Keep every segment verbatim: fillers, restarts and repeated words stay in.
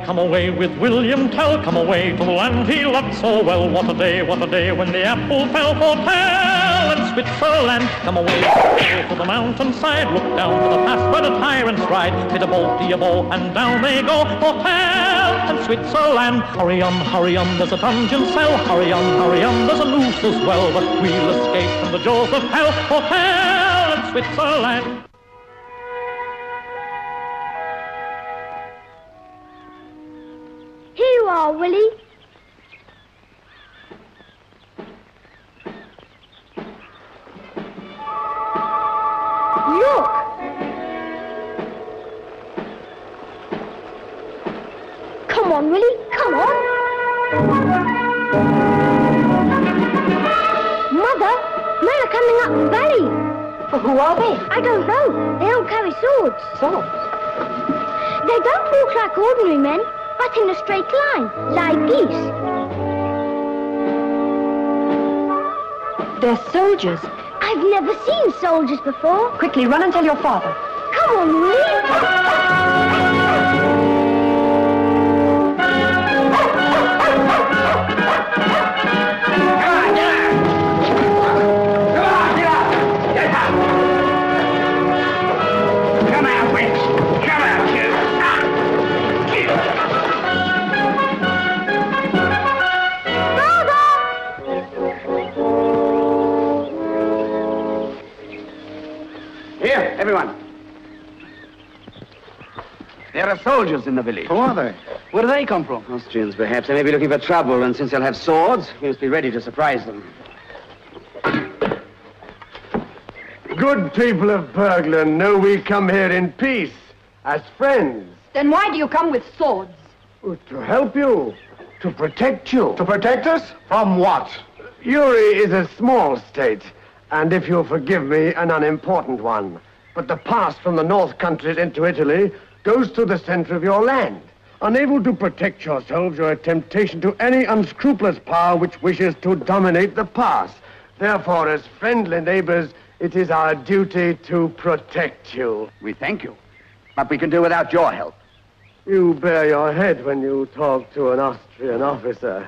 come away with William Tell, come away to the land he loved so well. What a day, what a day when the apple fell for Tell in Switzerland. Come away to the mountainside, look down to the pass where the tyrants ride. Hit a bolt, a bow, and down they go for Tell in Switzerland. Hurry on, hurry on, there's a dungeon cell. Hurry on, hurry on, there's a noose as well. But we'll escape from the jaws of hell for Tell in Switzerland. Here you are, Willie. Look! Come on, Willie, come on! Mother, men are coming up the valley. Well, who are they? I don't know. They don't carry swords. Swords? They don't walk like ordinary men, but in a straight line, like geese. They're soldiers. I've never seen soldiers before. Quickly, run and tell your father. Come on, Willie. Everyone. There are soldiers in the village. Who are they? Where do they come from? Austrians, perhaps. They may be looking for trouble, and since they'll have swords, we must be ready to surprise them. Good people of Bergland know we come here in peace, as friends. Then why do you come with swords? To help you, to protect you. To protect us? From what? Uri is a small state, and if you'll forgive me, an unimportant one. But the pass from the north countries into Italy goes through the center of your land. Unable to protect yourselves, you're a temptation to any unscrupulous power which wishes to dominate the pass. Therefore, as friendly neighbors, it is our duty to protect you. We thank you, but we can do without your help. You bare your head when you talk to an Austrian officer.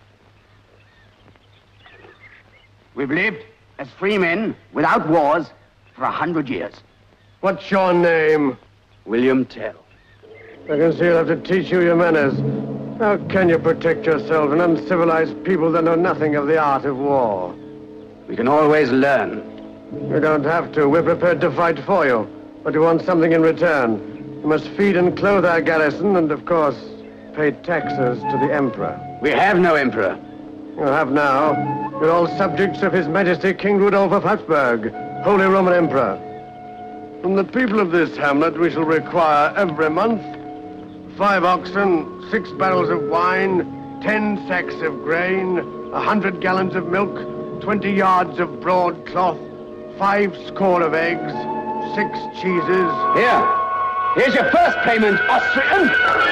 We've lived as free men, without wars, for a hundred years. What's your name? William Tell. I can see you'll have to teach you your manners. How can you protect yourself, an uncivilized people that know nothing of the art of war? We can always learn. You don't have to. We're prepared to fight for you. But we want something in return. You must feed and clothe our garrison and, of course, pay taxes to the Emperor. We have no Emperor. You have now. You're all subjects of His Majesty King Rudolph of Habsburg, Holy Roman Emperor. From the people of this hamlet, we shall require every month five oxen, six barrels of wine, ten sacks of grain, a hundred gallons of milk, twenty yards of broadcloth, five score of eggs, six cheeses. Here. Here's your first payment, Austrian.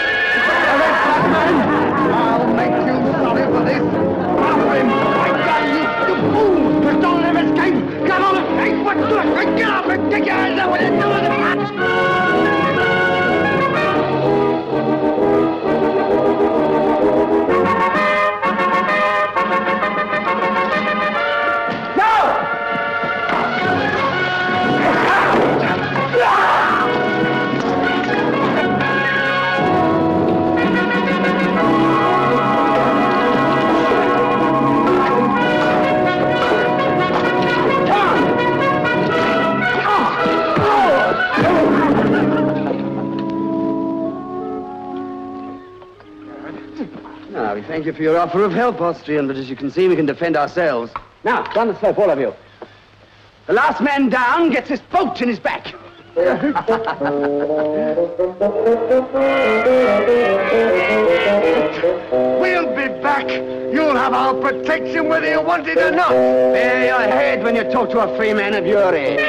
I'll make you sorry for this. Follow him. I got you, you fool. Just don't let him escape. Come on, escape. What the? Get up and take your hands out with it. Do it. Thank you for your offer of help, Austrian, but as you can see, we can defend ourselves. Now, down the slope, all of you. The last man down gets his boat in his back. We'll be back. You'll have our protection whether you want it or not. Bear your head when you talk to a free man of your age.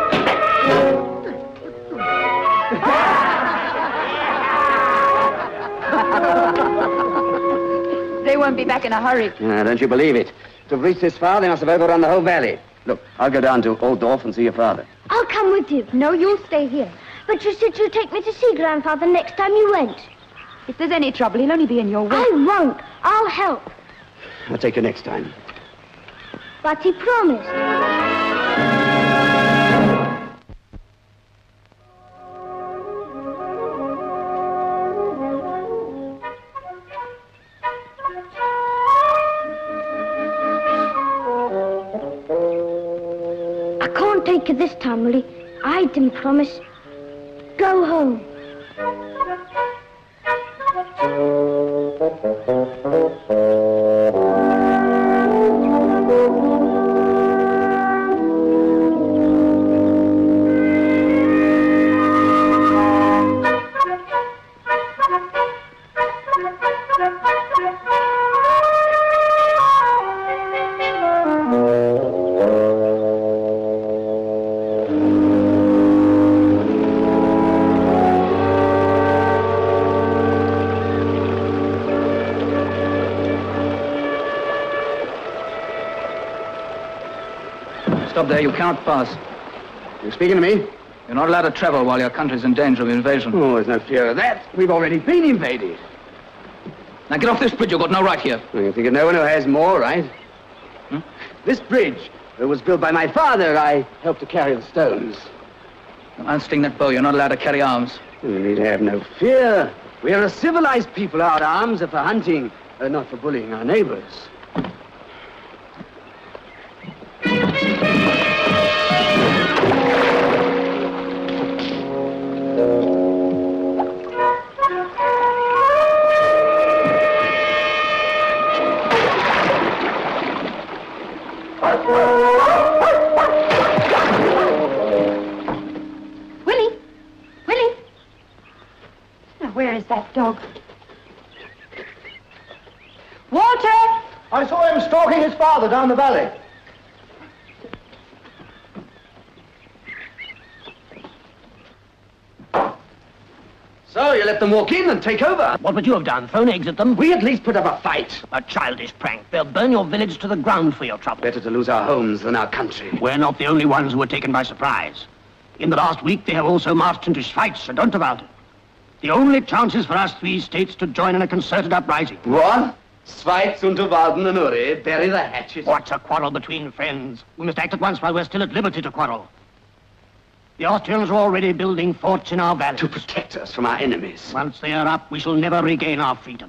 They won't be back in a hurry. Ah, don't you believe it? To have reached this far, they must have overrun the whole valley. Look, I'll go down to Old Dorf and see your father. I'll come with you. No, you'll stay here. But you said you'd take me to see Grandfather next time you went. If there's any trouble, he'll only be in your way. I won't. I'll help. I'll take you next time. But he promised. I can't take you this time, Willie. I didn't promise. Go home. Stop there, you cannot pass. You speaking to me? You're not allowed to travel while your country's in danger of invasion. Oh, there's no fear of that. We've already been invaded. Now get off this bridge, you've got no right here. Well, you think of no one who has more right? Hmm? This bridge it was built by my father. I helped to carry the stones. Unsling that bow, you're not allowed to carry arms. You need have no fear. We are a civilized people. Our arms are for hunting, uh, not for bullying our neighbors. Willie! Willie! Now, where is that dog? Walter! I saw him stalking his father down the valley. So you let them walk in and take over? What would you have done? Thrown eggs at them? We at least put up a fight. A childish prank. They'll burn your village to the ground for your trouble. Better to lose our homes than our country. We're not the only ones who were taken by surprise. In the last week, they have also marched into Schweiz, and don't about it. The only chance is for us three states to join in a concerted uprising. What? Schweiz, Unterwalden and Uri, bury the hatchet. What's a quarrel between friends? We must act at once while we're still at liberty to quarrel. The Austrians are already building forts in our valley. To protect us from our enemies. Once they are up, we shall never regain our freedom.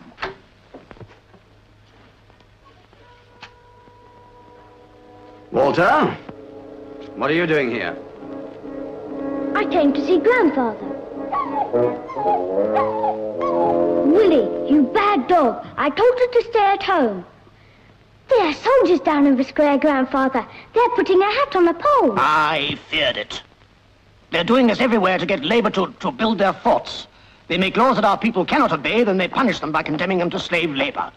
Walter, what are you doing here? I came to see Grandfather. Willie, you bad dog. I told you to stay at home. There are soldiers down in the square, Grandfather. They're putting a hat on a pole. I feared it. They're doing this everywhere to get labor to, to build their forts. They make laws that our people cannot obey, then they punish them by condemning them to slave labor.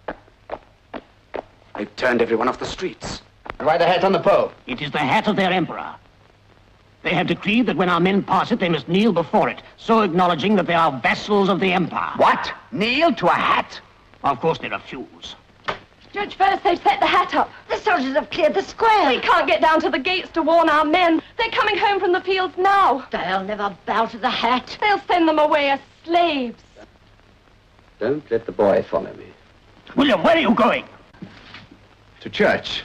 They've turned everyone off the streets. Why the hat on the pole? It is the hat of their emperor. They have decreed that when our men pass it, they must kneel before it, so acknowledging that they are vassals of the empire. What? Kneel to a hat? Of course they refuse. Judge, first they've set the hat up. The soldiers have cleared the square. We can't get down to the gates to warn our men. They're coming home from the fields now. They'll never bow to the hat. They'll send them away as slaves. Don't let the boy follow me. William, where are you going? To church.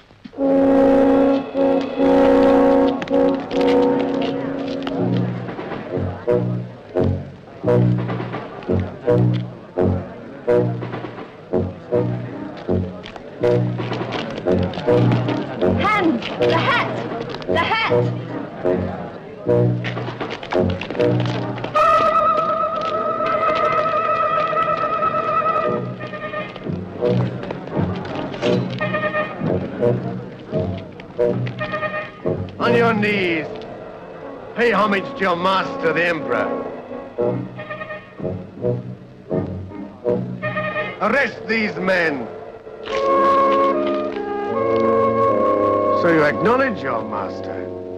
Hands! The hat! The hat! On your knees. Pay homage to your master, the Emperor. Arrest these men. So you acknowledge your master?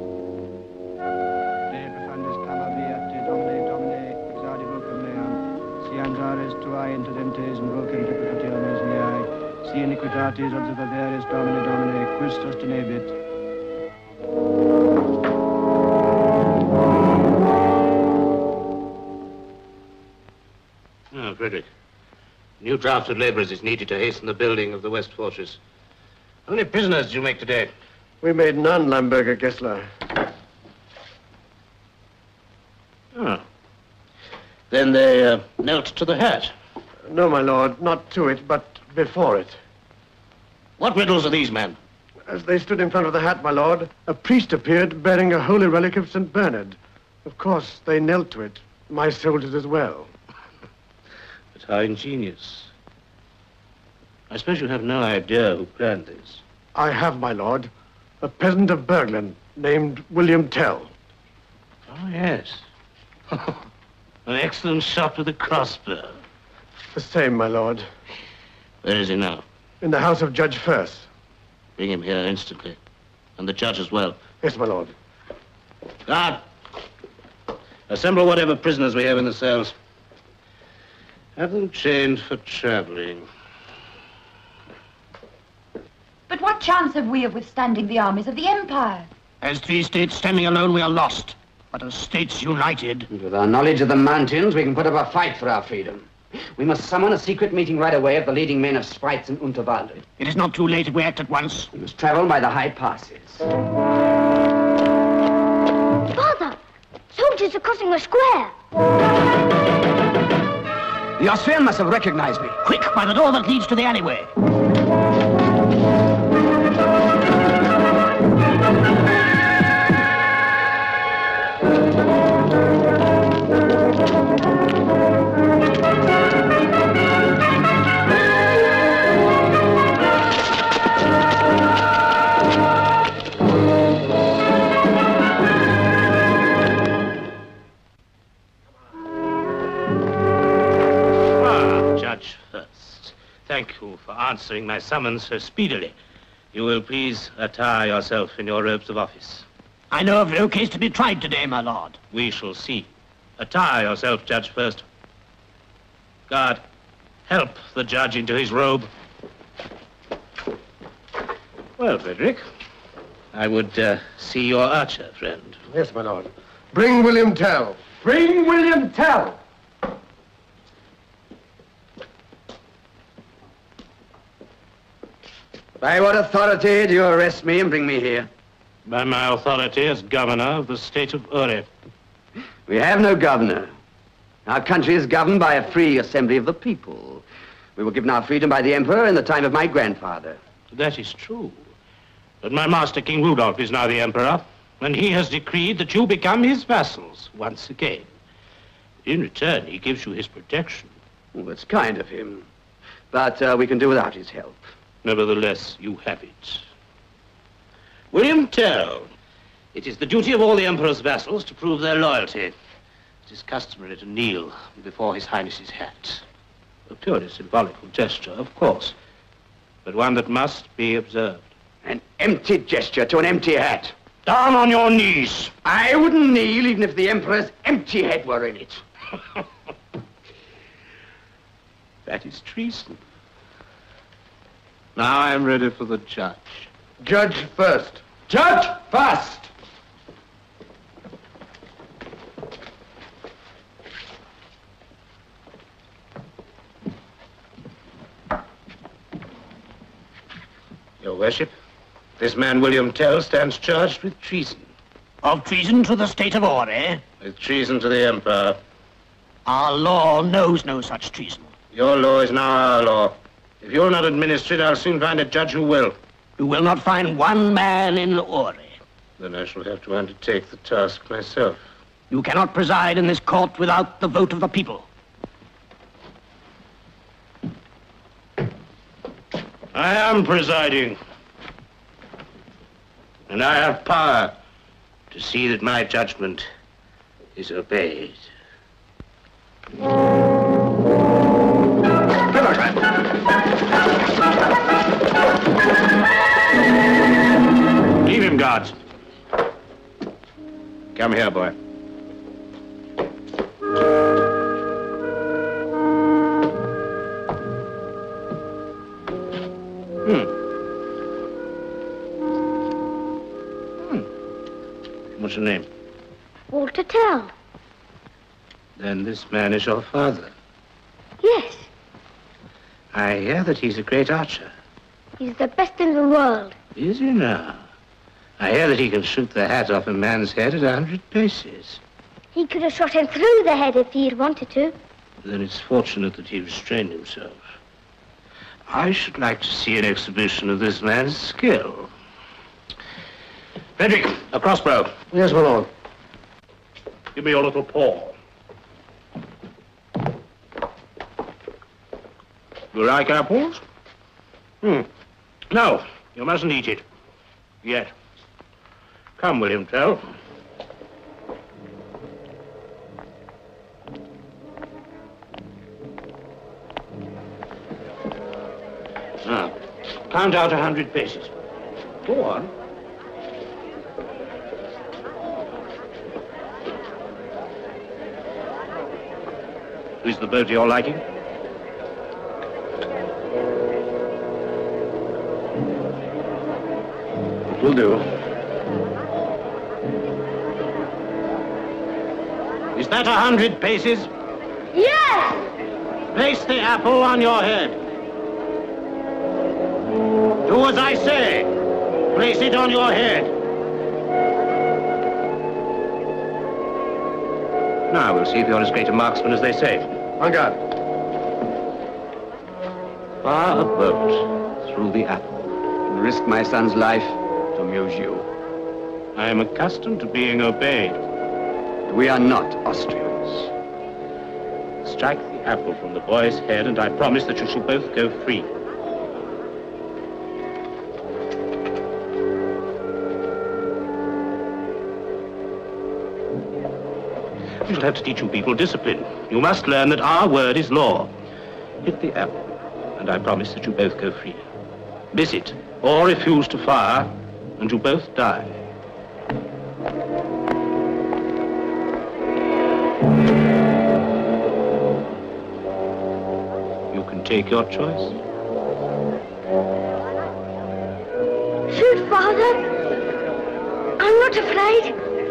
Iniquitatis observaveris Domine Domine, quis sostenebit. Oh, Frederick. New draft of laborers is needed to hasten the building of the West Fortress. How many prisoners did you make today? We made none, Lamberger Gessler. Oh. Then they uh, knelt to the hat. No, my lord, not to it, but before it. What riddles are these men? As they stood in front of the hat, my lord, a priest appeared bearing a holy relic of Saint Bernard. Of course, they knelt to it, my soldiers as well. But how ingenious. I suppose you have no idea who planned this. I have, my lord. A peasant of Burglen named William Tell. Oh, yes. An excellent shot with a crossbow. The same, my lord. Where is he now? In the house of Judge First. Bring him here instantly. And the judge as well. Yes, my lord. Guard! Assemble whatever prisoners we have in the cells. Have them chained for traveling. But what chance have we of withstanding the armies of the Empire? As three states standing alone, we are lost. But as states united... And with our knowledge of the mountains, we can put up a fight for our freedom. We must summon a secret meeting right away of the leading men of Schweitz and Unterwalden. It is not too late if we act at once. We must travel by the high passes. Father, soldiers are crossing the square. The Austrian must have recognized me. Quick, by the door that leads to the alleyway. Thank you for answering my summons so speedily. You will please attire yourself in your robes of office. I know of no case to be tried today, my lord. We shall see. Attire yourself, Judge First. Guard, help the judge into his robe. Well, Frederick, I would uh, see your archer friend. Yes, my lord. Bring William Tell. Bring William Tell. By what authority do you arrest me and bring me here? By my authority as governor of the state of Uri. We have no governor. Our country is governed by a free assembly of the people. We were given our freedom by the emperor in the time of my grandfather. That is true. But my master, King Rudolph, is now the emperor, and he has decreed that you become his vassals once again. In return, he gives you his protection. Well, that's kind of him. But uh, we can do without his help. Nevertheless, you have it. William Tell, it is the duty of all the Emperor's vassals to prove their loyalty. It is customary to kneel before His Highness's hat. A purely symbolical gesture, of course, but one that must be observed. An empty gesture to an empty hat. Down on your knees. I wouldn't kneel even if the Emperor's empty head were in it. That is treason. Now I'm ready for the judge. Judge First. Judge First! Your worship, this man William Tell stands charged with treason. Of treason to the state of Uri? With treason to the Emperor. Our law knows no such treason. Your law is now our law. If you'll not administer it, I'll soon find a judge who will. You will not find one man in Uri. Then I shall have to undertake the task myself. You cannot preside in this court without the vote of the people. I am presiding. And I have power to see that my judgment is obeyed. Leave him, guards. Come here, boy. Hmm. Hmm. What's your name? Walter Tell. Then this man is your father. Yes. I hear that he's a great archer. He's the best in the world. Is he now? I hear that he can shoot the hat off a man's head at a hundred paces. He could have shot him through the head if he had wanted to. Then it's fortunate that he restrained himself. I should like to see an exhibition of this man's skill. Frederick, a crossbow. Yes, my lord. Give me your little paw. You like apples? Hmm. No, you mustn't eat it. Yet. Come, William Tell. Now, count out a hundred paces. Go on. Is the boat you're liking? It will do. Is that a hundred paces? Yes! Place the apple on your head. Do as I say. Place it on your head. Now we'll see if you're as great a marksman as they say. On guard. Fire a bolt through the apple. And risk my son's life to amuse you. I am accustomed to being obeyed. We are not Austrians. Strike the apple from the boy's head, and I promise that you shall both go free. We shall have to teach you people discipline. You must learn that our word is law. Hit the apple, and I promise that you both go free. Miss it, or refuse to fire, and you both die. You can take your choice. Shoot, Father. I'm not afraid.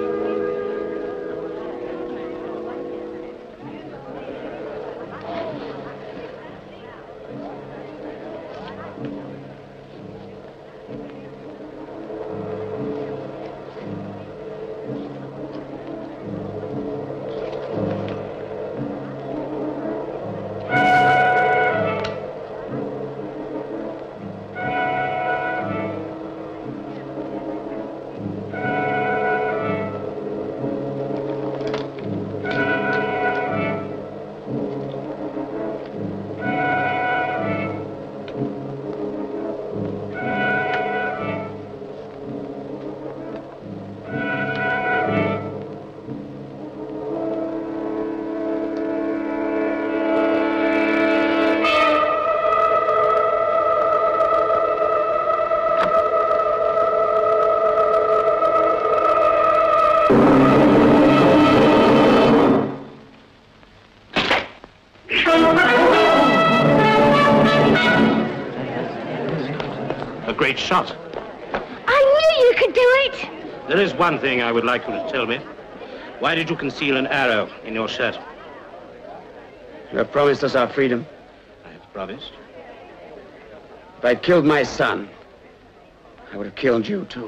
Great shot. I knew you could do it. There is one thing I would like you to tell me. Why did you conceal an arrow in your shirt? You have promised us our freedom. I have promised. If I'd killed my son, I would have killed you too.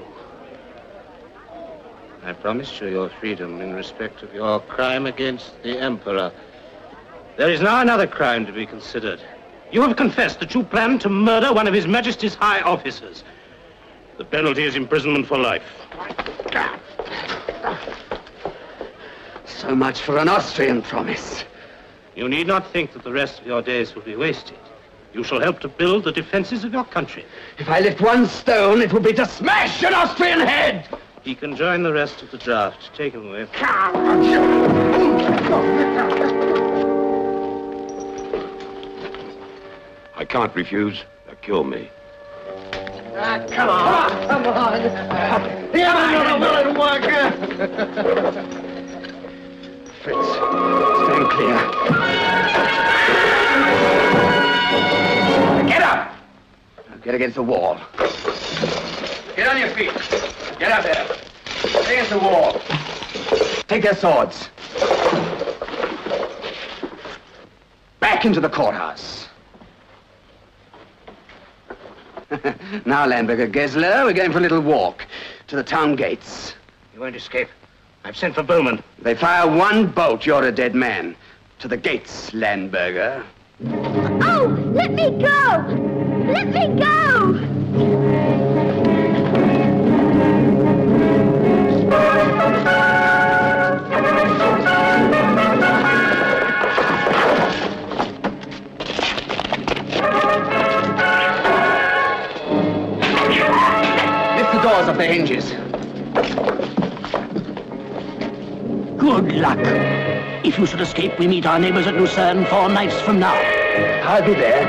I promised you your freedom in respect of your crime against the Emperor. There is now another crime to be considered. You have confessed that you planned to murder one of His Majesty's high officers. The penalty is imprisonment for life. So much for an Austrian promise. You need not think that the rest of your days will be wasted. You shall help to build the defenses of your country. If I lift one stone, it will be to smash an Austrian head! He can join the rest of the draft. Take him away. I can't refuse. They'll kill me. Ah, come on. Come on. The other willing worker. Fritz, stand clear. Get up! Now get against the wall. Get on your feet. Get up there. Get against the wall. Take their swords. Back into the courthouse. Now, Landberger Gessler, we're going for a little walk to the town gates. You won't escape. I've sent for Bowman. If they fire one bolt, you're a dead man. To the gates, Landberger. Oh, let me go! Let me go! Lift the doors off their hinges. Good luck. If you should escape, we meet our neighbors at Lucerne four nights from now. I'll be there.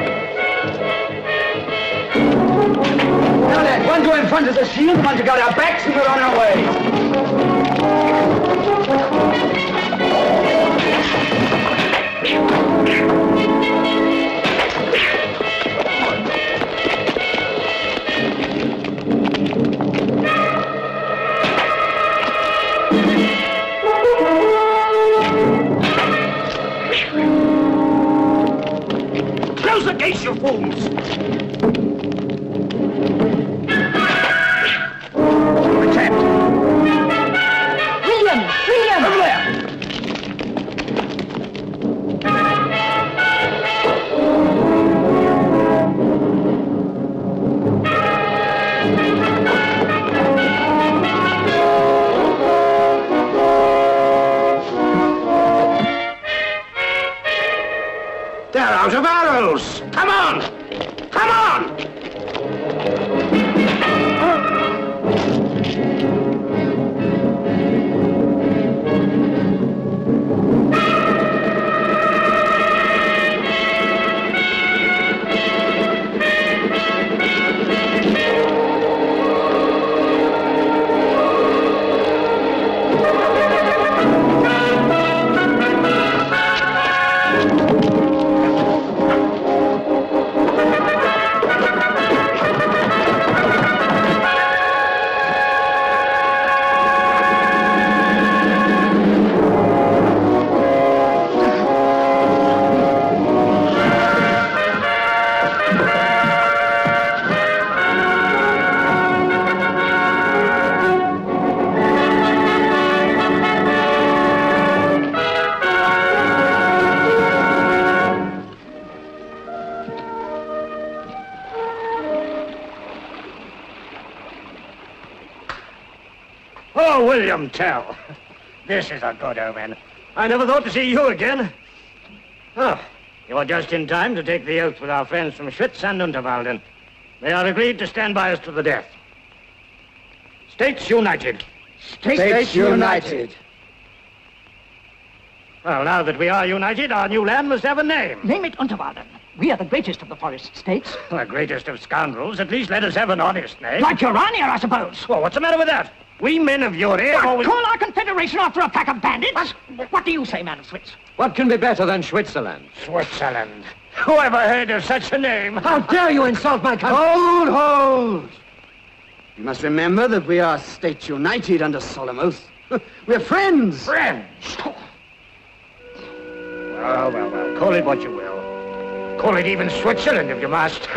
Now, lad, one go in front as a shield, one to guard our backs, and we're on our way. Close the gates, you fools! We're trapped. William! William! Over there! They're out of arrows! Come on! Come on! Oh, William Tell. This is a good omen. I never thought to see you again. Oh, you are just in time to take the oath with our friends from Schwitz and Unterwalden. They are agreed to stand by us to the death. States United. States, States United. United. Well, now that we are united, our new land must have a name. Name it Unterwalden. We are the greatest of the forest states. The greatest of scoundrels. At least let us have an honest name. Like Urania, I suppose. Well, what's the matter with that? We men of your age What, always... call our confederation after a pack of bandits? What, what do you say, man of Schwitz? What can be better than Switzerland? Switzerland. Who ever heard of such a name? How dare you insult my country? Hold, hold! You must remember that we are States United under solemn oath. We're friends. Friends? Well, well, well, call it what you will. Call it even Switzerland if you must.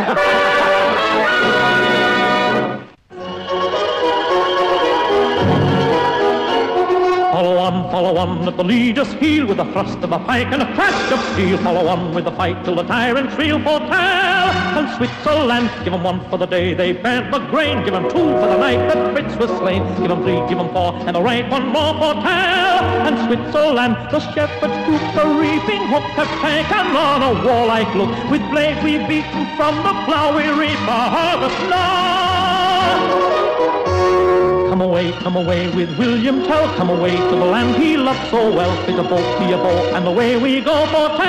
Follow on, follow on, at the leader's heel, with a thrust of a pike and a crash of steel. Follow on with the fight till the tyrants reel for tell. And Switzerland, give 'em one for the day they bared the grain. Give 'em two for the night that Fritz was slain. Give 'em three, give 'em four, and a right one more for tell. And Switzerland, the shepherd's crook, the reaping hook, has taken on a warlike look. With blade we've beaten from the plough, we reap our harvest now. Come away, come away with William Tell. Come away to the land he loved so well. Fit a boat, be a boat, and away we go for Tell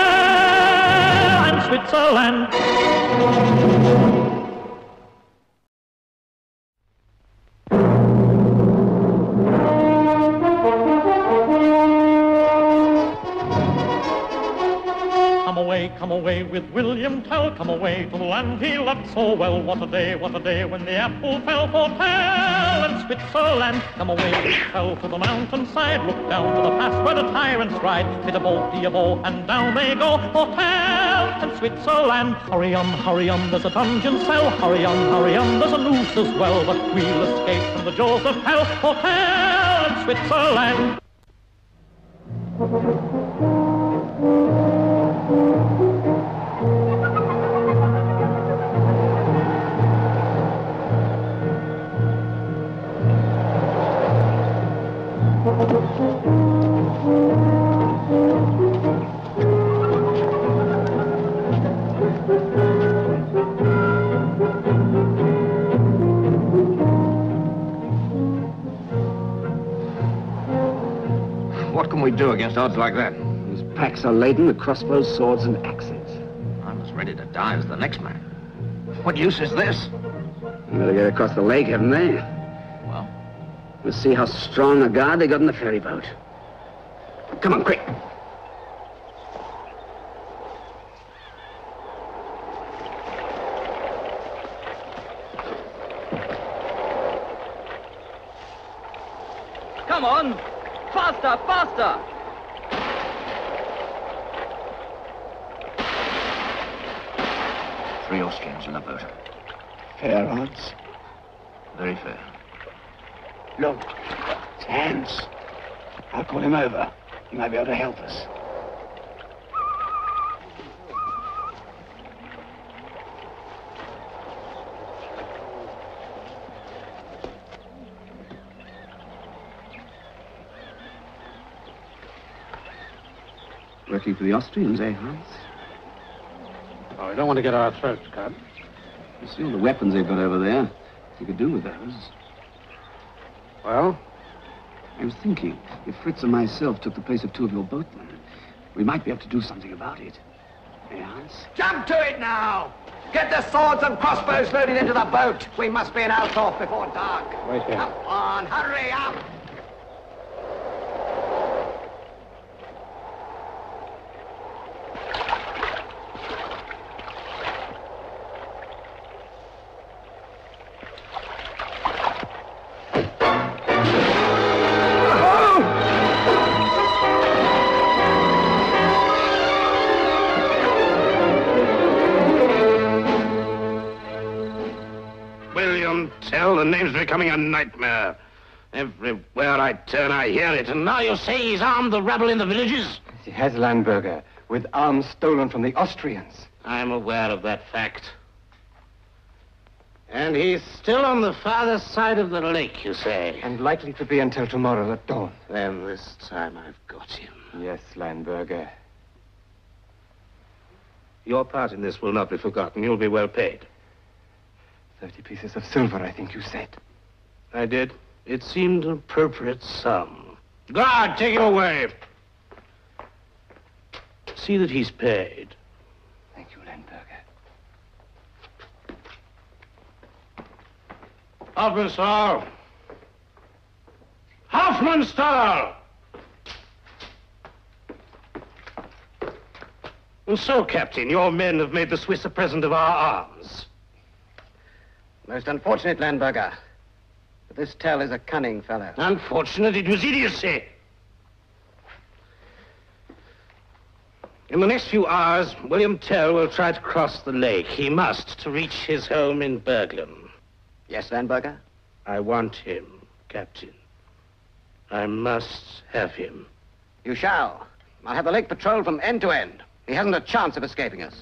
and Switzerland. Come away, come away with William Tell. come away to the land he loved so well. What a day, what a day when the apple fell for Tell in Switzerland. Come away, fell to the mountainside, look down to the pass where the tyrants ride. Hit a bolt, a bow, and down they go for Tell in Switzerland. Hurry on, hurry on, there's a dungeon cell. Hurry on, hurry on, there's a noose as well. But we'll escape from the jaws of hell for Tell in Switzerland. What can we do against odds like that? Those packs are laden with crossbows, swords, and axes. I'm as ready to die as the next man. What use is this? They better get across the lake, haven't they? Well? We'll see how strong a guard they got in the ferry boat. Come on, quick. Come on! Faster, faster! Three Austrians in the boat. Fair odds. Very fair. Look, it's Hans. I'll call him over. He might be able to help us. Working for the Austrians, eh, Hans? Oh, we don't want to get our throats cut. You see all the weapons they've got over there. You could do with those. Well? I was thinking, if Fritz and myself took the place of two of your boatmen, we might be able to do something about it. Eh, Hans? Jump to it now! Get the swords and crossbows loaded into the boat. We must be in Altdorf before dark. Wait here. Come on, hurry up! Tell, the name's becoming a nightmare. Everywhere I turn, I hear it. And now you say he's armed the rabble in the villages? He has, Landberger, with arms stolen from the Austrians. I'm aware of that fact. And he's still on the farther side of the lake, you say? And likely to be until tomorrow at dawn. Then this time I've got him. Yes, Landberger. Your part in this will not be forgotten. You'll be well paid. Thirty pieces of silver, I think you said. I did. It seemed an appropriate sum. Guard, take him away. See that he's paid. Thank you, Landberger. Hofmannsthal! Hofmannsthal! And so, Captain, your men have made the Swiss a present of our arms. Most unfortunate, Landberger. But this Tell is a cunning fellow. Unfortunate, it was idiocy. In the next few hours, William Tell will try to cross the lake. He must, to reach his home in Berglum. Yes, Landberger? I want him, Captain. I must have him. You shall. I'll have the lake patrolled from end to end. He hasn't a chance of escaping us.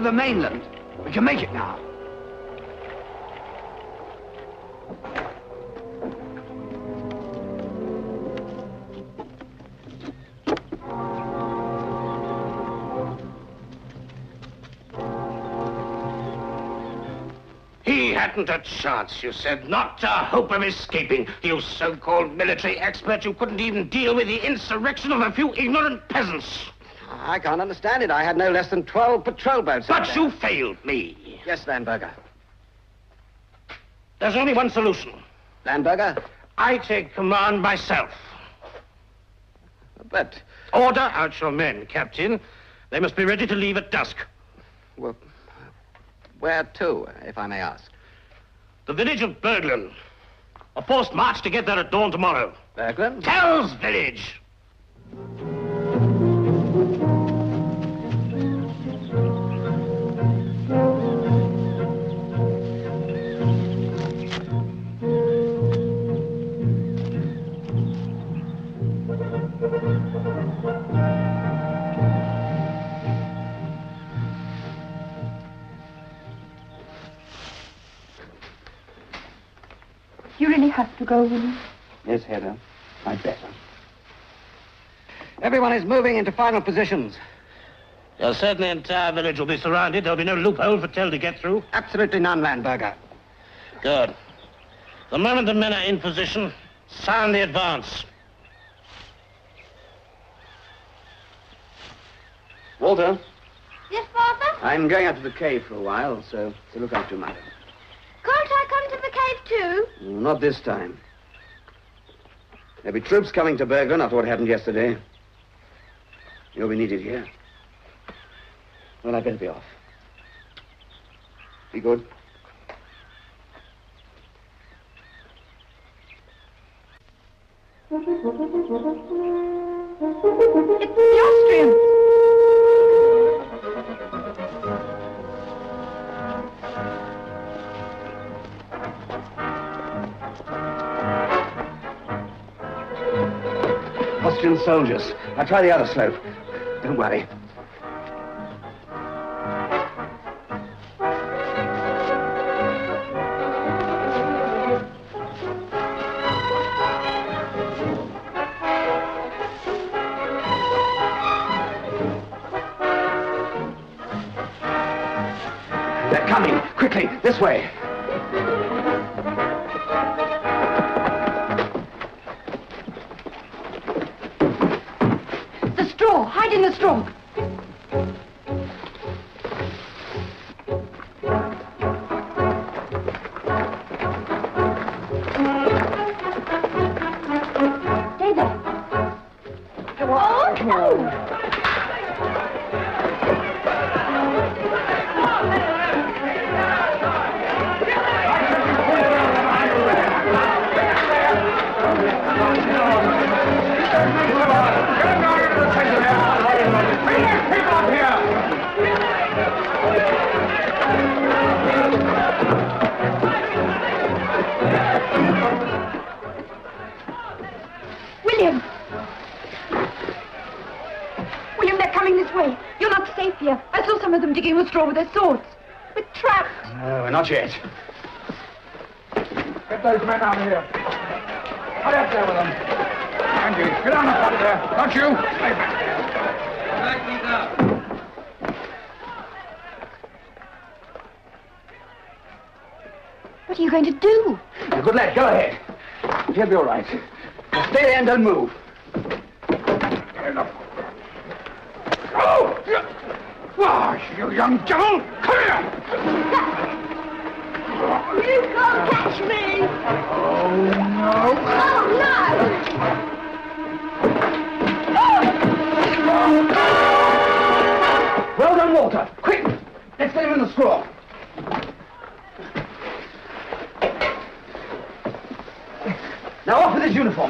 the mainland. We can make it now. He hadn't a chance, you said, not a hope of escaping. You so-called military expert, you couldn't even deal with the insurrection of a few ignorant peasants. I can't understand it. I had no less than twelve patrol boats. But you failed me. Yes, Landberger. There's only one solution. Landberger? I take command myself. But... Order out your men, Captain. They must be ready to leave at dusk. Well, where to, if I may ask? The village of Berglund. A forced march to get there at dawn tomorrow. Berglund? Tell's village. You really have to go, William? Yes, Hedda. I'd better. Everyone is moving into final positions. You're certain the entire village will be surrounded? There'll be no loophole for Tell to get through? Absolutely none, Landberger. Good. The moment the men are in position, sound the advance. Walter? Yes, Father? I'm going out to the cave for a while, so, so look after your mother. Can't I come to the cave too? Not this time. There'll be troops coming to Berglund after what happened yesterday. You'll be needed here. Well, I'd better be off. Be good. It's the Austrians. Austrian soldiers. I'll try the other slope. Don't worry. They're coming. Quickly, this way. Hide in the straw. Stay there. Come on. Come on. William! William, they're coming this way. You're not safe here. I saw some of them digging the straw with their swords. We're trapped. No, not yet. Get those men out of here. Hurry up there with them. Andy, get on the front of there. Not you. Stay back there. Back me down. What are you going to do? You're a good lad. Go ahead. He'll be all right. Now stay there and don't move. Oh! Why, you young devil! Come here! You can't catch me! Oh, no. Oh, no! Well done, Walter. Quick! Let's get him in the straw. Now off with his uniform.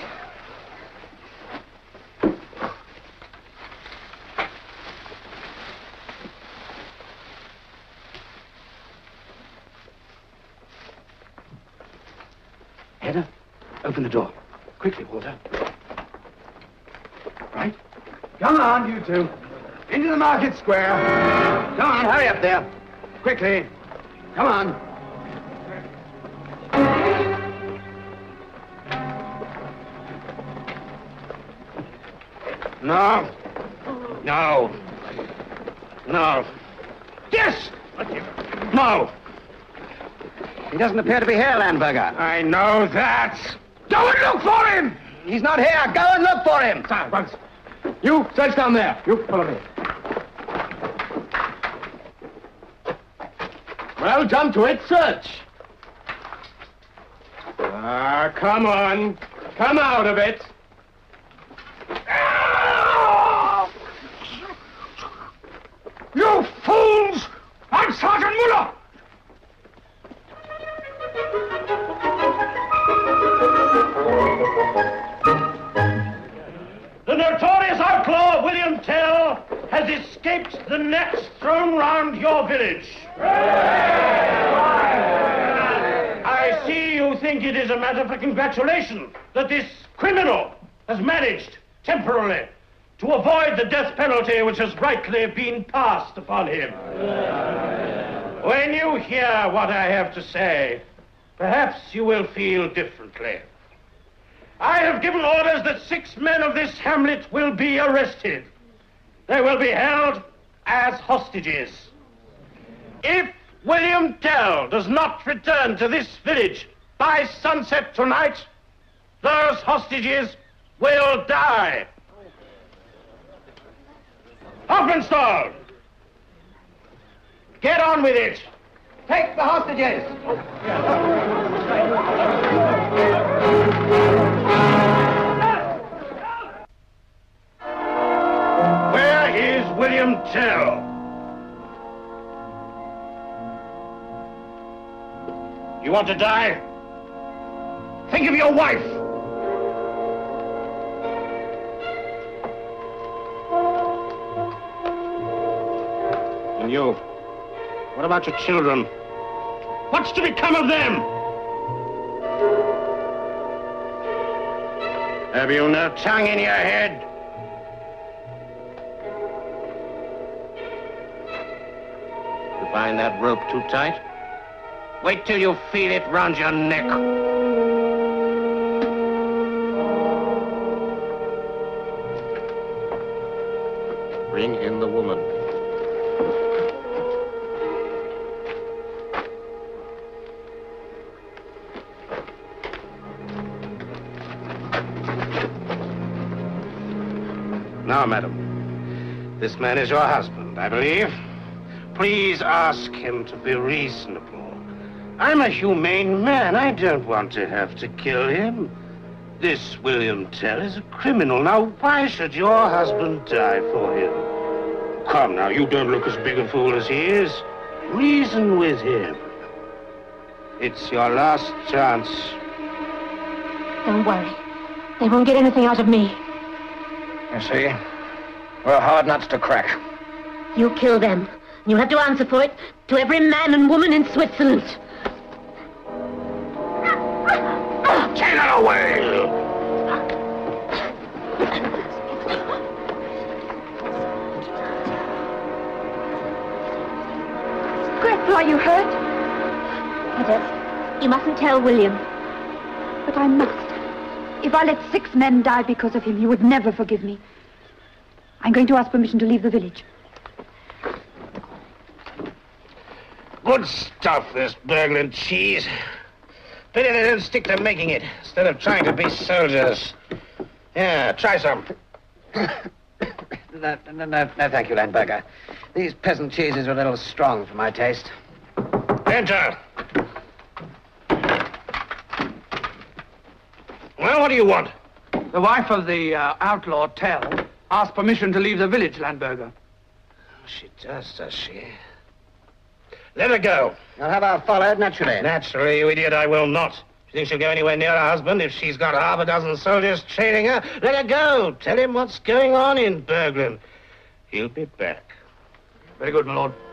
Hedda, open the door. Quickly, Walter. Right? Come on, you two. Into the market square. Come on, hurry up there. Quickly. Come on. No. No. No. Yes! No. He doesn't appear to be here, Landberger. I know that. Go and look for him! He's not here. Go and look for him. Silence. You, search down there. You, follow me. Well, jump to it. Search. Ah, come on. Come out of it. You fools! I'm Sergeant Muller! The notorious outlaw William Tell has escaped the nets thrown round your village. I see you think it is a matter for congratulation that this criminal has managed temporarily to avoid the death penalty which has rightly been passed upon him. When you hear what I have to say, perhaps you will feel differently. I have given orders that six men of this hamlet will be arrested. They will be held as hostages. If William Tell does not return to this village by sunset tonight, those hostages will die. Hofmannsthal, get on with it. Take the hostages. Where is William Tell? You want to die? Think of your wife. And you, what about your children? What's to become of them? Have you no tongue in your head? You find that rope too tight? Wait till you feel it round your neck. Bring in the woman. Now, madam, this man is your husband, I believe. Please ask him to be reasonable. I'm a humane man. I don't want to have to kill him. This William Tell is a criminal. Now, why should your husband die for him? Come now, you don't look as big a fool as he is. Reason with him. It's your last chance. Don't worry. They won't get anything out of me. You see, we're hard nuts to crack. You kill them. You have to answer for it to every man and woman in Switzerland. Get it away! Gretel, are you hurt? Mother, you mustn't tell William. But I must. If I let six men die because of him, he would never forgive me. I'm going to ask permission to leave the village. Good stuff, this Berglund cheese. Pity they don't stick to making it, instead of trying to be soldiers. Yeah, try some. No, no, no, no, thank you, Landberger. These peasant cheeses are a little strong for my taste. Enter. Well, what do you want? The wife of the uh, outlaw, Tell, asked permission to leave the village, Landberger. She does, does she? Let her go. I'll have her followed, naturally. Naturally, you idiot, I will not. You think she'll go anywhere near her husband if she's got half a dozen soldiers trailing her? Let her go. Tell him what's going on in Berglund. He'll be back. Very good, my lord.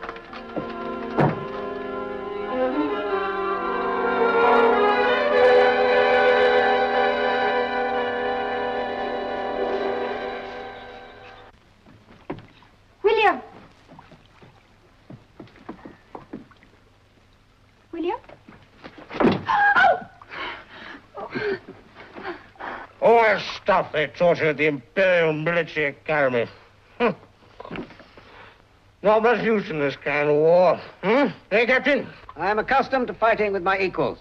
All that stuff they taught you at the Imperial Military Academy. Hm. Not much use in this kind of war. Hmm? Hey, Captain? I am accustomed to fighting with my equals.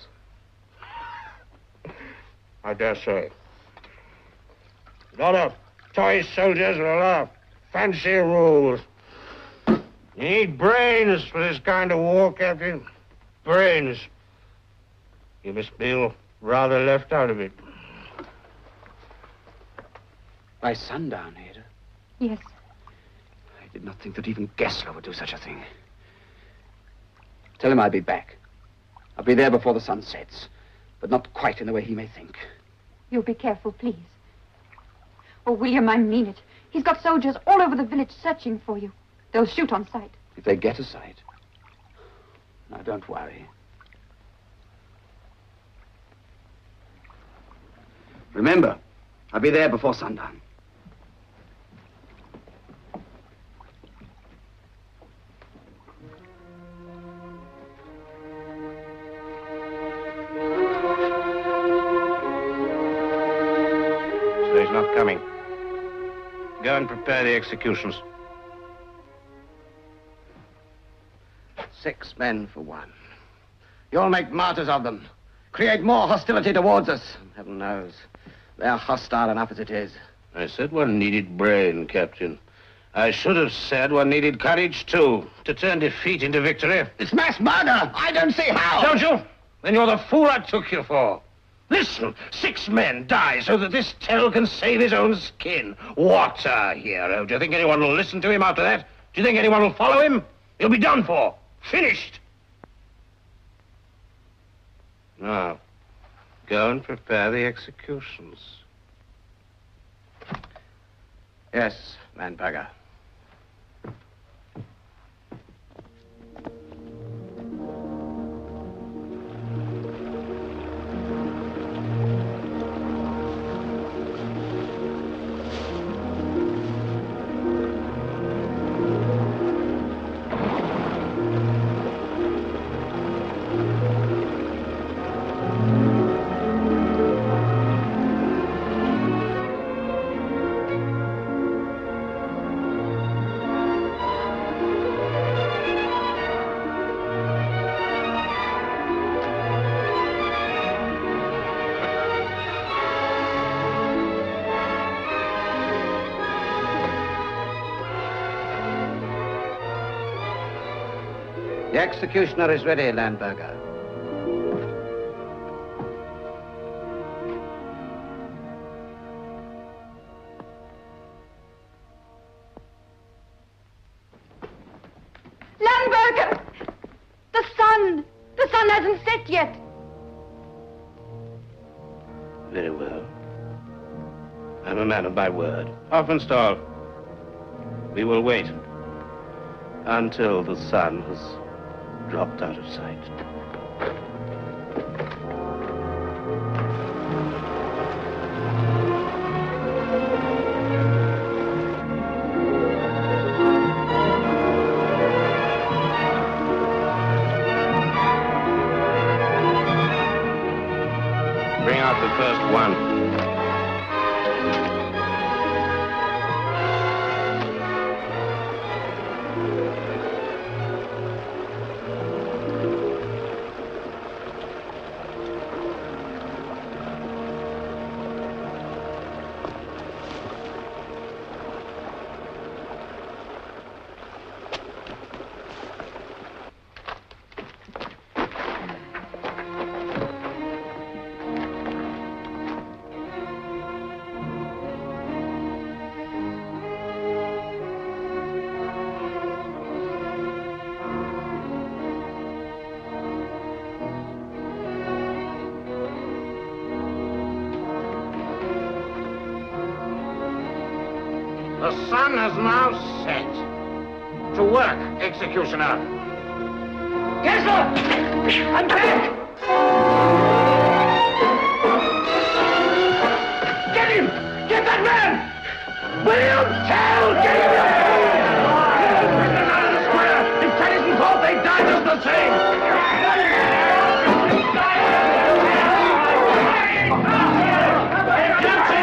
I dare say. A lot of toy soldiers and a lot of fancy rules. You need brains for this kind of war, Captain. Brains. You must feel rather left out of it. By sundown, Ada? Yes. I did not think that even Gessler would do such a thing. Tell him I'll be back. I'll be there before the sun sets, but not quite in the way he may think. You'll be careful, please. Oh, William, I mean it. He's got soldiers all over the village searching for you. They'll shoot on sight. If they get a sight. Now, don't worry. Remember, I'll be there before sundown. So he's not coming. Go and prepare the executions. Six men for one. You'll make martyrs of them. Create more hostility towards us. Heaven knows. They're hostile enough as it is. I said one needed brain, Captain. I should have said one needed courage, too, to turn defeat into victory. It's mass murder! I don't see how! Don't you? Then you're the fool I took you for. Listen, six men die so that this Tell can save his own skin. What a hero. Do you think anyone will listen to him after that? Do you think anyone will follow him? He'll be done for. Finished. Now, go and prepare the executions. Yes, Landberger. The executioner is ready, Landberger. Landberger! The sun! The sun hasn't set yet. Very well. I'm a man of my word. Hoffenstahl, we will wait until the sun has dropped out of sight. Bring out the first one. The sun has now set. To work, executioner. Gessler! I'm back! Get him! Get that man! William Tell! Get him! Out of the square! If Tell isn't caught, they die just the same! Get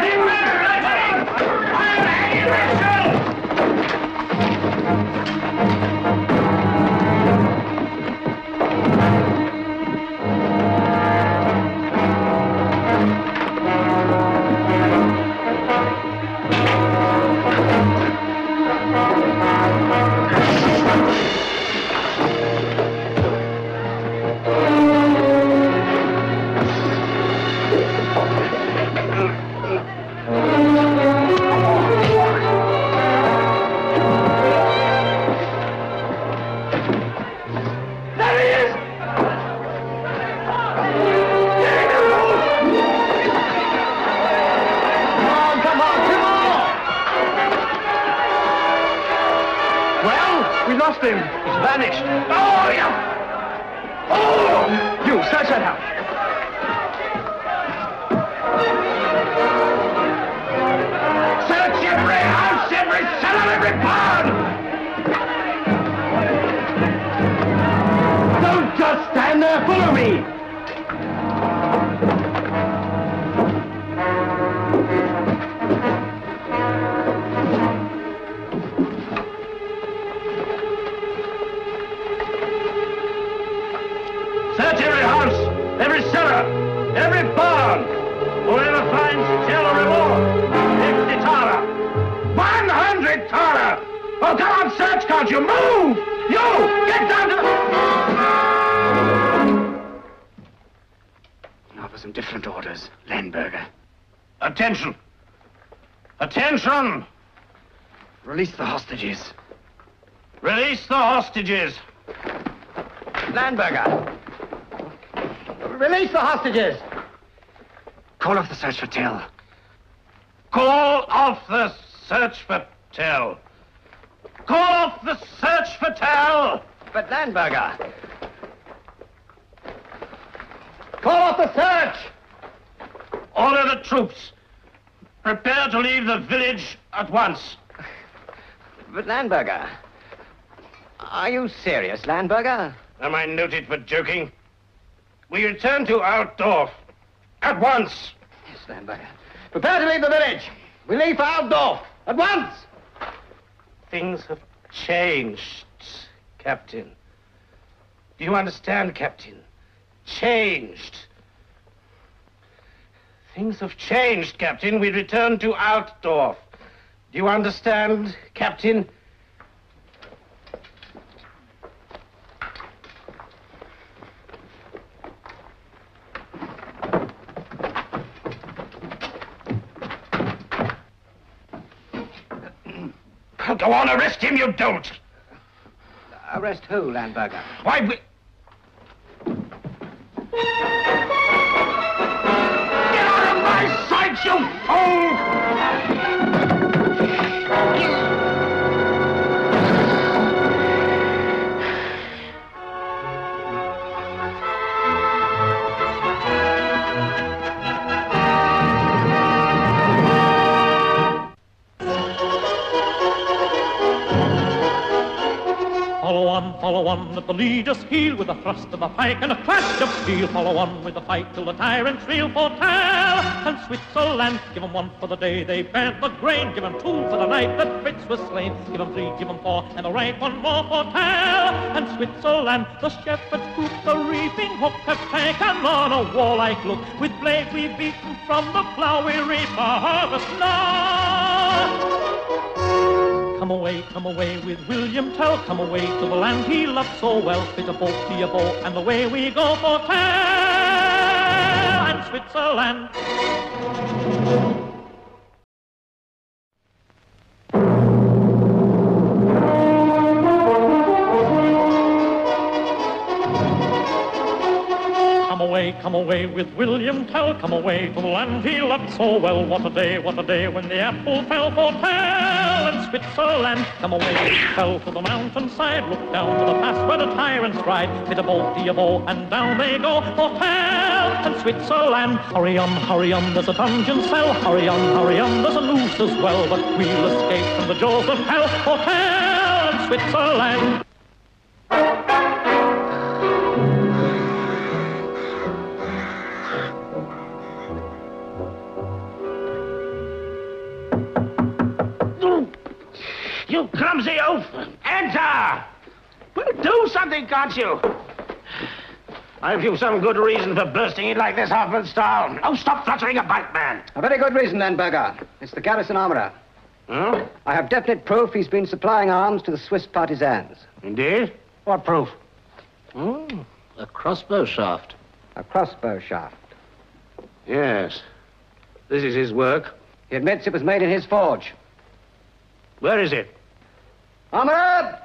lost him. He's vanished. Oh, you... Oh! You, search that house. Search every house, every cellar, every barn! Don't just stand there, follow me! Search every house, every cellar, every barn. Whoever finds shall reward. Fifty tara. One hundred tara. Oh, come on, search, can't you? Move! You, get down to the... Now for some different orders, Lemberger. Attention. Attention. Release the hostages. Release the hostages. Lemberger. Release the hostages. Call off the search for Tell. Call off the search for Tell. Call off the search for Tell. But Lemberger. Call off the search. Order the troops. Prepare to leave the village at once. But Lemberger. Are you serious, Lemberger? Am I noted for joking? We return to Altdorf. At once. Yes, Lemberger. Prepare to leave the village. We leave for Altdorf. At once. Things have changed, Captain. Do you understand, Captain? Changed. Things have changed, Captain. We return to Altdorf. Do you understand, Captain? Go on, arrest him, you don't. Arrest who, Lemberger? Why, we... Get out of my sight, you fool! Follow on, follow on at the leader's heel with a thrust of a pike and a clash of steel. Follow on with the fight till the tyrants reel for Tell and Switzerland. Give 'em one for the day they burnt the grain. Give 'em two for the night that Fritz was slain. Give 'em three, give 'em four, and the right one more for Tell and Switzerland. The shepherd's group, the reaping hook, have taken on a warlike look. With blades we've beaten from the plough, we reap our harvest now. Come away, come away with William Tell. Come away to the land he loved so well. Fit a boat, be a bow, and away we go for Tell and Switzerland. Come away, come away with William Tell. Come away to the land he loved so well. What a day, what a day when the apple fell for Tell and Switzerland. Come away, fell to the mountainside. Look down to the pass where the tyrants ride. Bit a bolt, be a bow, and down they go for Tell and Switzerland. Hurry on, hurry on, there's a dungeon cell. Hurry on, hurry on, there's a noose as well. But we'll escape from the jaws of hell for Tell and Switzerland. You clumsy oaf! Enter! Well, do something, can't you? I've you some good reason for bursting in like this, Hofmannsthal. Oh, stop fluttering about, man. A very good reason, Lemberger. It's the garrison armorer. Huh? I have definite proof he's been supplying arms to the Swiss partisans. Indeed? What proof? Oh, a crossbow shaft. A crossbow shaft. Yes. This is his work. He admits it was made in his forge. Where is it? Armorer!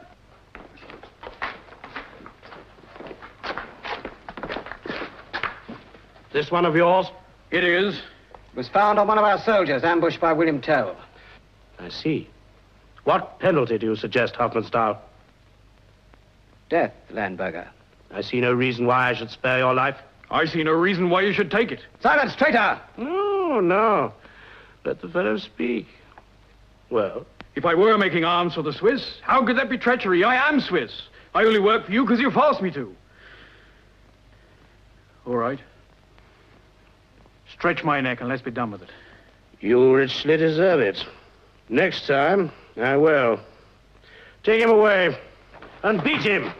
This one of yours? It is. It was found on one of our soldiers, ambushed by William Tell. I see. What penalty do you suggest, Hofmannsthal? death, Landberger. I see no reason why I should spare your life. I see no reason why you should take it. Silence, traitor! No, no. Let the fellow speak. Well? If I were making arms for the Swiss, how could that be treachery? I am Swiss. I only work for you because you forced me to. All right. Stretch my neck and let's be done with it. You richly deserve it. Next time, I will. Take him away and beat him.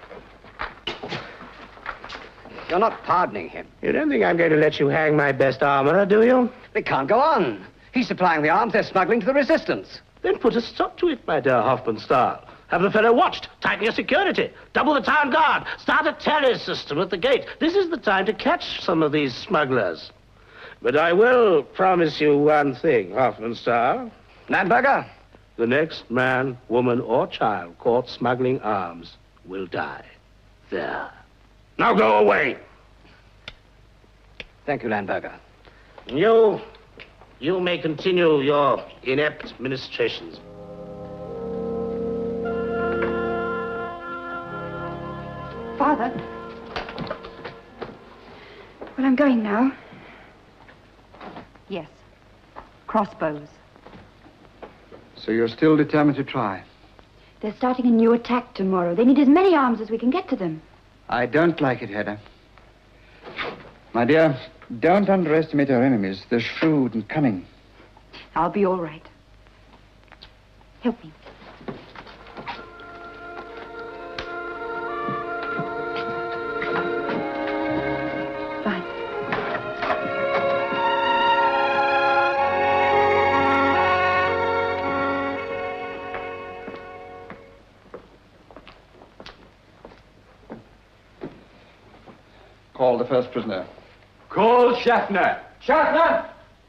You're not pardoning him. You don't think I'm going to let you hang my best armorer, do you? They can't go on. He's supplying the arms they're smuggling to the resistance. Then put a stop to it, my dear Hofmannsthal. Have the fellow watched, tighten your security, double the town guard, start a terror system at the gate. This is the time to catch some of these smugglers. But I will promise you one thing, Hofmannsthal. Landberger? The next man, woman, or child caught smuggling arms will die. There. Now go away. Thank you, Landberger. You, you may continue your inept ministrations. Father. Well, I'm going now. Yes. Crossbows. So you're still determined to try? They're starting a new attack tomorrow. They need as many arms as we can get to them. I don't like it, Hedda. My dear, don't underestimate our enemies. They're shrewd and cunning. I'll be all right. Help me. Fine. Call the first prisoner. Call Schaffner. Schaffner!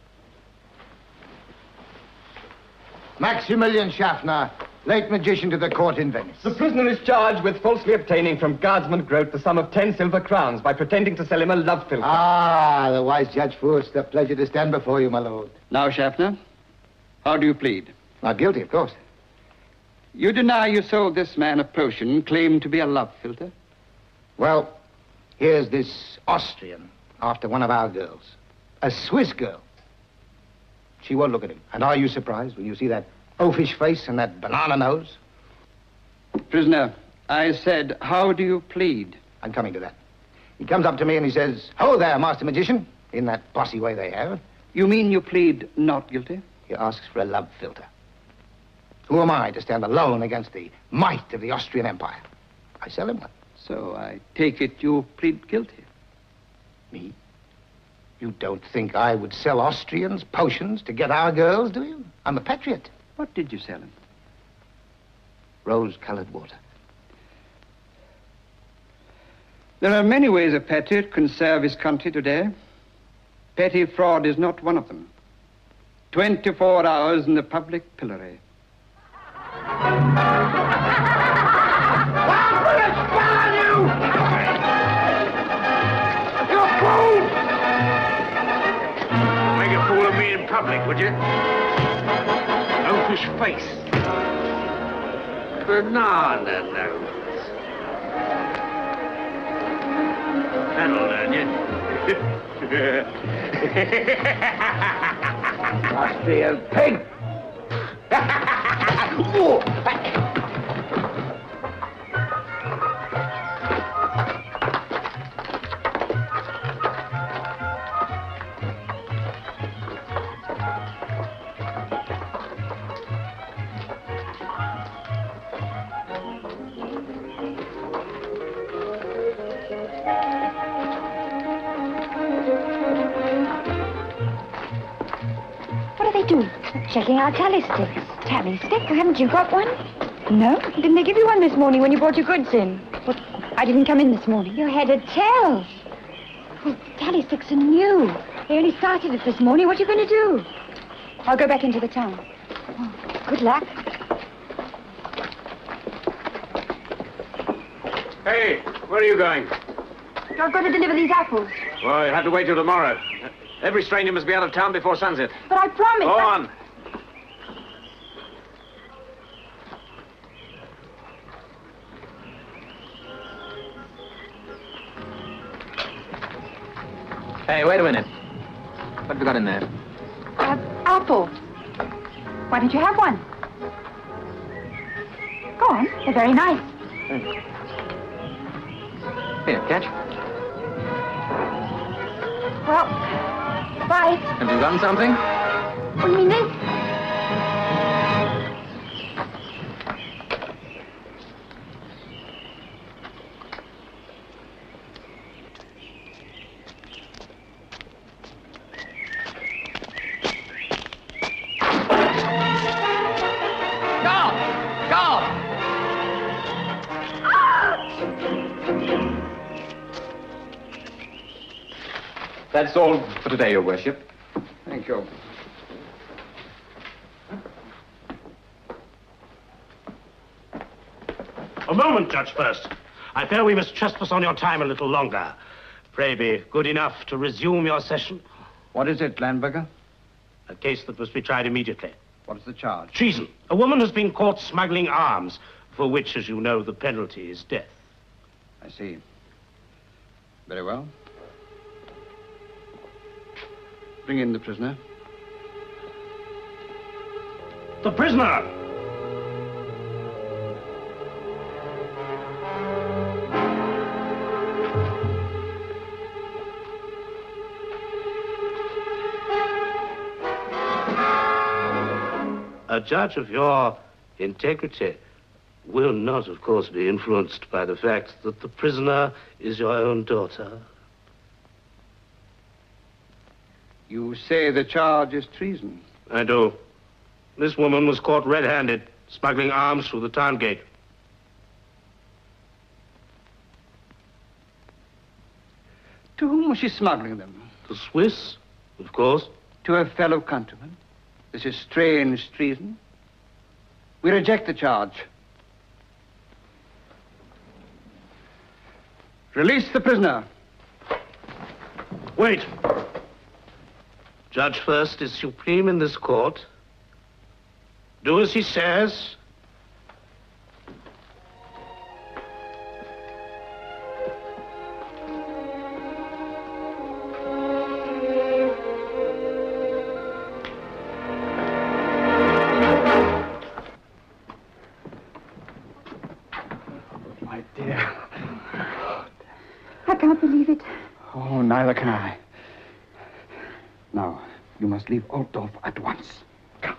Maximilian Schaffner, late magician to the court in Venice. The prisoner is charged with falsely obtaining from Guardsman Grote the sum of ten silver crowns by pretending to sell him a love philtre. Ah, the wise Judge Furst, a pleasure to stand before you, my lord. Now, Schaffner, how do you plead? Not guilty, of course. You deny you sold this man a potion claimed to be a love philtre? Well, here's this Austrian after one of our girls. A Swiss girl. She won't look at him. And are you surprised when you see that oafish face and that banana nose? Prisoner, I said, how do you plead? I'm coming to that. He comes up to me and he says, "Ho there, Master Magician," in that bossy way they have. You mean you plead not guilty? He asks for a love philtre. Who am I to stand alone against the might of the Austrian Empire? I sell him one. So I take it you plead guilty. Me? You don't think I would sell Austrians potions to get our girls, do you? I'm a patriot. What did you sell him? Rose-colored water. There are many ways a patriot can serve his country today. Petty fraud is not one of them. Twenty-four hours in the public pillory. Make a fool of me in public, would you? Oafish face. Banana nose. That'll learn you. Austrian pig! Checking our tally sticks. Tally stick? Haven't you got one? No? Didn't they give you one this morning when you brought your goods in? But I didn't come in this morning. You had a tell. Oh, tally sticks are new. They only started it this morning. What are you going to do? I'll go back into the town. Oh, good luck. Hey, where are you going? I've got to deliver these apples. Well, you'll have to wait till tomorrow. Every stranger must be out of town before sunset. But I promised. Go I... on. Hey, wait a minute. What have you got in there? Uh, apple. Why don't you have one? Go on. They're very nice. Here, catch. Well, bye. Have you gotten something? What do you mean this? That's all for today, Your Worship. Thank you. A moment, Judge First. I fear we must trespass on your time a little longer. Pray be good enough to resume your session. What is it, Landberger? A case that must be tried immediately. What is the charge? Treason. A woman has been caught smuggling arms, for which, as you know, the penalty is death. I see. Very well. Bring in the prisoner. The prisoner! A judge of your integrity will not, of course, be influenced by the fact that the prisoner is your own daughter. You say the charge is treason. I do. This woman was caught red-handed, smuggling arms through the town gate. To whom was she smuggling them? The Swiss, of course. To her fellow countrymen? This is strange treason. We reject the charge. Release the prisoner. Wait. Judge First is supreme in this court. Do as he says. My dear. I can't believe it. Oh, neither can I. Now, you must leave Altdorf at once. Come.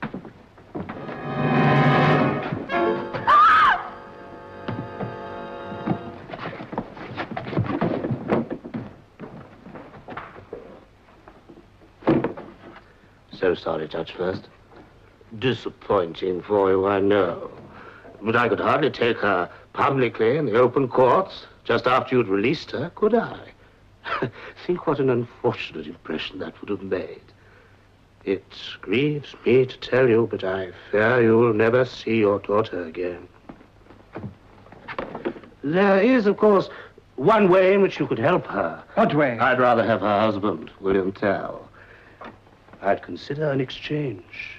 So sorry, Judge First. Disappointing for you, I know. But I could hardly take her publicly in the open courts just after you'd released her, could I? Think what an unfortunate impression that would have made. It grieves me to tell you, but I fear you'll never see your daughter again. There is, of course, one way in which you could help her. What way? I'd rather have her husband, William Tell. I'd consider an exchange.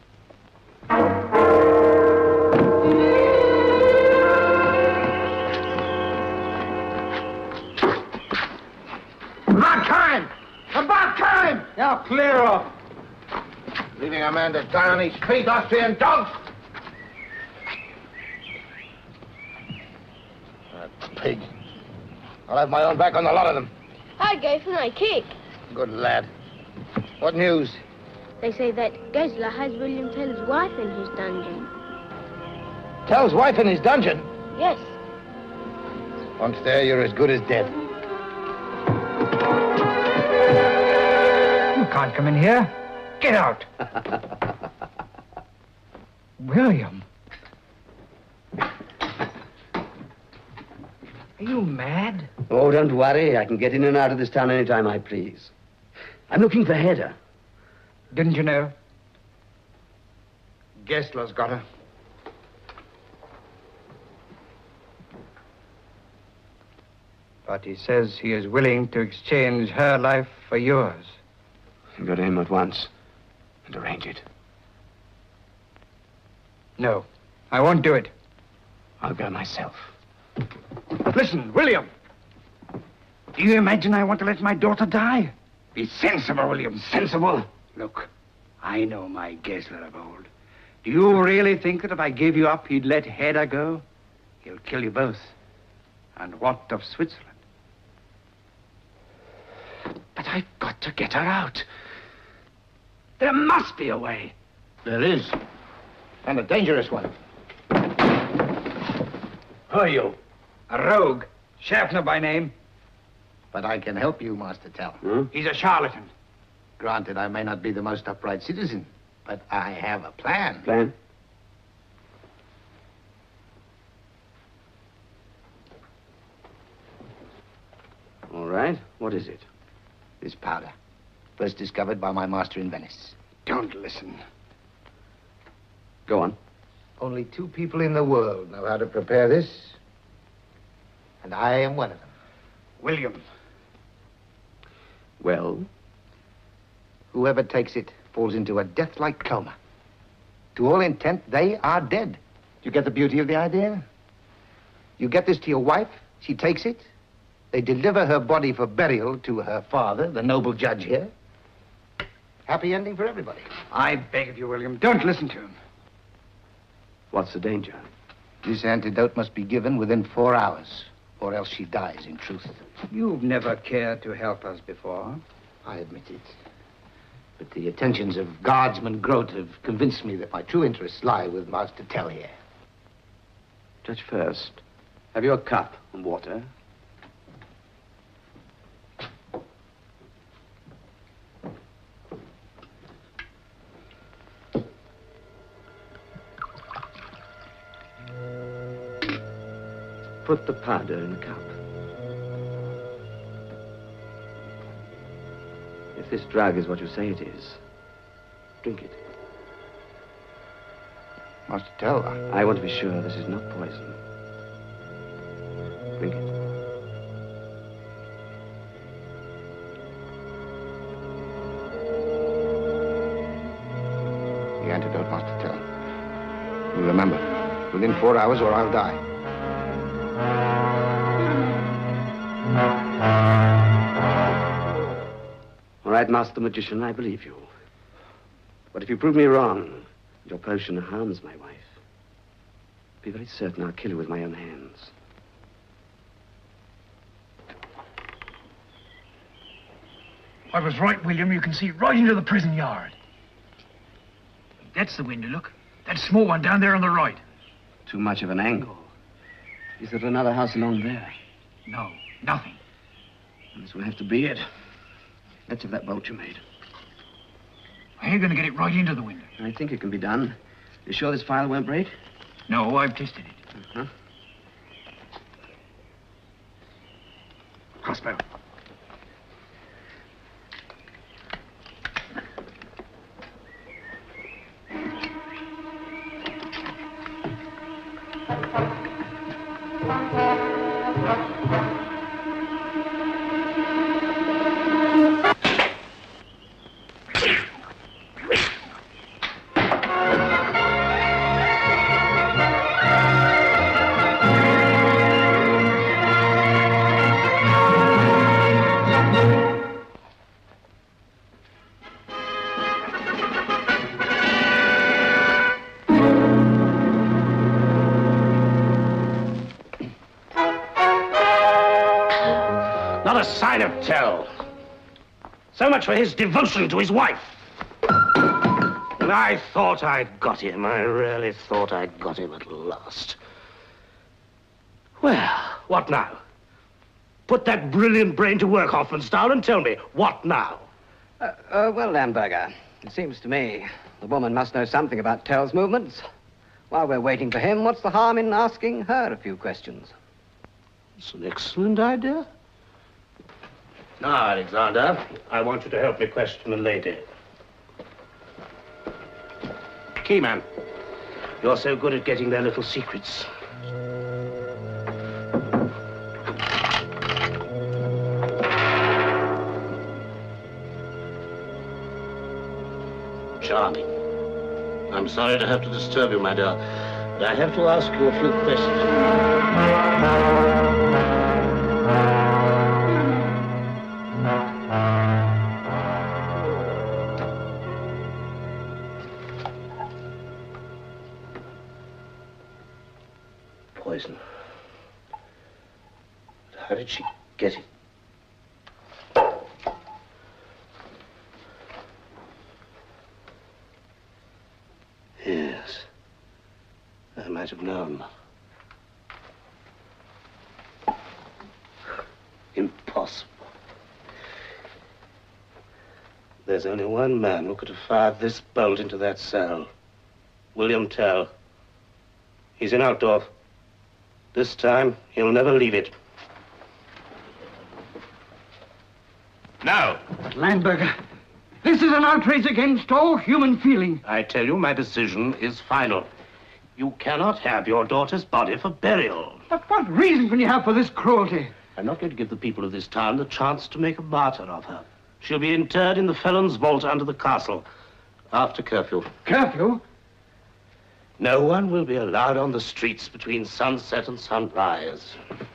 About time! About time! Now clear off. Leaving a man to die on his feet, Austrian dogs! That pig. I'll have my own back on the lot of them. I'd go for my kick. Good lad. What news? They say that Gessler has William Tell's wife in his dungeon. Tell's wife in his dungeon? Yes. Once there, you're as good as dead. You can't come in here. Get out. William. Are you mad? Oh, don't worry. I can get in and out of this town any time I please. I'm looking for Hedda. Didn't you know? Gessler's got her. But he says he is willing to exchange her life for yours. Go to him at once and arrange it. No, I won't do it. I'll go myself. Listen, William. Do you imagine I want to let my daughter die? Be sensible, William, sensible. Look, I know my Gessler of old. Do you really think that if I gave you up, he'd let Hedda go? He'll kill you both. And what of Switzerland? But I've got to get her out. There must be a way. There is. And a dangerous one. Who are you? A rogue. Schaffner by name. But I can help you, Master Tell. Hmm? He's a charlatan. Granted, I may not be the most upright citizen, but I have a plan. Plan? All right. What is it? This powder. First discovered by my master in Venice. Don't listen. Go on. Only two people in the world know how to prepare this. And I am one of them. William. Well? Whoever takes it falls into a death-like coma. To all intent, they are dead. Do you get the beauty of the idea? You get this to your wife, she takes it. They deliver her body for burial to her father, the noble judge here. Happy ending for everybody. I beg of you, William, don't listen to him. What's the danger? This antidote must be given within four hours, or else she dies in truth. You've never cared to help us before. I admit it. But the attentions of Guardsman Grote have convinced me that my true interests lie with Master Tell here. Judge first. Have you a cup and water? Put the powder in the cup. If this drug is what you say it is, drink it. Master Tell. I want to be sure this is not poison. Drink it. The antidote, Master Tell. You remember, within four hours or I'll die. All right, Master Magician, I believe you. But if you prove me wrong, your potion harms my wife, be very certain I'll kill you with my own hands. I was right, William. You can see right into the prison yard. That's the window, look. That small one down there on the right. Too much of an angle. Is there another house along there? No, nothing. This will have to be it. Let's have that bolt you made. How are you going to get it right into the window? I think it can be done. You sure this file won't break? No, I've tested it. Uh-huh. Crossbow. Sign of Tell. So much for his devotion to his wife. And I thought I'd got him. I really thought I'd got him at last. Well, what now? Put that brilliant brain to work, Hoffmannsthal, and tell me, what now? Uh, uh, well, Lamberger, it seems to me the woman must know something about Tell's movements. While we're waiting for him, what's the harm in asking her a few questions? It's an excellent idea. Now, Alexander, I want you to help me question a lady. Keyman, you're so good at getting their little secrets. Charming. I'm sorry to have to disturb you, my dear, but I have to ask you a few questions. poison. But how did she get it? Yes. I might have known. Impossible. There's only one man who could have fired this bolt into that cell. William Tell. He's in Altdorf. This time, he'll never leave it. No. Landberger, this is an outrage against all human feeling. I tell you, my decision is final. You cannot have your daughter's body for burial. But what reason can you have for this cruelty? I'm not going to give the people of this town the chance to make a martyr of her. She'll be interred in the felon's vault under the castle after curfew. Curfew? No one will be allowed on the streets between sunset and sunrise.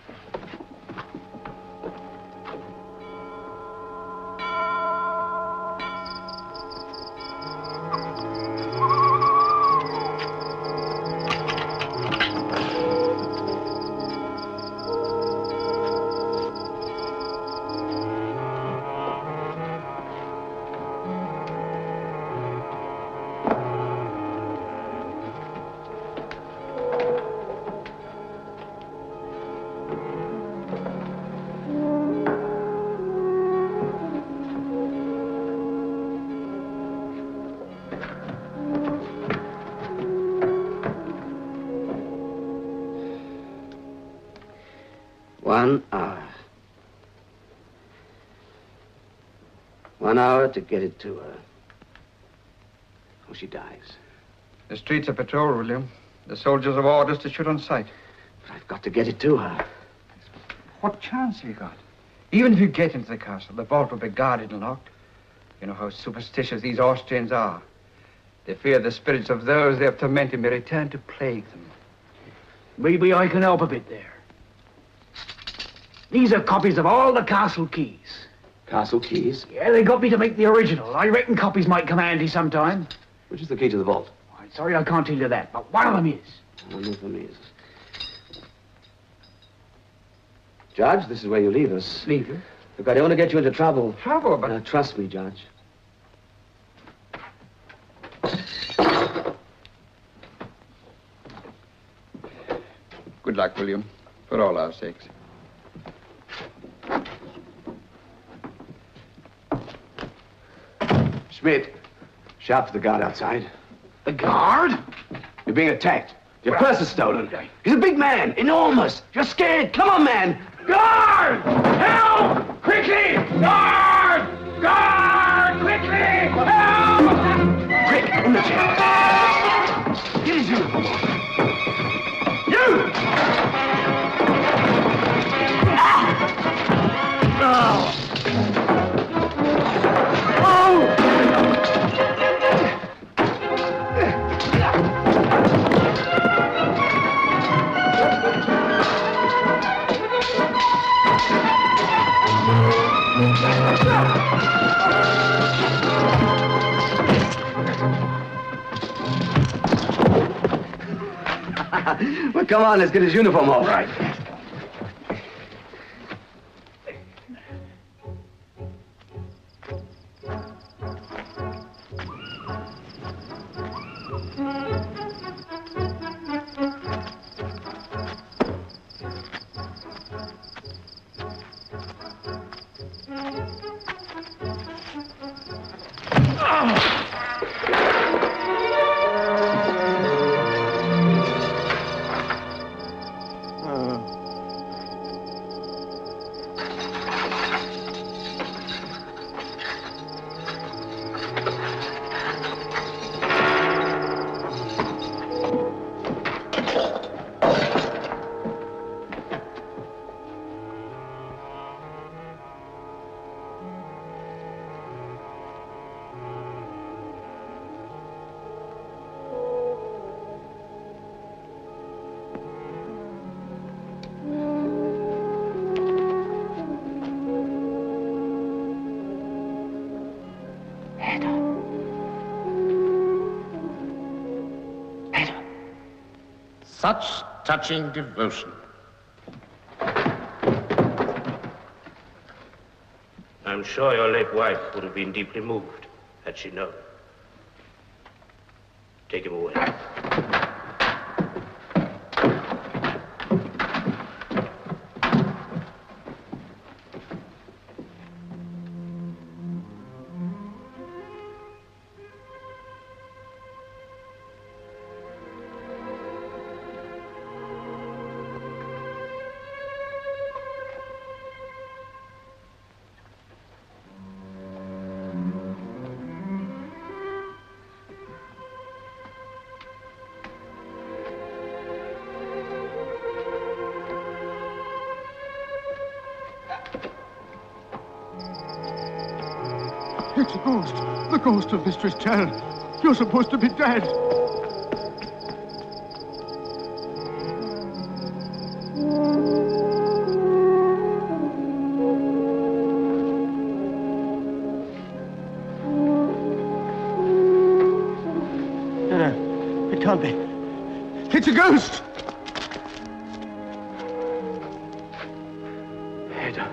One hour. One hour to get it to her. Or she dies. The streets are patrolled, William. The soldiers have orders to shoot on sight. But I've got to get it to her. What chance have you got? Even if you get into the castle, the vault will be guarded and locked. You know how superstitious these Austrians are. They fear the spirits of those they have tormented may return to plague them. Maybe I can help a bit there. These are copies of all the castle keys. Castle keys? Yeah, they got me to make the original. I reckon copies might come handy sometime. Which is the key to the vault? I'm sorry I can't tell you that, but one of them is. One of them is. Judge, this is where you leave us. Leave you? Look, I don't want to get you into trouble. Trouble, but... Uh, trust me, Judge. Good luck, William, for all our sakes. Schmidt, shout for the guard outside. The guard? You're being attacked. Your purse is stolen. He's a big man, enormous. You're scared. Come on, man. Guard! Help! Quickly! Guard! Guard! Quickly! Help! Quick, in the chair. Get his uniform on. You! Ah! Oh! Well, come on, let's get his uniform off. Right. Such touching devotion. I'm sure your late wife would have been deeply moved had she known. Take him away. It's a ghost. The ghost of Mistress Tell. You're supposed to be dead. No, no. It can't be. It's a ghost! Hedda.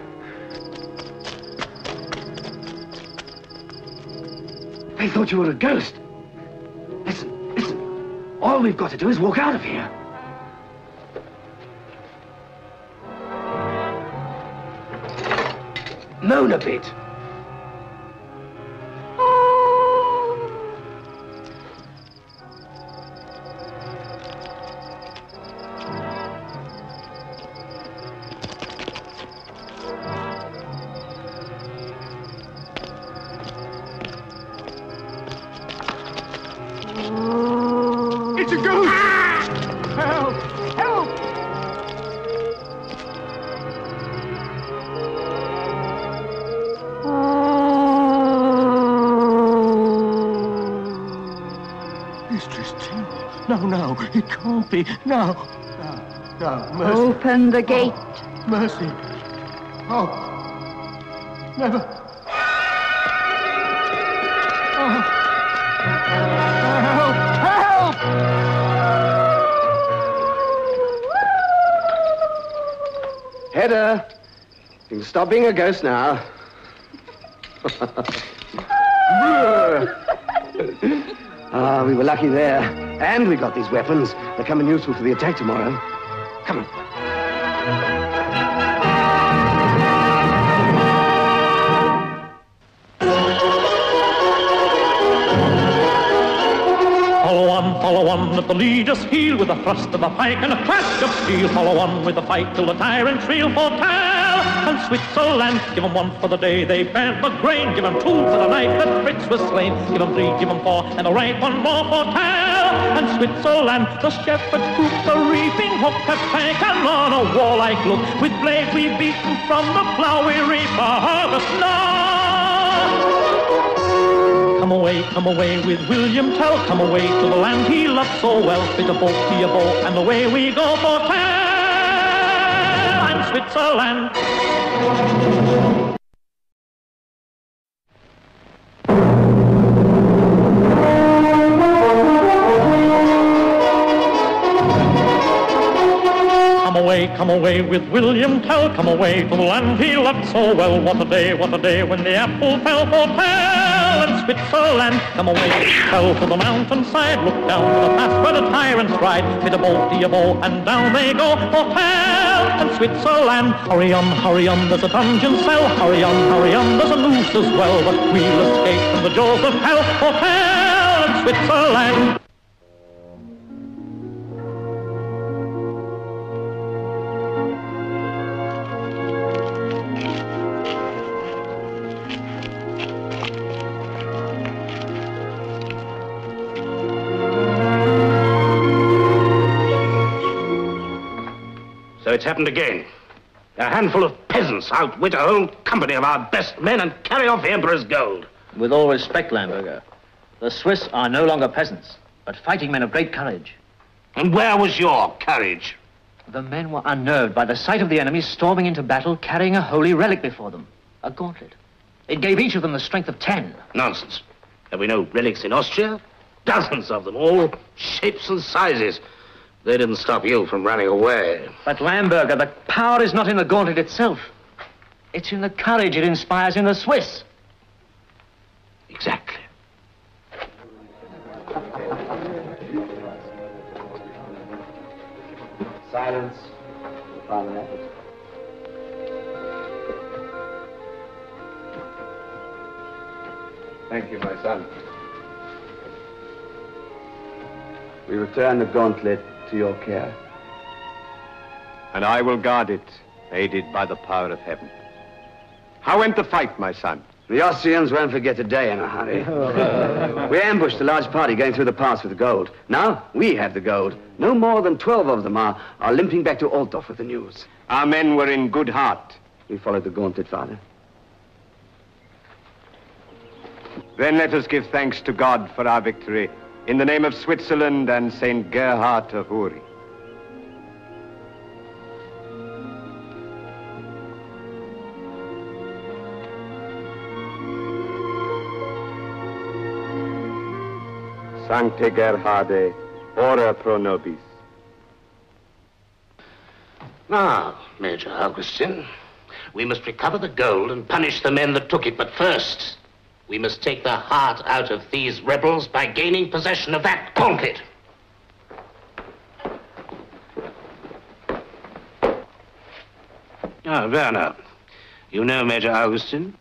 They thought you were a ghost. Listen, listen. All we've got to do is walk out of here. Moan a bit. It's a ghost! Help! Help! Mistress Tell. No, no, it can't be. No. No, no, mercy. Open the gate. Oh, mercy. Oh. Never. Oh. Help! Help! Hedda, you can stop being a ghost now. Ah, we were lucky there. And we got these weapons. They'll come in useful for the attack tomorrow. Come on. Follow on, follow on, at the leader's heel, with a thrust of a pike and a crash of steel. Follow on with the fight till the tyrants reel for Tell and Switzerland. Give 'em one for the day they bared the grain. Give 'em two for the night that Fritz was slain. Give 'em three, give 'em four, and a right one more for Tell and Switzerland. The shepherd's group, the reaping hook, a tank and on a warlike look. With blades we beaten from the plough, we reap a harvest now. Come away, come away with William Tell. Come away to the land he loved so well. Bit a bolt, be a bow, and away we go for Tell and Switzerland. Come away, come away with William Tell. Come away to the land he loved so well. What a day, what a day when the apple fell for Tell and Switzerland. Come away, fell to the mountainside. Look down to the pass where the tyrants ride. Hit a bolt, a bow, and down they go for Tell and Switzerland. Hurry on, hurry on, there's a dungeon cell. Hurry on, hurry on, there's a noose as well. But we'll escape from the jaws of hell for Tell and Switzerland. So it's happened again. A handful of peasants outwit a whole company of our best men and carry off the Emperor's gold. With all respect, Lamberger, the Swiss are no longer peasants, but fighting men of great courage. And where was your courage? The men were unnerved by the sight of the enemy storming into battle, carrying a holy relic before them, a gauntlet. It gave each of them the strength of ten. Nonsense. Have we no relics in Austria? Dozens of them, all shapes and sizes. They didn't stop you from running away. But Lamberger, the power is not in the gauntlet itself. It's in the courage it inspires in the Swiss. Exactly. Silence. Father Abbot. Thank you, my son. We return the gauntlet to your care. And I will guard it, aided by the power of heaven. How went the fight, my son? The Austrians won't forget a day in a hurry. We ambushed a large party going through the pass with the gold. Now we have the gold. No more than twelve of them are, are limping back to Altdorf with the news. Our men were in good heart. We followed the gauntlet, Father. Then let us give thanks to God for our victory, in the name of Switzerland and Saint Gerhard of Uri. Sancte Gerharde, ora pro nobis. Now, Major Augustin, we must recover the gold and punish the men that took it. But first, we must take the heart out of these rebels by gaining possession of that gauntlet. Ah, Werner. You know Major Augustin?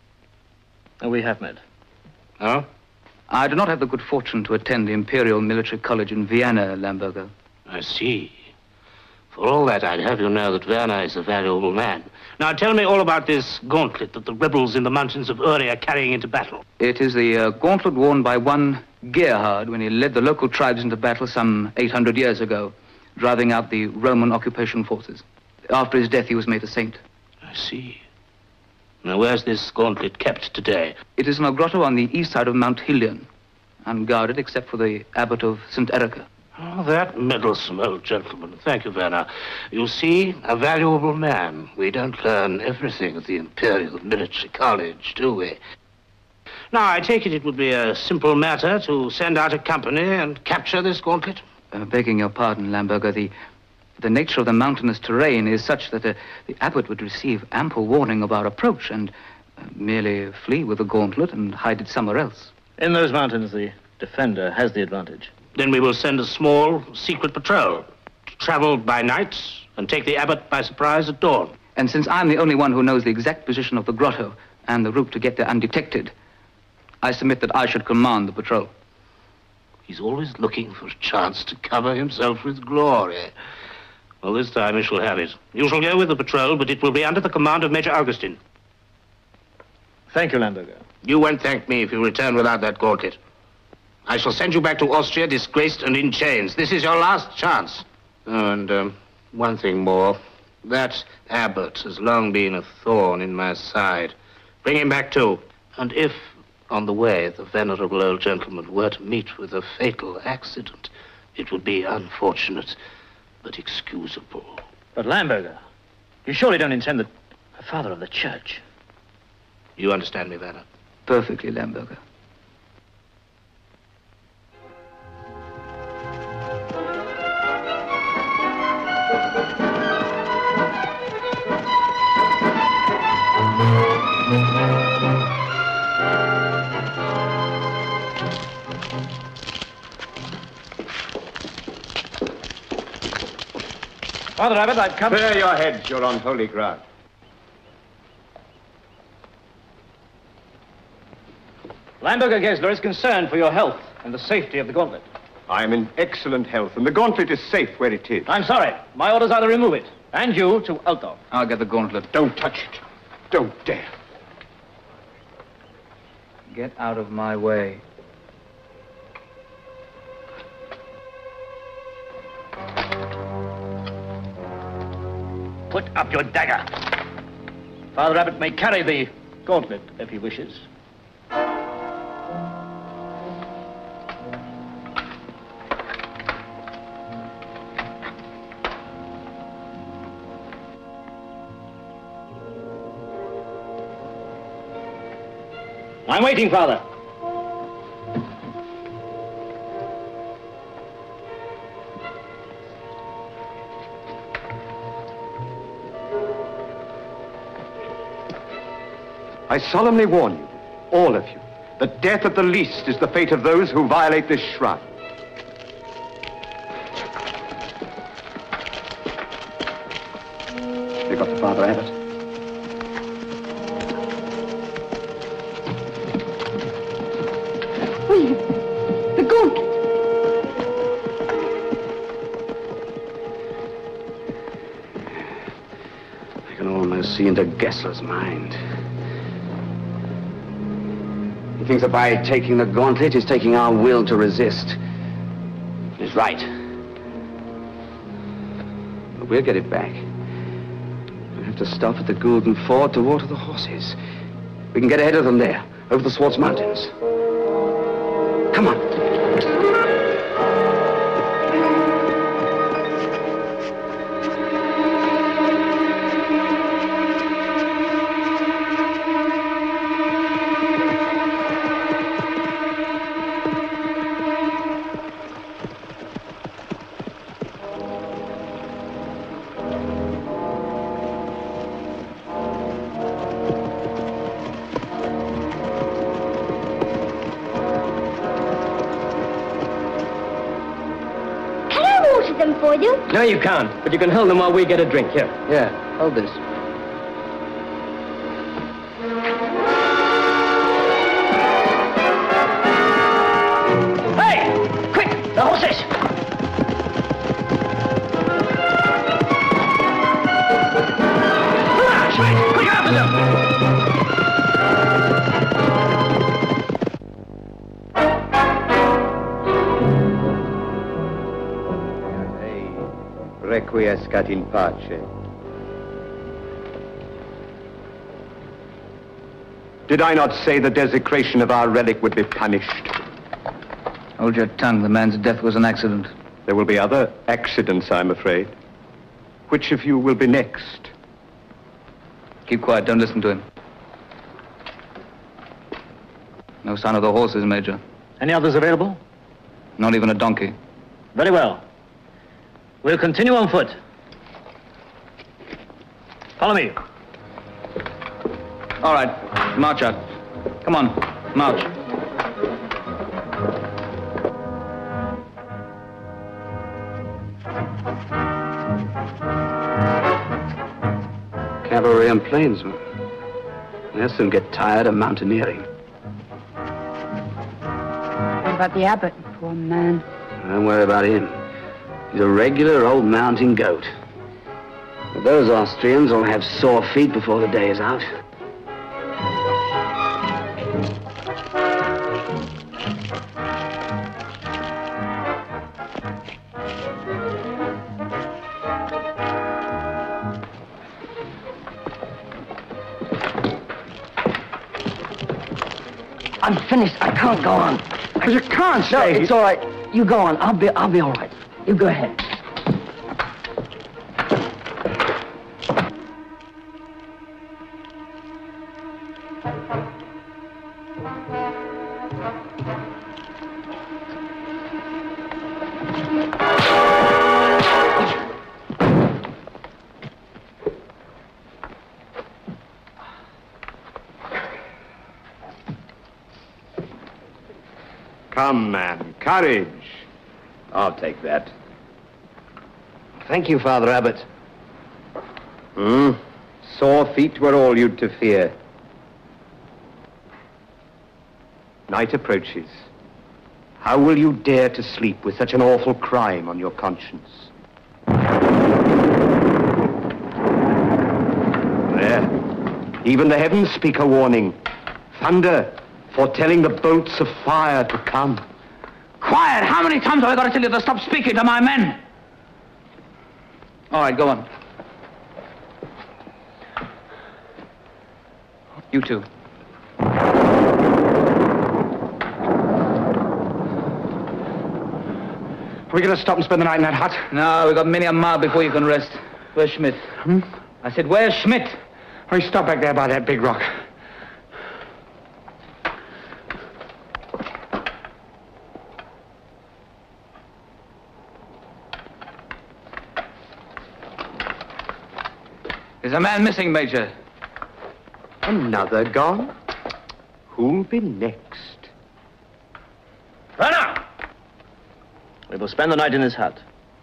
We have met. Oh? I do not have the good fortune to attend the Imperial Military College in Vienna, Lamberger. I see. For all that, I'd have you know that Werner is a valuable man. Now, tell me all about this gauntlet that the rebels in the mountains of Uri are carrying into battle. It is the uh, gauntlet worn by one Gerhard when he led the local tribes into battle some eight hundred years ago, driving out the Roman occupation forces. After his death, he was made a saint. I see. Now, where's this gauntlet kept today? It is in a grotto on the east side of Mount Hillion, unguarded except for the abbot of Saint Erica. Oh, that meddlesome old gentleman. Thank you, Werner. You see, a valuable man. We don't learn everything at the Imperial Military College, do we? Now, I take it it would be a simple matter to send out a company and capture this gauntlet? Uh, begging your pardon, Lamberger, the, the nature of the mountainous terrain is such that uh, the abbot would receive ample warning of our approach and uh, merely flee with the gauntlet and hide it somewhere else. In those mountains, the defender has the advantage. Then we will send a small, secret patrol to travel by night and take the abbot by surprise at dawn. And since I'm the only one who knows the exact position of the grotto and the route to get there undetected, I submit that I should command the patrol. He's always looking for a chance to cover himself with glory. Well, this time he shall have it. You shall go with the patrol, but it will be under the command of Major Augustin. Thank you, Lamberger. You won't thank me if you return without that gauntlet. I shall send you back to Austria disgraced and in chains. This is your last chance. Oh, and um, one thing more. That abbot has long been a thorn in my side. Bring him back too. And if, on the way, the venerable old gentleman were to meet with a fatal accident, it would be unfortunate, but excusable. But Lamberger, you surely don't intend that a father of the church. You understand me, Werner? Perfectly, Lamberger. Father Abbot, I've come... Spare your heads, you're on holy ground. Lamberger Gesler is concerned for your health and the safety of the gauntlet. I am in excellent health, and the gauntlet is safe where it is. I'm sorry. My orders are to remove it. And you to Altdorf. I'll get the gauntlet. Don't touch it. Don't dare. Get out of my way. Put up your dagger. Father Abbot may carry the gauntlet if he wishes. I'm waiting, Father. I solemnly warn you, all of you, that death at the least is the fate of those who violate this shrine. You got the Father Abbot? William, the gauntlet. I can almost see into Gessler's mind. He thinks that by taking the gauntlet, he's taking our will to resist. He's right. But we'll get it back. We'll have to stop at the Goulden Ford to water the horses. We can get ahead of them there, over the Swartz Mountains. Come on. For you? No, you can't. But you can hold them while we get a drink. Here. Yeah, hold this. Hey! Quick! The horses! Hurrah! Schmidt! Quick after them! Requiescat in pace. Did I not say the desecration of our relic would be punished? Hold your tongue. The man's death was an accident. There will be other accidents, I'm afraid. Which of you will be next? Keep quiet. Don't listen to him. No sign of the horses, Major. Any others available? Not even a donkey. Very well. We'll continue on foot. Follow me. All right. March out. Come on. March. Cavalry and plainsmen. They'll soon get tired of mountaineering. What about the abbot, poor man? Don't worry about him. He's a regular old mountain goat. But those Austrians will have sore feet before the day is out. I'm finished. I can't go on. You can't stay. No, it's all right. You go on. I'll be. I'll be all right. You go ahead. Come, man. Courage. I'll take that. Thank you, Father Abbot. Hmm? Sore feet were all you'd to fear. Night approaches. How will you dare to sleep with such an awful crime on your conscience? There. Even the heavens speak a warning. Thunder, foretelling the bolts of fire to come. Quiet! How many times have I got to tell you to stop speaking to my men? All right, go on. You two. Are we going to stop and spend the night in that hut? No, we've got many a mile before you can rest. Where's Schmidt? Hmm? I said, where's Schmidt? Oh, he stopped back there by that big rock. There's a man missing, Major. Another gone? Who'll be next? Werner! We will spend the night in his hut.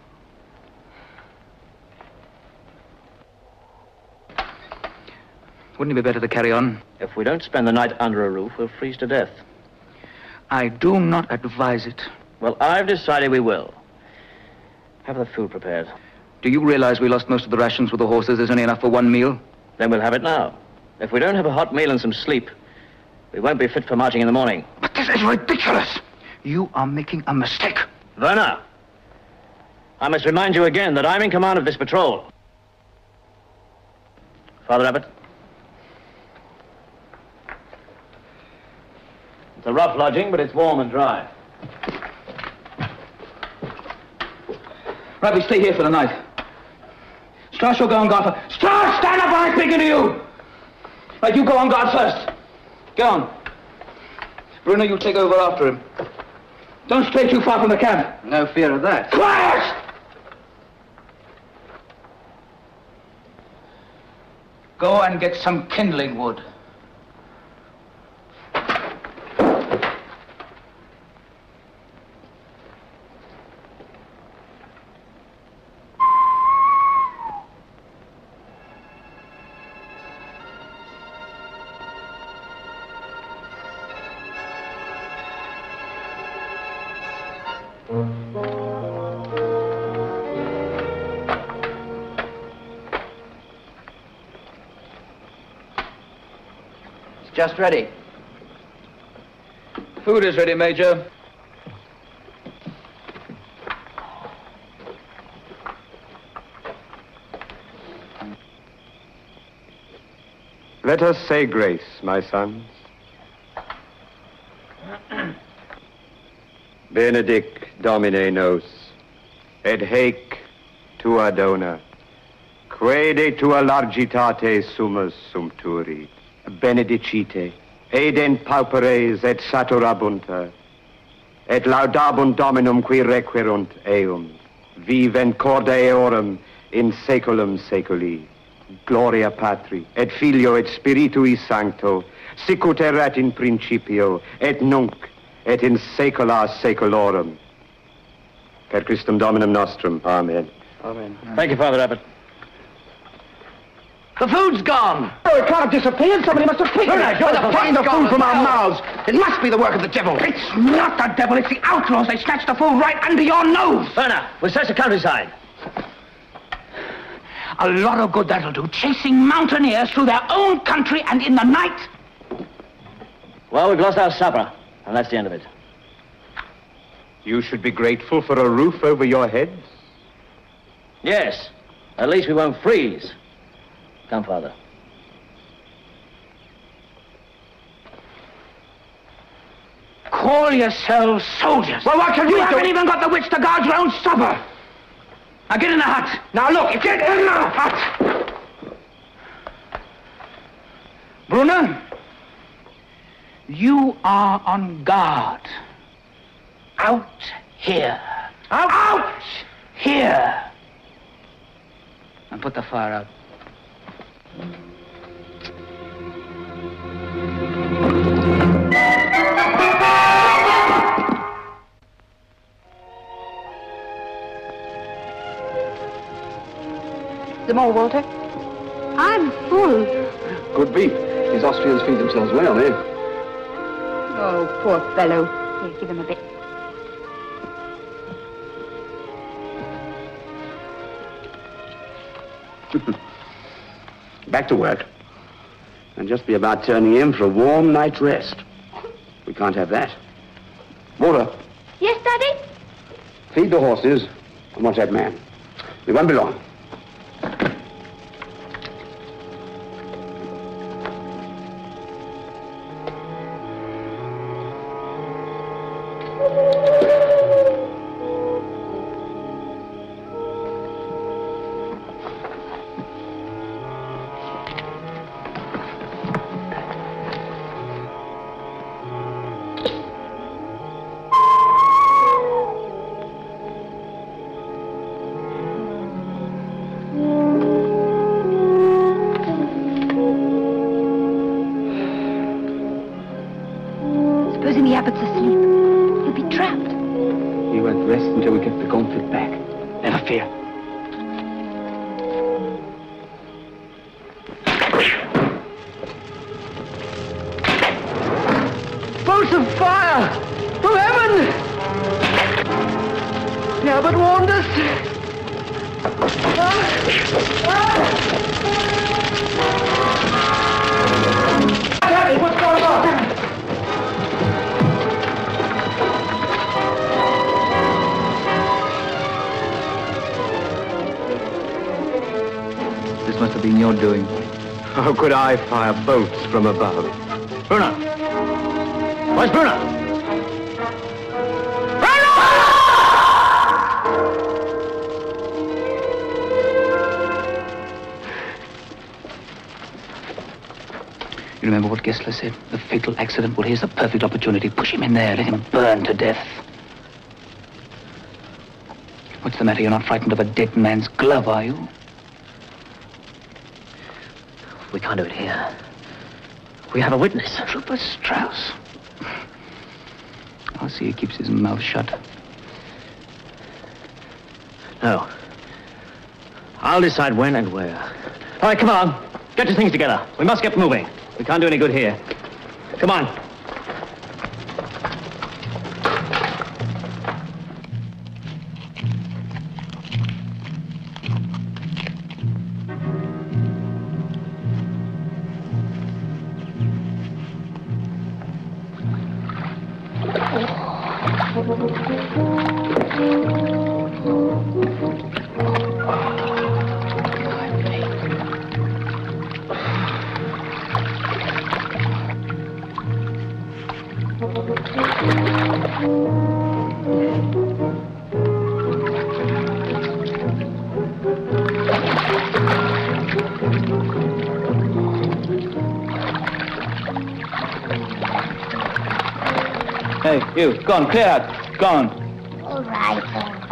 Wouldn't it be better to carry on? If we don't spend the night under a roof, we'll freeze to death. I do not advise it. Well, I've decided we will. Have the food prepared. Do you realize we lost most of the rations with the horses? There's only enough for one meal? Then we'll have it now. If we don't have a hot meal and some sleep, we won't be fit for marching in the morning. But this is ridiculous. You are making a mistake. Werner, I must remind you again that I'm in command of this patrol. Father Abbot? It's a rough lodging, but it's warm and dry. Rabbi, stay here for the night. Strauss, you'll go on guard for... Strauss, stand up when I'm speaking to you! Right, you go on guard first. Go on. Bruno, you take over after him. Don't stray too far from the camp. No fear of that. Quiet! Go and get some kindling wood. Just ready. Food is ready, Major. Let us say grace, my sons. Benedict Domine nos, et haec tua dona, quae tua largitate sumus sumpturi, benedicite, edent pauperes et saturabunta, et laudabunt Dominum qui requirunt eum, vivent corda eorum in saeculum saeculi. Gloria Patri, et Filio, et Spiritui Sancto, sicut erat in principio, et nunc, et in saecula saeculorum. Per Christum Dominum nostrum. Amen. Amen. Thank you, Father Abbot. The food's gone. Oh, it can't have disappeared. Somebody must have taken Right, it. you're They're the taking the food's food gone from as our well. mouths. It must be the work of the devil. It's not the devil. It's the outlaws. They snatched the food right under your nose. Werner, we'll search the countryside. A lot of good that'll do. Chasing mountaineers through their own country and in the night. Well, we've lost our supper, and that's the end of it. You should be grateful for a roof over your heads. Yes, at least we won't freeze. Come, Father. Call yourselves soldiers. Well, what can you we haven't do? even got the wits to guard your own supper. Now get in the hut. Now look, get in the hut. Bruno, you are on guard. Out here. Out, out here. And put the fire out. Some more, Walter? I'm full. Good beef. These Austrians feed themselves well, eh? Oh, poor fellow. Here, give him a bit. Back to work. And just be about turning in for a warm night's rest. We can't have that. Walter, Yes, Daddy? feed the horses and watch that man. We won't be long. the abbot's asleep. He'll be trapped. We won't rest until we get the gauntlet back. Never fear. Bolts of fire! From heaven! The abbot warned us. Daddy, what's going on? This must have been your doing. How could I fire bolts from above? Bruno! Where's Bruno? You remember what Gessler said? The fatal accident. Well, here's the perfect opportunity. Push him in there. Let him burn to death. What's the matter? You're not frightened of a dead man's glove, are you? We can't do it here. We have a witness. Trooper Strauss. I'll see he keeps his mouth shut. No. I'll decide when and where. All right, come on. Get your things together. We must get moving. We can't do any good here. Come on. Hey, you, go on, clear out. Go on. All right.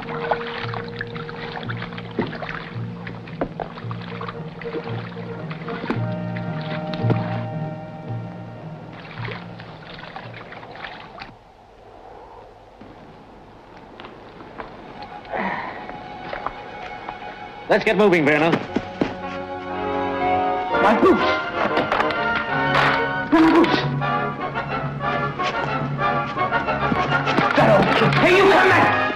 Let's get moving, Werner. My boots! My boots! Hey, you come back!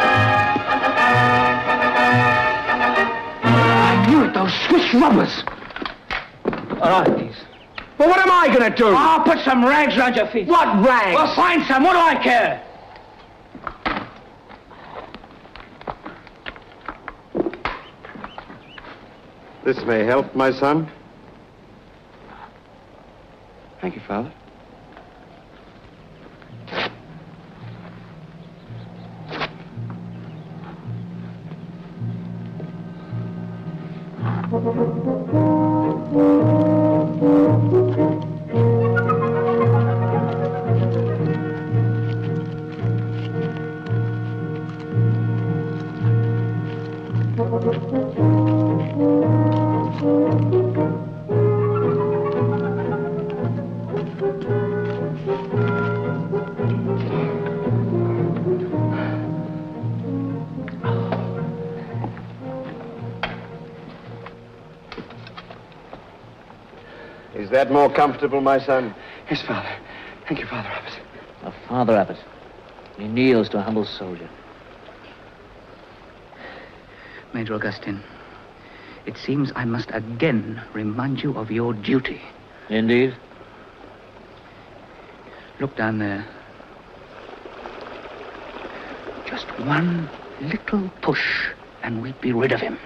I knew it, those Swiss rubbers. All right, please. Well, what am I going to do? I'll put some rags around your feet. What rags? Well, find some. What do I care? This may help, my son. Thank you, Father. Is that more comfortable, my son? Yes, Father. Thank you, Father Abbot. A Father Abbot. He kneels to a humble soldier. Major Augustine, it seems I must again remind you of your duty. Indeed? Look down there. Just one little push, and we'll be rid of him.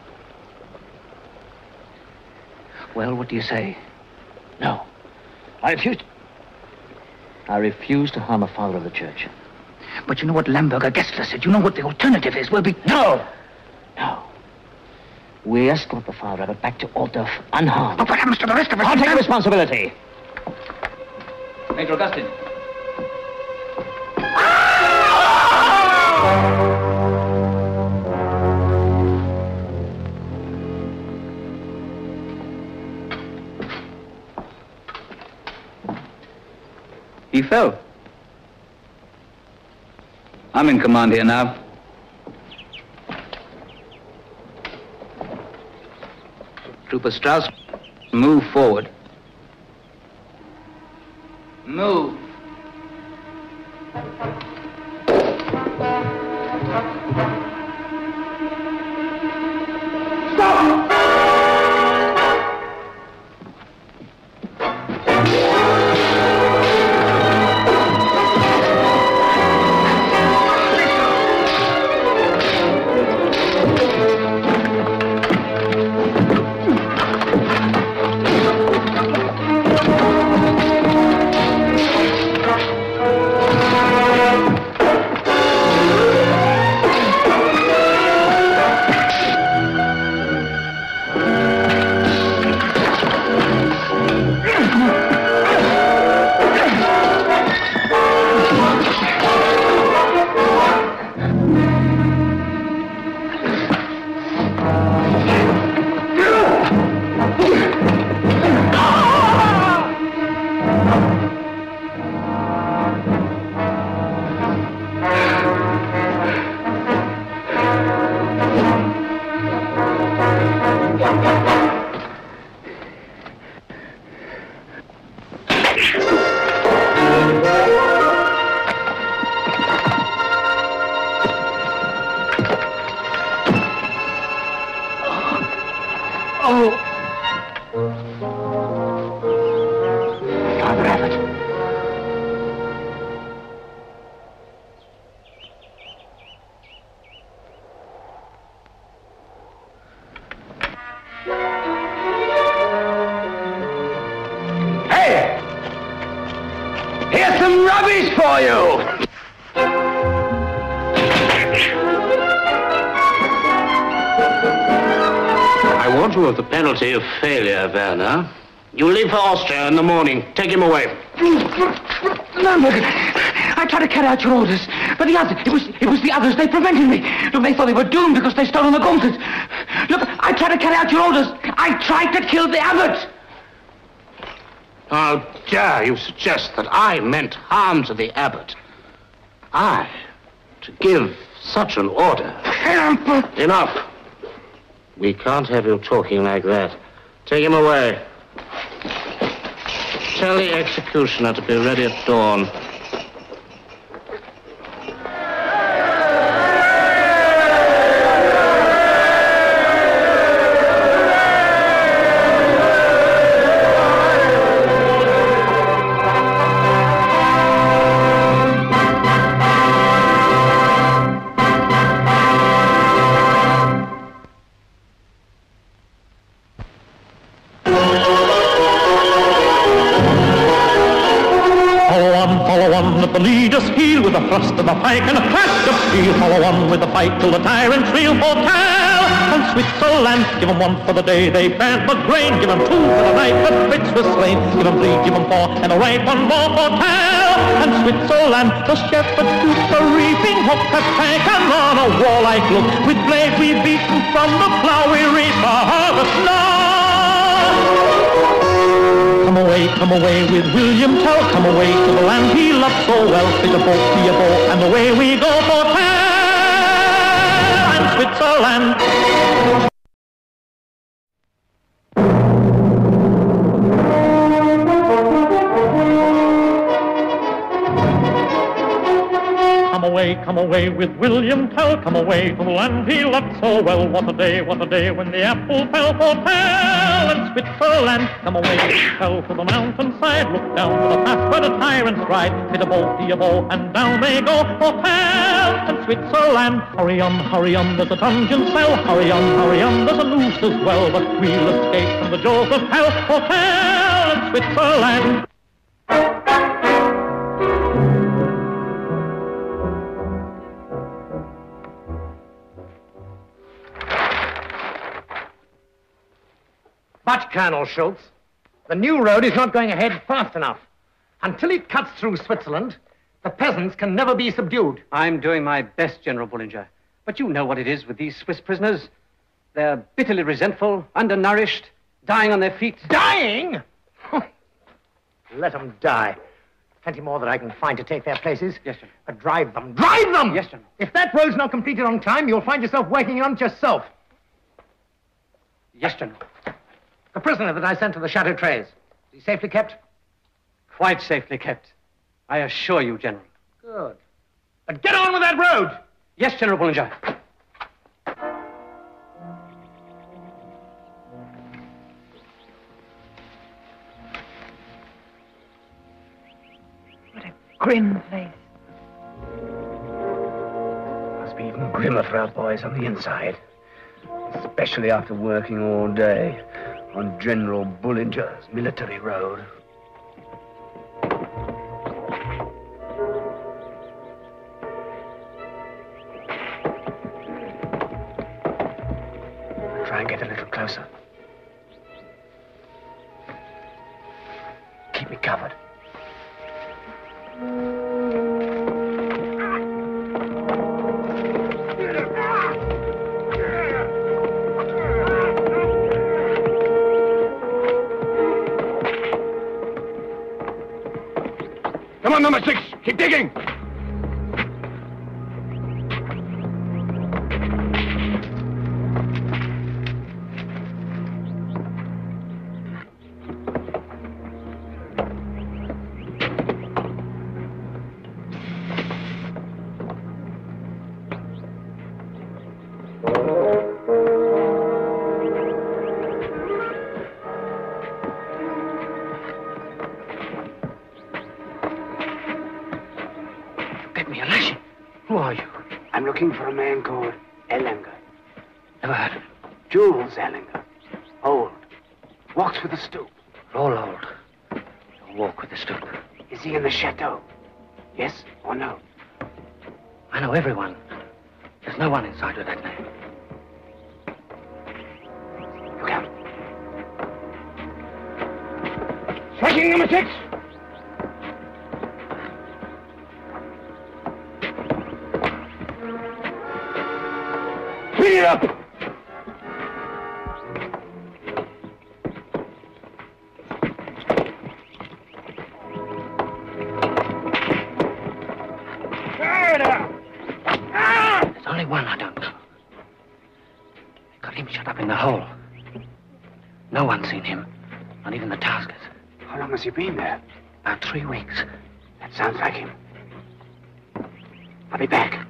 Well, what do you say? No. I refuse to... I refuse to harm a father of the church. But you know what Lamberger Gessler said. You know what the alternative is. We'll be... No! No. We escort the Father Abbot back to Altdorf unharmed. But what happens to the rest of us? I'll take responsibility. Major Augustine. He fell. I'm in command here now. Trooper Strauss, move forward. Move. Here's some rubbish for you! I warn you of the penalty of failure, Werner. You leave for Austria in the morning. Take him away. Lamberger, I tried to carry out your orders, but the others, it was, it was the others, they prevented me. Look, they thought they were doomed because they stolen the gauntlet. Look, I tried to carry out your orders. I tried to kill the abbot. How dare you suggest that I meant harm to the abbot? I, to give such an order. Enough. We can't have you talking like that. Take him away. Tell the executioner to be ready at dawn. Let the leaders heel with a thrust of a pike and a crash of steel. Follow on with the fight till the tyrants reel for Tal and Switzerland. Give them one for the day they burnt the grain. Give them two for the night that Fritz was slain. Give them three, give them four, and a right one more for Tal and Switzerland. The shepherds do the reaping hook, a tank and on a warlike look. With blades we've beaten from the plough, we reap the harvest now. Come away, come away with William Tell. Come away to the land he loved so well. Bid a boat, be a boat, and away we go for Tell and Switzerland. Come away, come away with William Tell. Come away to the land he loved so well. What a day, what a day when the apple fell for Tell and Switzerland. Come away, Tell to the mountainside. Look down to the path where the tyrants ride. Hit a bow, be a bow, and down they go for Tell and Switzerland. Hurry on, hurry on, there's a dungeon cell. Hurry on, hurry on, there's a noose as well. But we'll escape from the jaws of hell for Tell and Switzerland. But, Colonel Schultz, the new road is not going ahead fast enough. Until it cuts through Switzerland, the peasants can never be subdued. I'm doing my best, General Bullinger. But you know what it is with these Swiss prisoners. They're bitterly resentful, undernourished, dying on their feet. Dying? Let them die. Plenty more that I can find to take their places. Yes, sir. But drive them. Drive them! Yes, sir. If that road's not completed on time, you'll find yourself working on it yourself. Yes, General. The prisoner that I sent to the Chateau Trays, is he safely kept? Quite safely kept. I assure you, General. Good. But get on with that road! Yes, General Bullinger. Grim place. Must be even grimmer for our boys on the inside. Especially after working all day on General Bullinger's military road. I'll try and get a little closer. Keep me covered. Come on, number six. Keep digging. For a man called Erlanger. Never heard of him. Jules Erlanger. Old. Walks with a stoop. All old. Don't walk with the stoop. Is he in the chateau? Yes or no? I know everyone. There's no one inside with that name. Look out. Striking number six. Clean it up! There's only one I don't know. They got him shut up in the hole. No one's seen him, not even the taskers. How long has he been there? About three weeks. That sounds like him. I'll be back.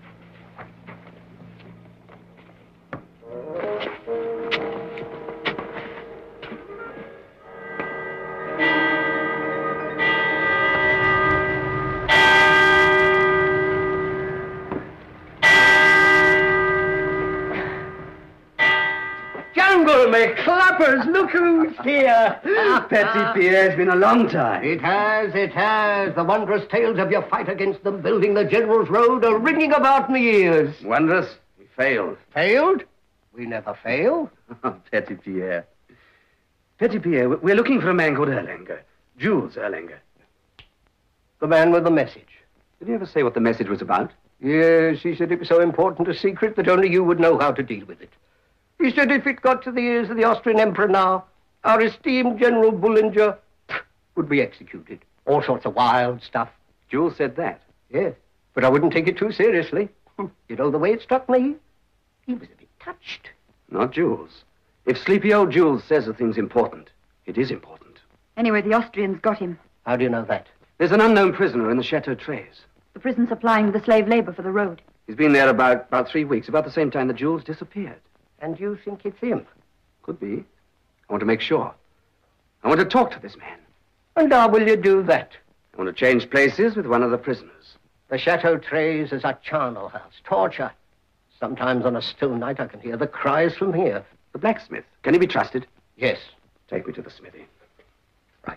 My clappers, look who's here. Petit-Pierre, it's been a long time. It has, it has. The wondrous tales of your fight against them building the General's Road are ringing about my ears. Wondrous? We failed. Failed? We never fail. Petit-Pierre. Petit-Pierre, we're looking for a man called Erlanger. Jules Erlanger. The man with the message. Did he ever say what the message was about? Yes, he said it was so important a secret that only you would know how to deal with it. He said if it got to the ears of the Austrian Emperor now, our esteemed General Bullinger would be executed. All sorts of wild stuff. Jules said that? Yes, but I wouldn't take it too seriously. You know the way it struck me? He was a bit touched. Not Jules. If sleepy old Jules says a thing's important, it is important. Anyway, the Austrians got him. How do you know that? There's an unknown prisoner in the Chateau Trays. The prison supplying the slave labor for the road. He's been there about, about three weeks, about the same time that Jules disappeared. And you think it's him? Could be. I want to make sure. I want to talk to this man. And how will you do that? I want to change places with one of the prisoners. The Chateau Trays is a charnel house. Torture. Sometimes on a still night I can hear the cries from here. The blacksmith. Can he be trusted? Yes. Take me to the smithy. Right.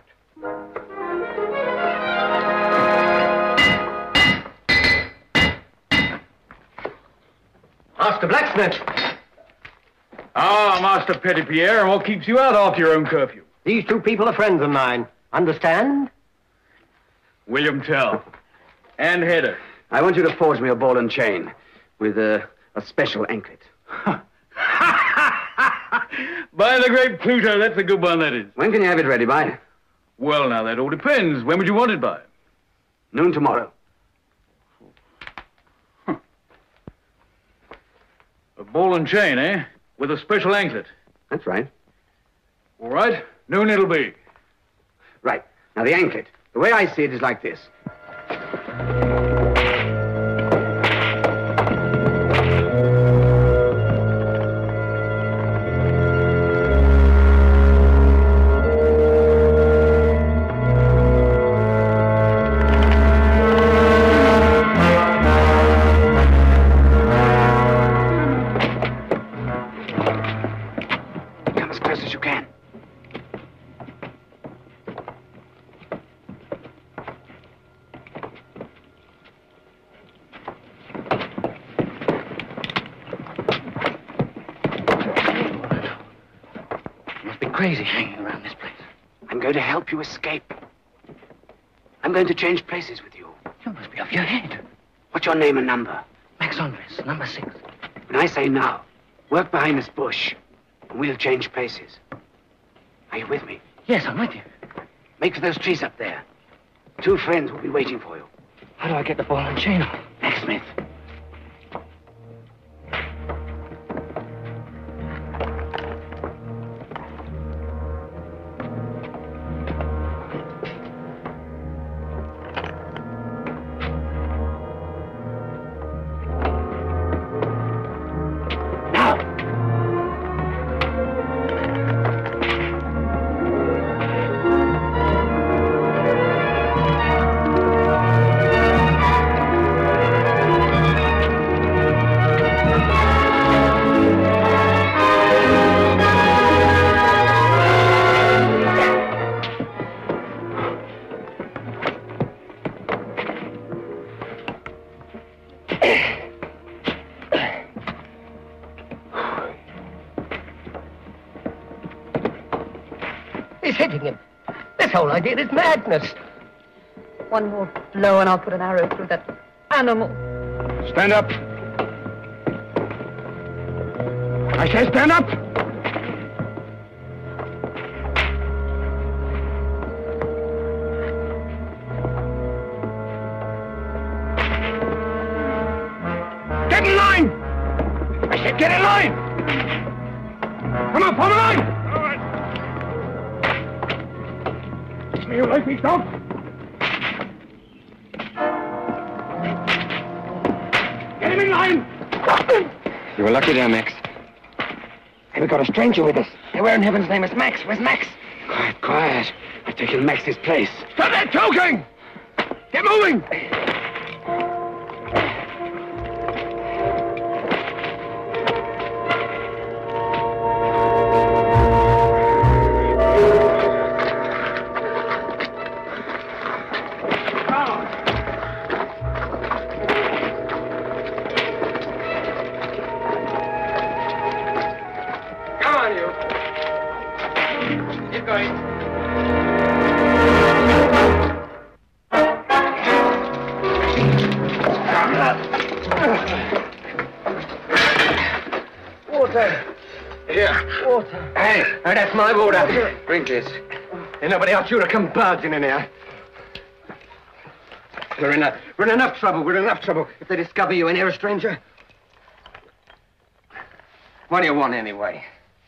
Master Blacksmith. Ah, Master Petit-Pierre, and what keeps you out after your own curfew? These two people are friends of mine. Understand? William Tell. And Hedda. I want you to forge me a ball and chain with a, a special anklet. By the great Pluto, that's a good one, that is. When can you have it ready by? Well, now, that all depends. When would you want it by? Noon tomorrow. A ball and chain, eh? With a special anklet. That's right. All right. Noon it'll be. Right. Now, the anklet. The way I see it is like this. Come as close as you can. Crazy hanging around this place. I'm going to help you escape. I'm going to change places with you. You must be off your head. What's your name and number? Max Andres, number six. When I say now, work behind this bush, and we'll change places. Are you with me? Yes, I'm with you. Make for those trees up there. Two friends will be waiting for you. How do I get the ball and chain off? Max Smith. He's hitting him. This whole idea is madness. One more blow and I'll put an arrow through that animal. Stand up. I say stand up. Get in line! I said get in line! Come on, form a line! All right. You like me, dog? Get him in line! You were lucky there, Max. Hey, we got a stranger with us. Hey, where in heaven's name is Max? Where's Max? Quiet, quiet. I've taken Max's place. Stop that joking! Get moving! That's my water. Drink this. Ain't nobody else you to come barging in here. We're in, a, we're in enough trouble. We're in enough trouble. If they discover you in here, a stranger. What do you want, anyway?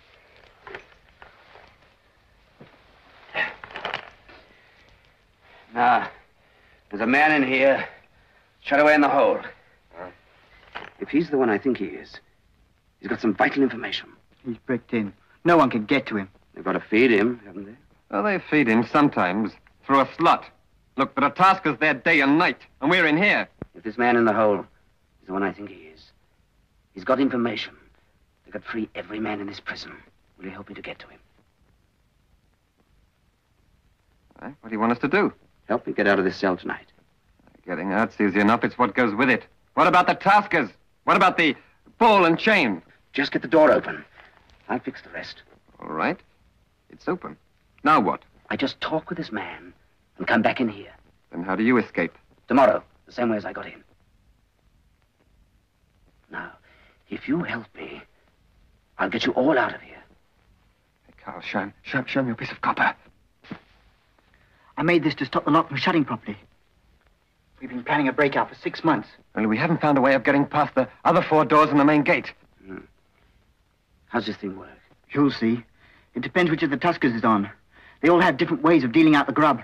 Now, there's a man in here, shut away in the hold. Huh? If he's the one I think he is, he's got some vital information. He's bricked in. No one can get to him. They've got to feed him, haven't they? Well, they feed him sometimes through a slot. Look, there are taskers there day and night, and we're in here. If this man in the hole is the one I think he is, he's got information that could free every man in this prison. Will you help me to get to him? Right, what do you want us to do? Help me get out of this cell tonight. Getting out's easy enough. It's what goes with it. What about the taskers? What about the ball and chain? Just get the door open. I'll fix the rest. All right. It's open. Now what? I just talk with this man and come back in here. Then how do you escape? Tomorrow, the same way as I got in. Now, if you help me, I'll get you all out of here. Hey, Carl, show him, show him, show him your piece of copper. I made this to stop the lock from shutting properly. We've been planning a breakout for six months. Only we haven't found a way of getting past the other four doors in the main gate. Hmm. How's this thing work? You'll see. It depends which of the Tuskers is on. They all have different ways of dealing out the grub.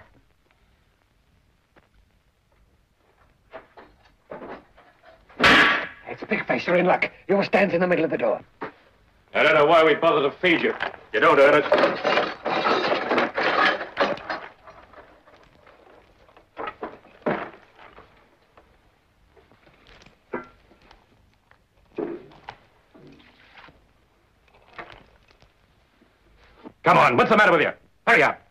It's Bigface, you're in luck. Yours stands in the middle of the door. I don't know why we bother to feed you. You don't earn it. Come on, what's the matter with you? Hurry up.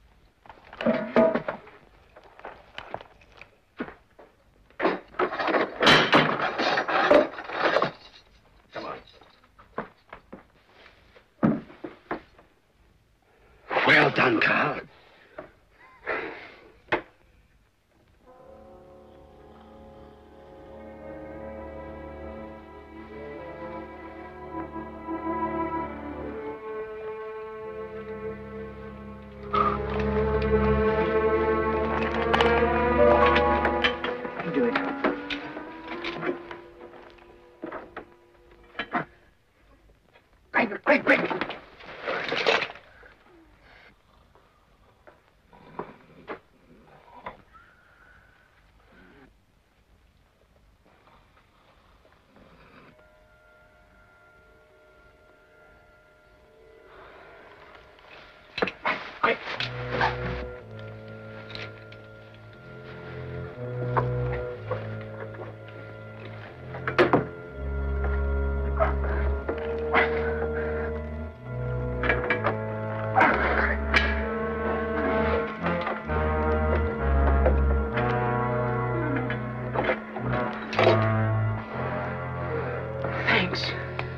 Well done, Carl. Do it. Quick, quick, quick. Thanks.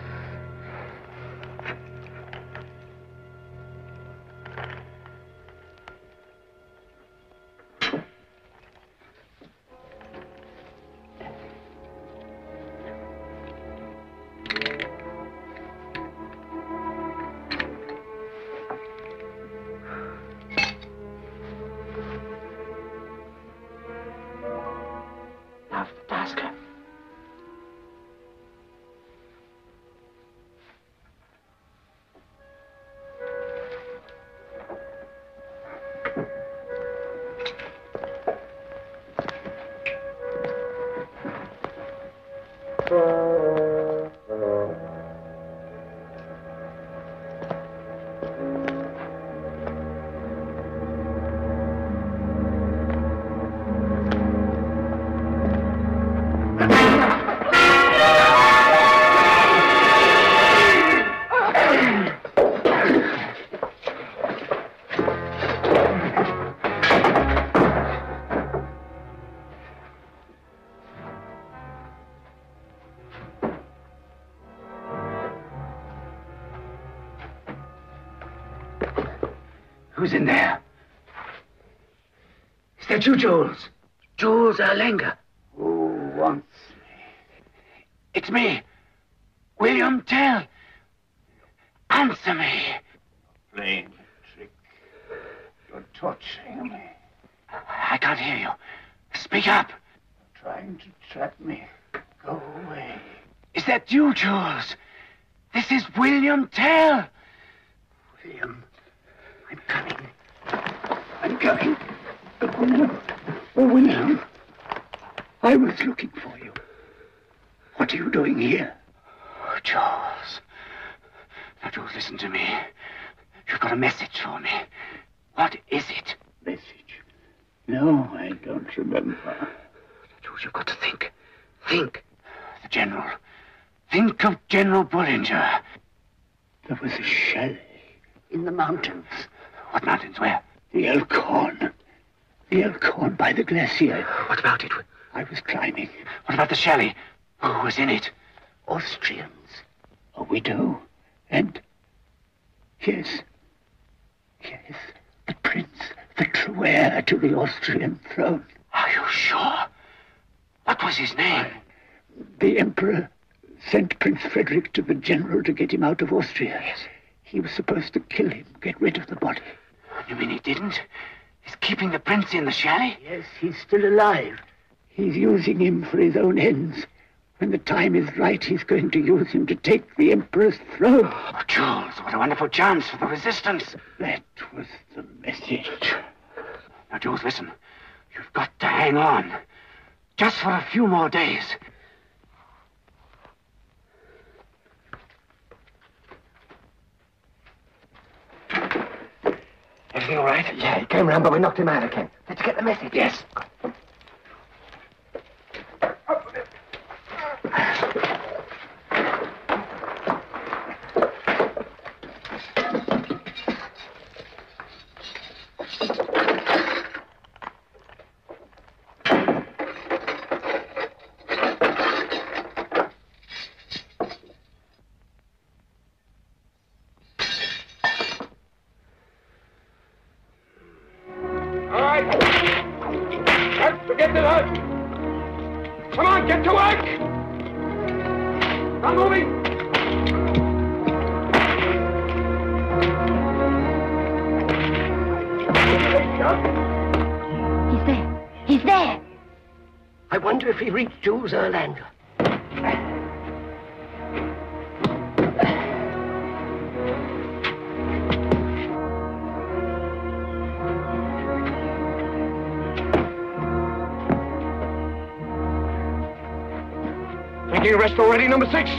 Now for the Tasker. Who's in there? Is that you, Jules? Jules Erlanger. Who wants me? It's me, William Tell. Answer me. Playing a trick. You're torturing me. I can't hear you. Speak up. Trying to trap me. Go away. Is that you, Jules? This is William Tell. William, I'm coming. I'm coming. Oh, William. Oh, William. I was looking for you. What are you doing here? Oh, Jules. Now, Jules, listen to me. You've got a message for me. What is it? Message? No, I don't remember. Jules, you've got to think. Think. The General. Think of General Bullinger. There was a chalet in the mountains. What mountains? Where? The Elkhorn. The Elkhorn by the glacier. What about it? I was climbing. What about the chalet? Who was in it? Austrians. A widow. And... Yes. Yes. The prince. The true heir to the Austrian throne. Are you sure? What was his name? I, the Emperor sent Prince Frederick to the general to get him out of Austria. Yes. He was supposed to kill him, get rid of the body. You mean he didn't? He's keeping the prince in the chalet? Yes, he's still alive. He's using him for his own ends. When the time is right, he's going to use him to take the Emperor's throne. Oh, Jules, what a wonderful chance for the resistance. That was the message. Now, Jules, listen. You've got to hang on. Just for a few more days. Everything all right? Yeah, he came round, but we knocked him out again. Let's get the message. Yes. Get to work! Come on, get to work! Start moving! He's there. He's there. I wonder if he reached Jules Erlanger. Making arrest already, number six.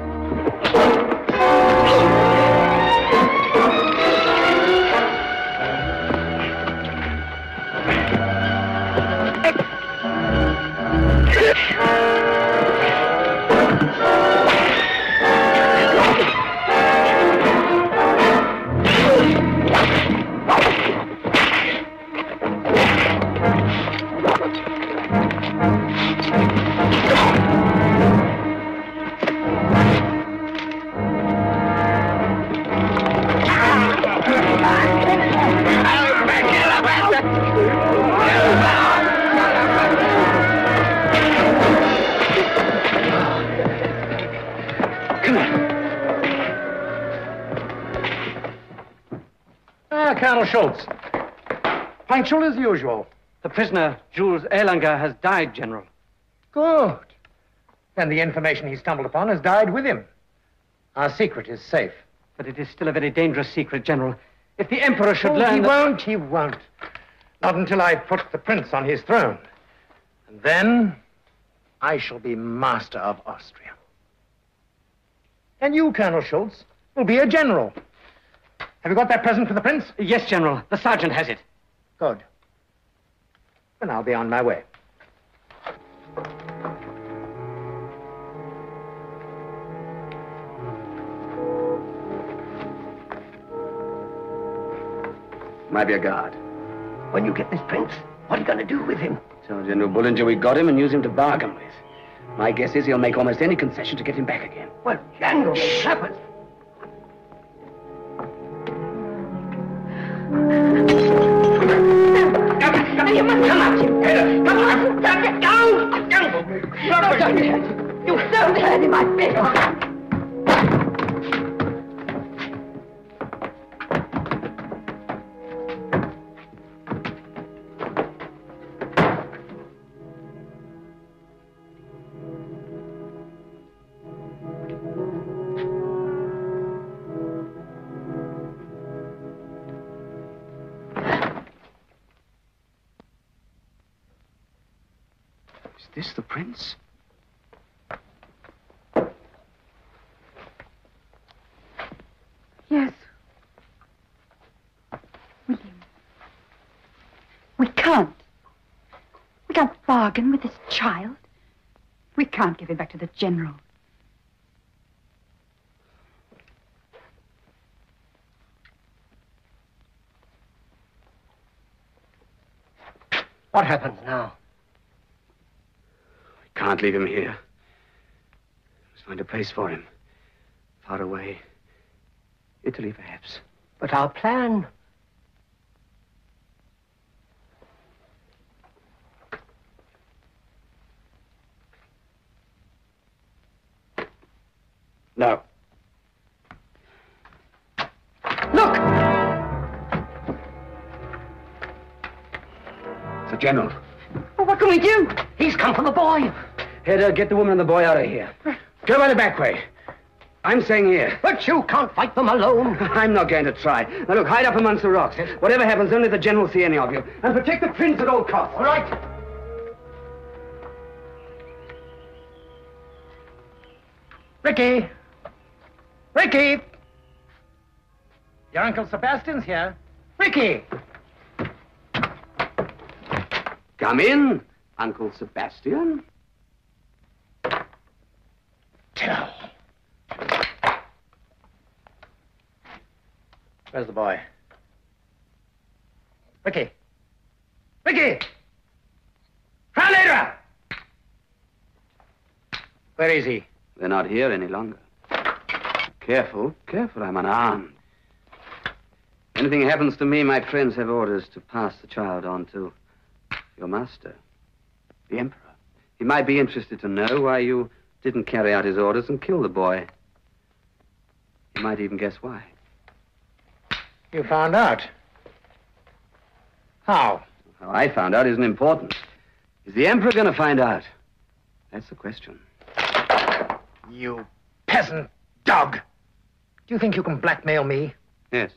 Ah, Colonel Schultz. Punctual as usual. The prisoner, Jules Erlanger, has died, General. Good. Then the information he stumbled upon has died with him. Our secret is safe. But it is still a very dangerous secret, General. If the Emperor should Oh, learn he that... won't, he won't. Not until I put the prince on his throne. And then I shall be master of Austria. And you, Colonel Schultz, will be a general. Have you got that present for the prince? Yes, General. The sergeant has it. Good. Then I'll be on my way. Might be a guard. When you get this prince, what are you going to do with him? Tell General Bullinger we got him and use him to bargain with. My guess is he'll make almost any concession to get him back again. Well, Django, what happened? You must come out, Jim. Come on, don't get down. Don't hurt him. You don't hurt him, I beg. Is this the prince? Yes. William. We can't. We can't bargain with this child. We can't give him back to the general. What happens now? Can't leave him here. Must find a place for him. Far away. Italy, perhaps. But our plan... No. Look! It's a general. Oh, what can with you? He's come for the boy. Hedda, get the woman and the boy out of here. Go by the back way. I'm staying here. But you can't fight them alone. I'm not going to try. Now look, hide up amongst the rocks. Whatever happens, don't let the general see any of you. And protect the prince at all costs. All right. Ricky! Ricky! Your Uncle Sebastian's here. Ricky! Come in, Uncle Sebastian. Tell. Where's the boy? Ricky! Ricky! Carlita! Where is he? They're not here any longer. Careful, careful, I'm unarmed. Anything happens to me, my friends have orders to pass the child on to your master, the Emperor. He might be interested to know why you didn't carry out his orders and kill the boy. He might even guess why. You found out. How? How I found out isn't important. Is the Emperor going to find out? That's the question. You peasant dog. Do you think you can blackmail me? Yes.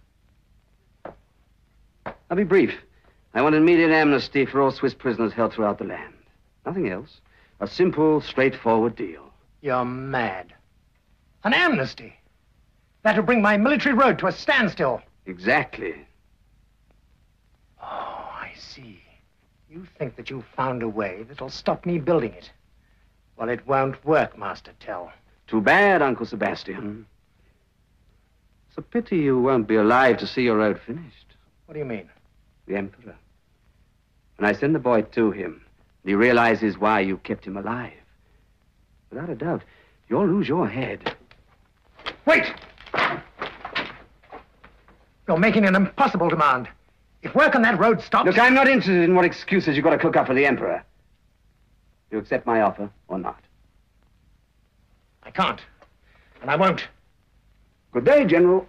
I'll be brief. I want immediate amnesty for all Swiss prisoners held throughout the land. Nothing else. A simple, straightforward deal. You're mad. An amnesty? That'll bring my military road to a standstill. Exactly. Oh, I see. You think that you've found a way that'll stop me building it. Well, it won't work, Master Tell. Too bad, Uncle Sebastian. It's a pity you won't be alive to see your road finished. What do you mean? The Emperor. When I send the boy to him, and he realizes why you kept him alive, without a doubt, you'll lose your head. Wait! You're making an impossible demand. If work on that road stops... Look, I'm not interested in what excuses you've got to cook up for the Emperor. You accept my offer or not? I can't. And I won't. Good day, General.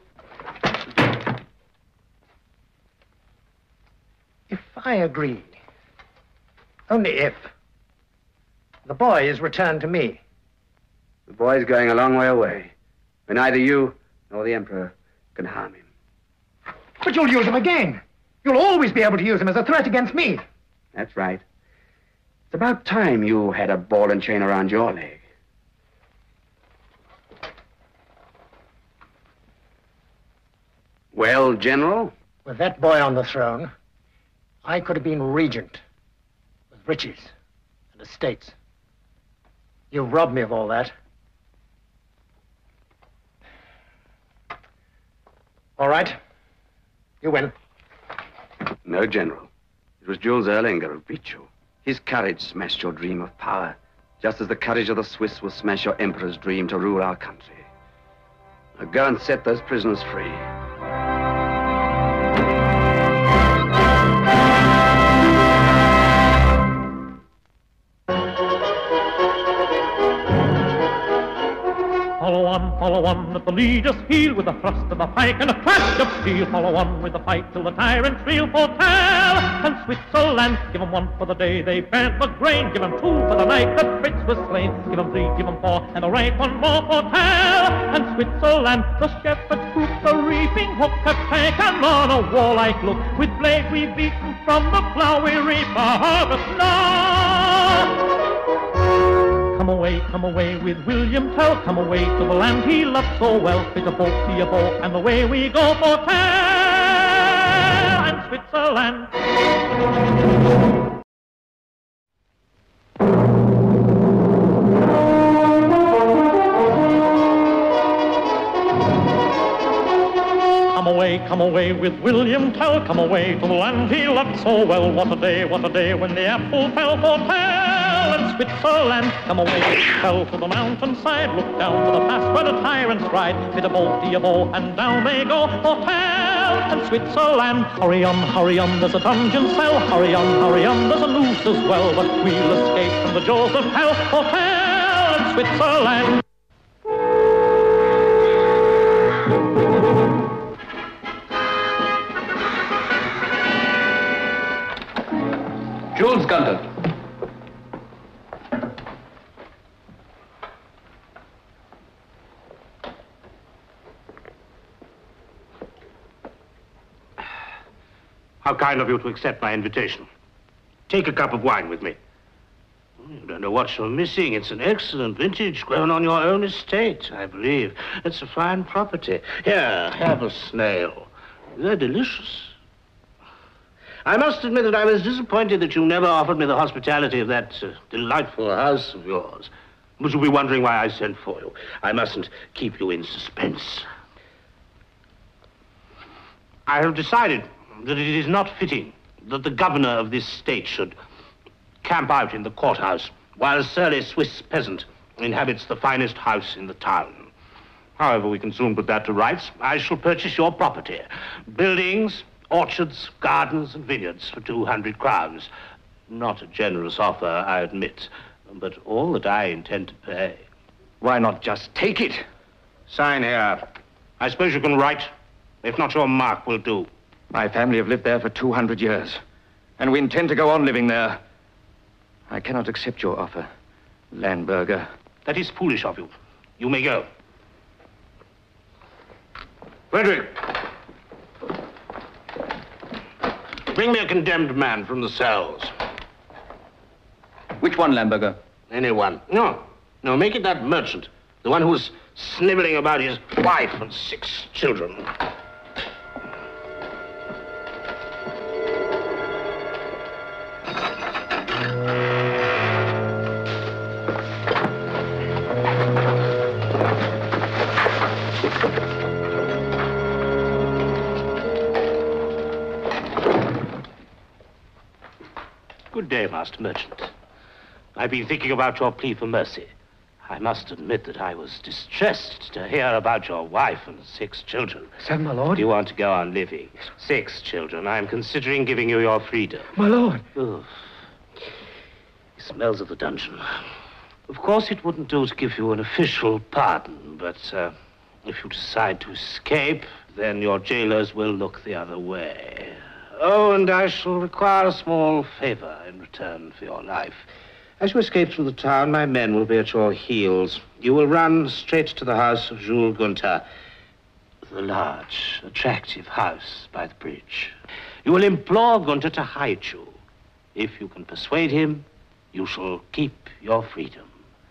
If I agree, only if, the boy is returned to me. The boy's going a long way away, where neither you nor the Emperor can harm him. But you'll use him again. You'll always be able to use him as a threat against me. That's right. It's about time you had a ball and chain around your leg. Well, General? With that boy on the throne, I could have been regent with riches and estates. You've robbed me of all that. All right. You win. No, General. It was Jules Erlanger who beat you. His courage smashed your dream of power, just as the courage of the Swiss will smash your Emperor's dream to rule our country. Now go and set those prisoners free. Follow on, follow on at the leader's heel with a thrust of the pike and a crash of steel. Follow on with the fight till the tyrants reel for tell. And Switzerland, give 'em one for the day they burnt the grain. Give 'em two for the night that Fritz was slain. Give 'em three, give 'em four, and the right one more for tell. And Switzerland, the shepherd's crook, the reaping hook, have taken on a warlike look. With blade we've beaten from the plough, we reap a harvest now. Come away, come away with William Tell. Come away to the land he loved so well. Fit a boat, be a boat, and away we go for Tell and Switzerland. Come away, come away with William Tell. Come away to the land he loved so well. What a day, what a day when the apple fell for Tell. Switzerland, come away, fell to the mountainside, look down to the pass where the tyrants ride, fit a bolt, a bow, and down they go, for Tell and Switzerland. Hurry on, hurry on, there's a dungeon cell, hurry on, hurry on, there's a noose as well, but we'll escape from the jaws of hell, for Tell and Switzerland. Jules Gunter. How kind of you to accept my invitation. Take a cup of wine with me. You don't know what you're missing. It's an excellent vintage grown on your own estate, I believe. It's a fine property. Here, have a snail. They're delicious. I must admit that I was disappointed that you never offered me the hospitality of that uh, delightful house of yours. But you'll be wondering why I sent for you. I mustn't keep you in suspense. I have decided that it is not fitting that the governor of this state should camp out in the courthouse while a surly Swiss peasant inhabits the finest house in the town. However, we can soon put that to rights. I shall purchase your property. Buildings, orchards, gardens, and vineyards for two hundred crowns. Not a generous offer, I admit, but all that I intend to pay. Why not just take it? Sign here. I suppose you can write. If not, your mark will do. My family have lived there for two hundred years, and we intend to go on living there. I cannot accept your offer, Landberger. That is foolish of you. You may go. Frederick, bring me a condemned man from the cells. Which one, Landberger? Anyone. No, no, make it that merchant. The one who's sniveling about his wife and six children. Good day, Master Merchant. I've been thinking about your plea for mercy. I must admit that I was distressed to hear about your wife and six children. Seven, my lord. Do you want to go on living? Six children. I'm considering giving you your freedom. My lord. Ugh. It smells of the dungeon. Of course, it wouldn't do to give you an official pardon, but uh, if you decide to escape, then your jailers will look the other way. Oh, and I shall require a small favor in return for your life. As you escape through the town, my men will be at your heels. You will run straight to the house of Jules Gunther, the large, attractive house by the bridge. You will implore Gunther to hide you. If you can persuade him, you shall keep your freedom.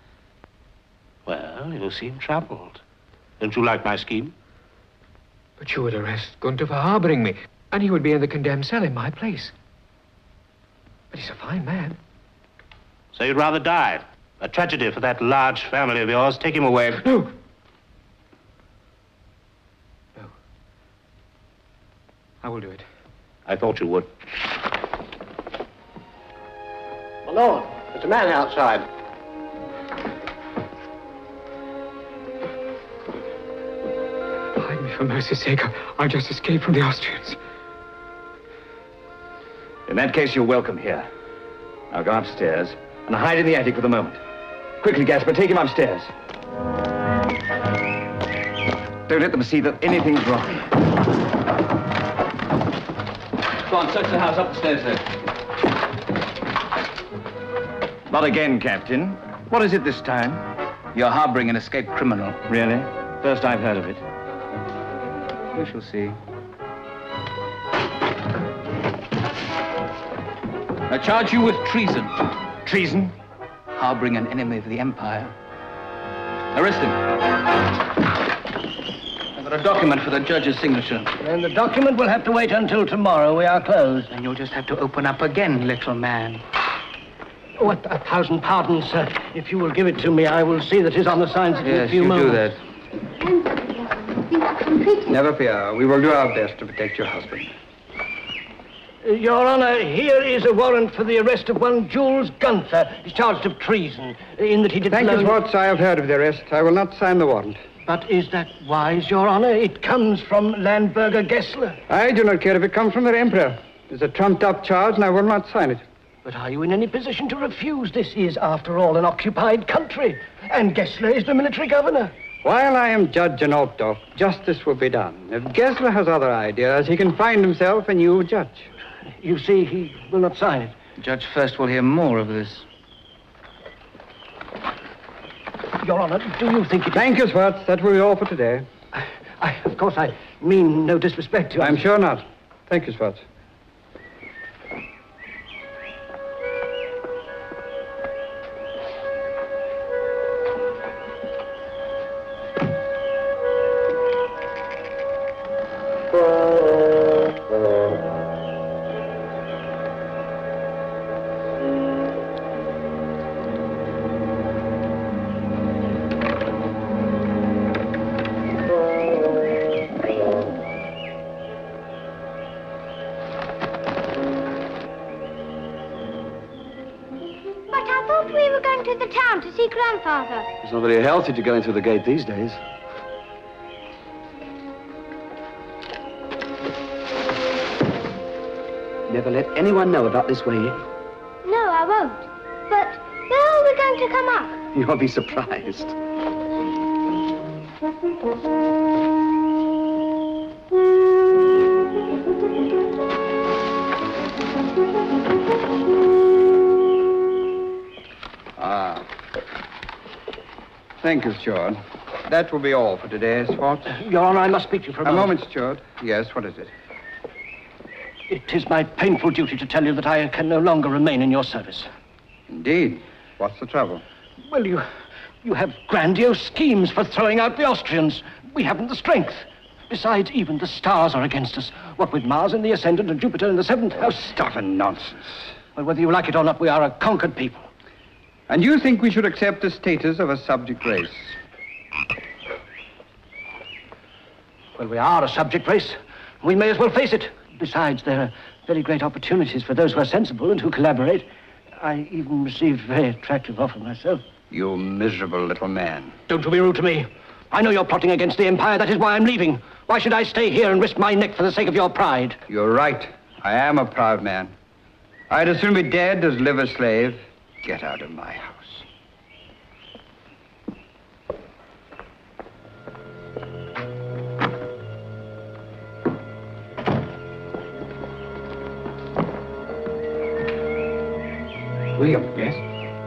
Well, you seem troubled. Don't you like my scheme? But you would arrest Gunther for harboring me, and he would be in the condemned cell in my place. But he's a fine man. So you'd rather die? A tragedy for that large family of yours. Take him away. No. No. I will do it. I thought you would. My lord, there's a man outside. Hide me for mercy's sake. I've just escaped from the Austrians. In that case, you're welcome here. I'll go upstairs and hide in the attic for the moment. Quickly, Gaspar, take him upstairs. Don't let them see that anything's wrong. Go on, search the house up the stairs there. Not again, Captain. What is it this time? You're harboring an escaped criminal. Really? First I've heard of it. We shall see. I charge you with treason. Treason? Harboring an enemy of the Empire. Arrest him. I've got a document for the judge's signature. Then the document will have to wait until tomorrow. We are closed. And you'll just have to open up again, little man. Oh, a, a thousand pardons, sir. If you will give it to me, I will see that it's on the signs in Yes, a few you moments. do that. Never fear. We will do our best to protect your husband. Uh, Your Honor, here is a warrant for the arrest of one Jules Gunther. He's charged of treason, in that he did Thank you, loan... Schwartz. I have heard of the arrest. I will not sign the warrant. But is that wise, Your Honor? It comes from Landberger Gessler. I do not care if it comes from the Emperor. It's a trumped-up charge, and I will not sign it. But are you in any position to refuse? This is, after all, an occupied country. And Gessler is the military governor. While I am judge in Altdorf, justice will be done. If Gessler has other ideas, he can find himself a new judge. You see, he will not sign it. Judge First will hear more of this. Your Honor, do you think it... Thank you, Schwartz. That will be all for today. I, of course, I mean no disrespect to you. I'm sure not. Thank you, Schwartz. down to see Grandfather. It's not very healthy to go in through the gate these days. Never let anyone know about this way in. No, I won't. But where are we going to come up? You'll be surprised. Ah. Thank you, steward. That will be all for today, Swartz. Your Honor, I must speak to you for a, a moment. moment, steward. Yes, what is it? It is my painful duty to tell you that I can no longer remain in your service. Indeed. What's the trouble? Well, you, you have grandiose schemes for throwing out the Austrians. We haven't the strength. Besides, even the stars are against us. What with Mars in the ascendant and Jupiter in the seventh house. Stuff and nonsense. Well, whether you like it or not, we are a conquered people. And you think we should accept the status of a subject race? Well, we are a subject race. We may as well face it. Besides, there are very great opportunities for those who are sensible and who collaborate. I even received a very attractive offer myself. You miserable little man. Don't you be rude to me. I know you're plotting against the Empire. That is why I'm leaving. Why should I stay here and risk my neck for the sake of your pride? You're right. I am a proud man. I'd as soon be dead as live a slave. Get out of my house. William, yes?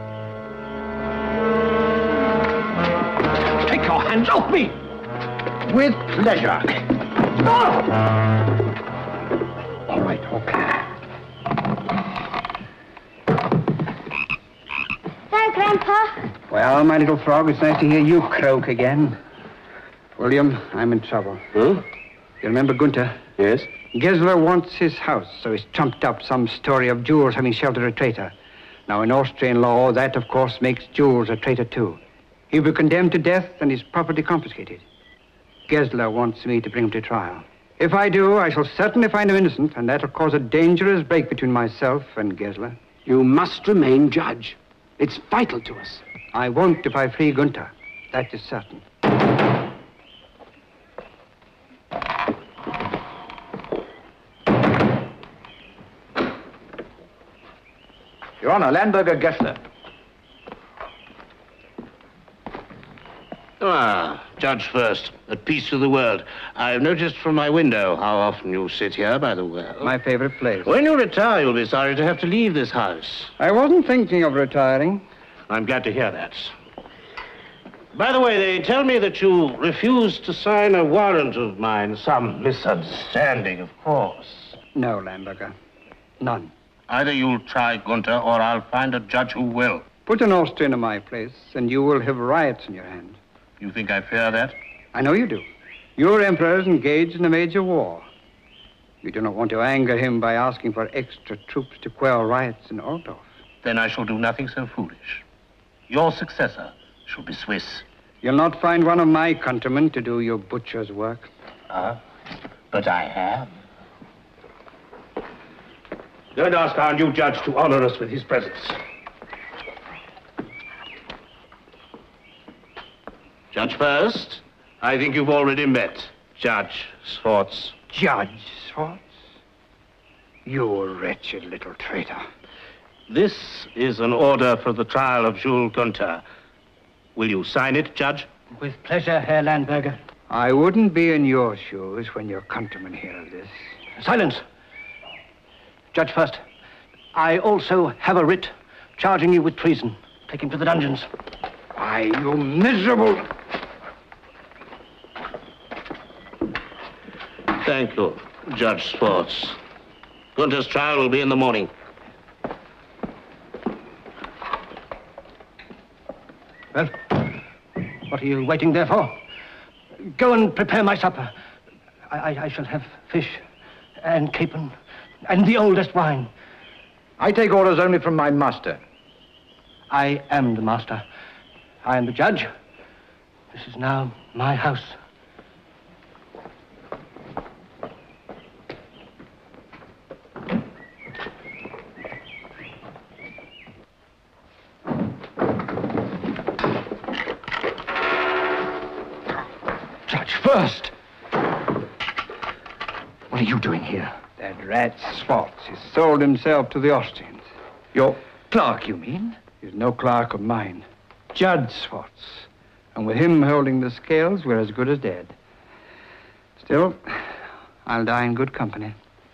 Take your hands off me! With pleasure. No! All right, okay. Hello, Grandpa. Well, my little frog, it's nice to hear you croak again. William, I'm in trouble. Huh? You remember Gunther? Yes? Gessler wants his house, so he's trumped up some story of Jules having sheltered a traitor. Now, in Austrian law, that, of course, makes Jules a traitor, too. He'll be condemned to death and his property confiscated. Gessler wants me to bring him to trial. If I do, I shall certainly find him innocent, and that'll cause a dangerous break between myself and Gessler. You must remain judge. It's vital to us. I won't if I free Gunther. That is certain. Your Honor, Landberger Gessler. Ah, Judge First, at peace with the world. I've noticed from my window how often you sit here by the well. My favorite place. When you retire, you'll be sorry to have to leave this house. I wasn't thinking of retiring. I'm glad to hear that. By the way, they tell me that you refused to sign a warrant of mine. Some misunderstanding, of course. No, Lamberger. None. Either you'll try Gunther, or I'll find a judge who will. Put an Austrian in my place, and you will have riots in your hand. You think I fear that? I know you do. Your emperor is engaged in a major war. You do not want to anger him by asking for extra troops to quell riots in Altdorf. Then I shall do nothing so foolish. Your successor shall be Swiss. You'll not find one of my countrymen to do your butcher's work. Ah, but I have. Go and ask our new judge to honor us with his presence. Judge First, I think you've already met Judge Swartz. Judge Swartz? You wretched little traitor. This is an order for the trial of Jules Gunther. Will you sign it, Judge? With pleasure, Herr Landberger. I wouldn't be in your shoes when your countrymen hear of this. Silence. Judge First, I also have a writ charging you with treason. Take him to the dungeons. Why, you miserable... Thank you, Judge Swartz. Gunther's trial will be in the morning. Well, what are you waiting there for? Go and prepare my supper. I, I, I shall have fish and capon and the oldest wine. I take orders only from my master. I am the master. I am the judge. This is now my house. Judge, first. What are you doing here? That rat Swartz has sold himself to the Austrians. Your clerk, you mean? He's no clerk of mine. Judge Swartz. And with him holding the scales, we're as good as dead. Still, I'll die in good company.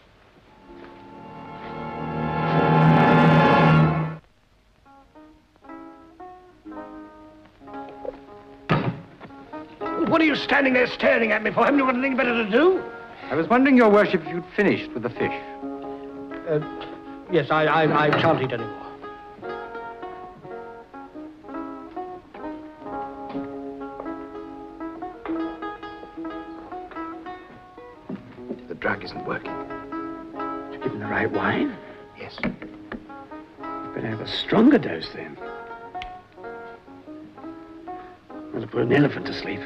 What are you standing there staring at me for? Haven't you got anything better to do? I was wondering, Your Worship, if you'd finished with the fish. Uh, yes, I, I, I shan't eat any more. The drug isn't working. Did you give him the right wine? Yes. Better have a stronger dose then. I'll put an elephant to sleep.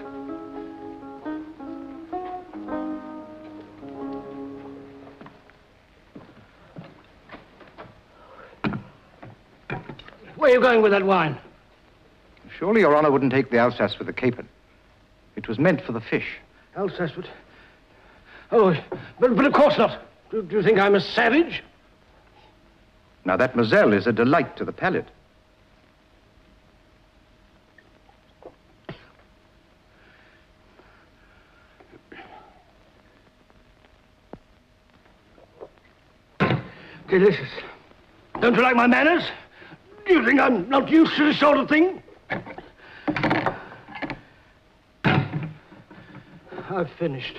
Where are you going with that wine? Surely Your Honor wouldn't take the Alsace for the capon. It was meant for the fish. Alsace would... Oh, but, but of course not. Do, do you think I'm a savage? Now, that Moselle is a delight to the palate. Delicious. Don't you like my manners? Do you think I'm not used to this sort of thing? I've finished.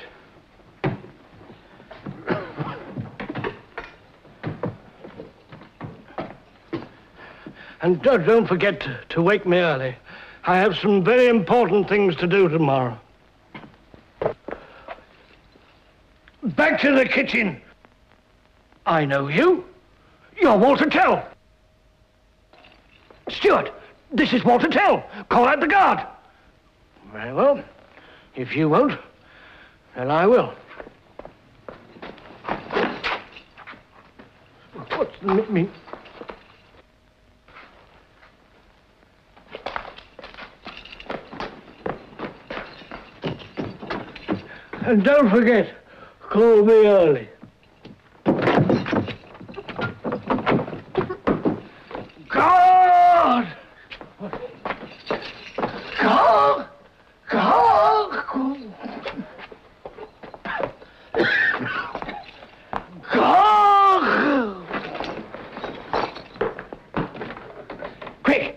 And don't, don't forget to, to wake me early. I have some very important things to do tomorrow. Back to the kitchen. I know you. You're Walter Tell. Steward, this is Walter Tell. Call out the guard. Very well. If you won't, then I will. What's the mean? And don't forget, call me early. God! God! God! God! Quick!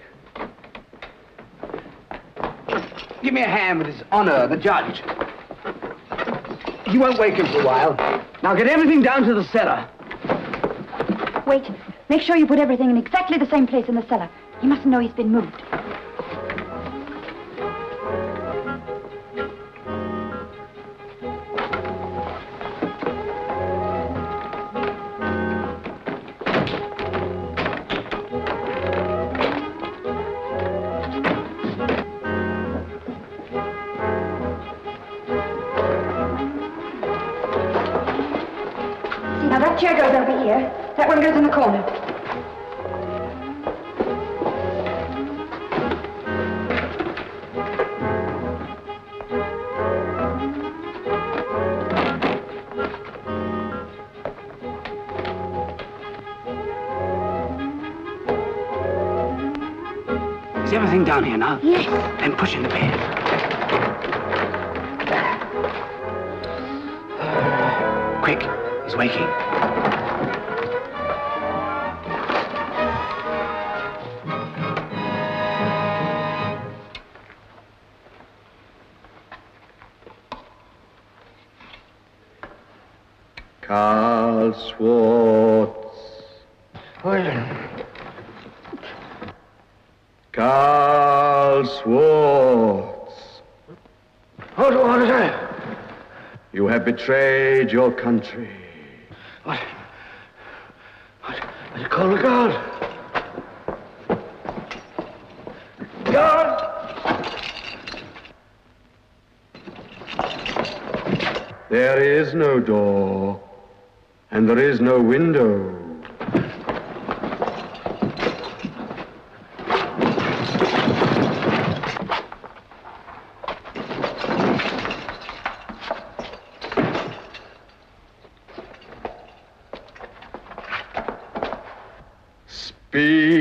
Give me a hand with his honor, the judge. He won't wake him for a while. Now get everything down to the cellar. Wait. Make sure you put everything in exactly the same place in the cellar. He mustn't know he's been moved. See, now that chair goes over here. That one goes in the corner. Is everything down here now? Yes. Then push in the bed. Quick, he's waking. Karl Swartz. Karl Swartz. What, what is that? You have betrayed your country. What? What? What? Call the guard. Guard! There is no door, and there is no window.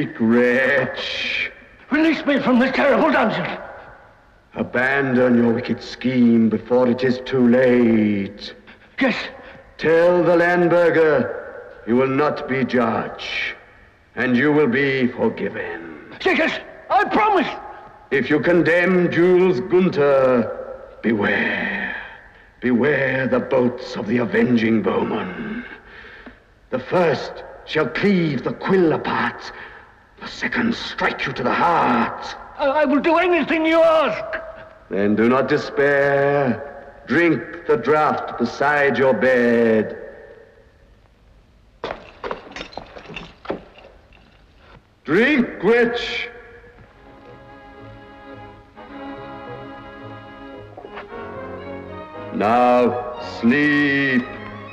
Speak, wretch. Release me from this terrible dungeon. Abandon your wicked scheme before it is too late. Yes. Tell the Landberger you will not be judge, and you will be forgiven. Yes, I promise. If you condemn Jules Gunther, beware. Beware the bolts of the avenging bowman. The first shall cleave the quill apart. The second strike you to the heart. I, I will do anything you ask. Then do not despair. Drink the draught beside your bed. Drink, wretch. Now sleep.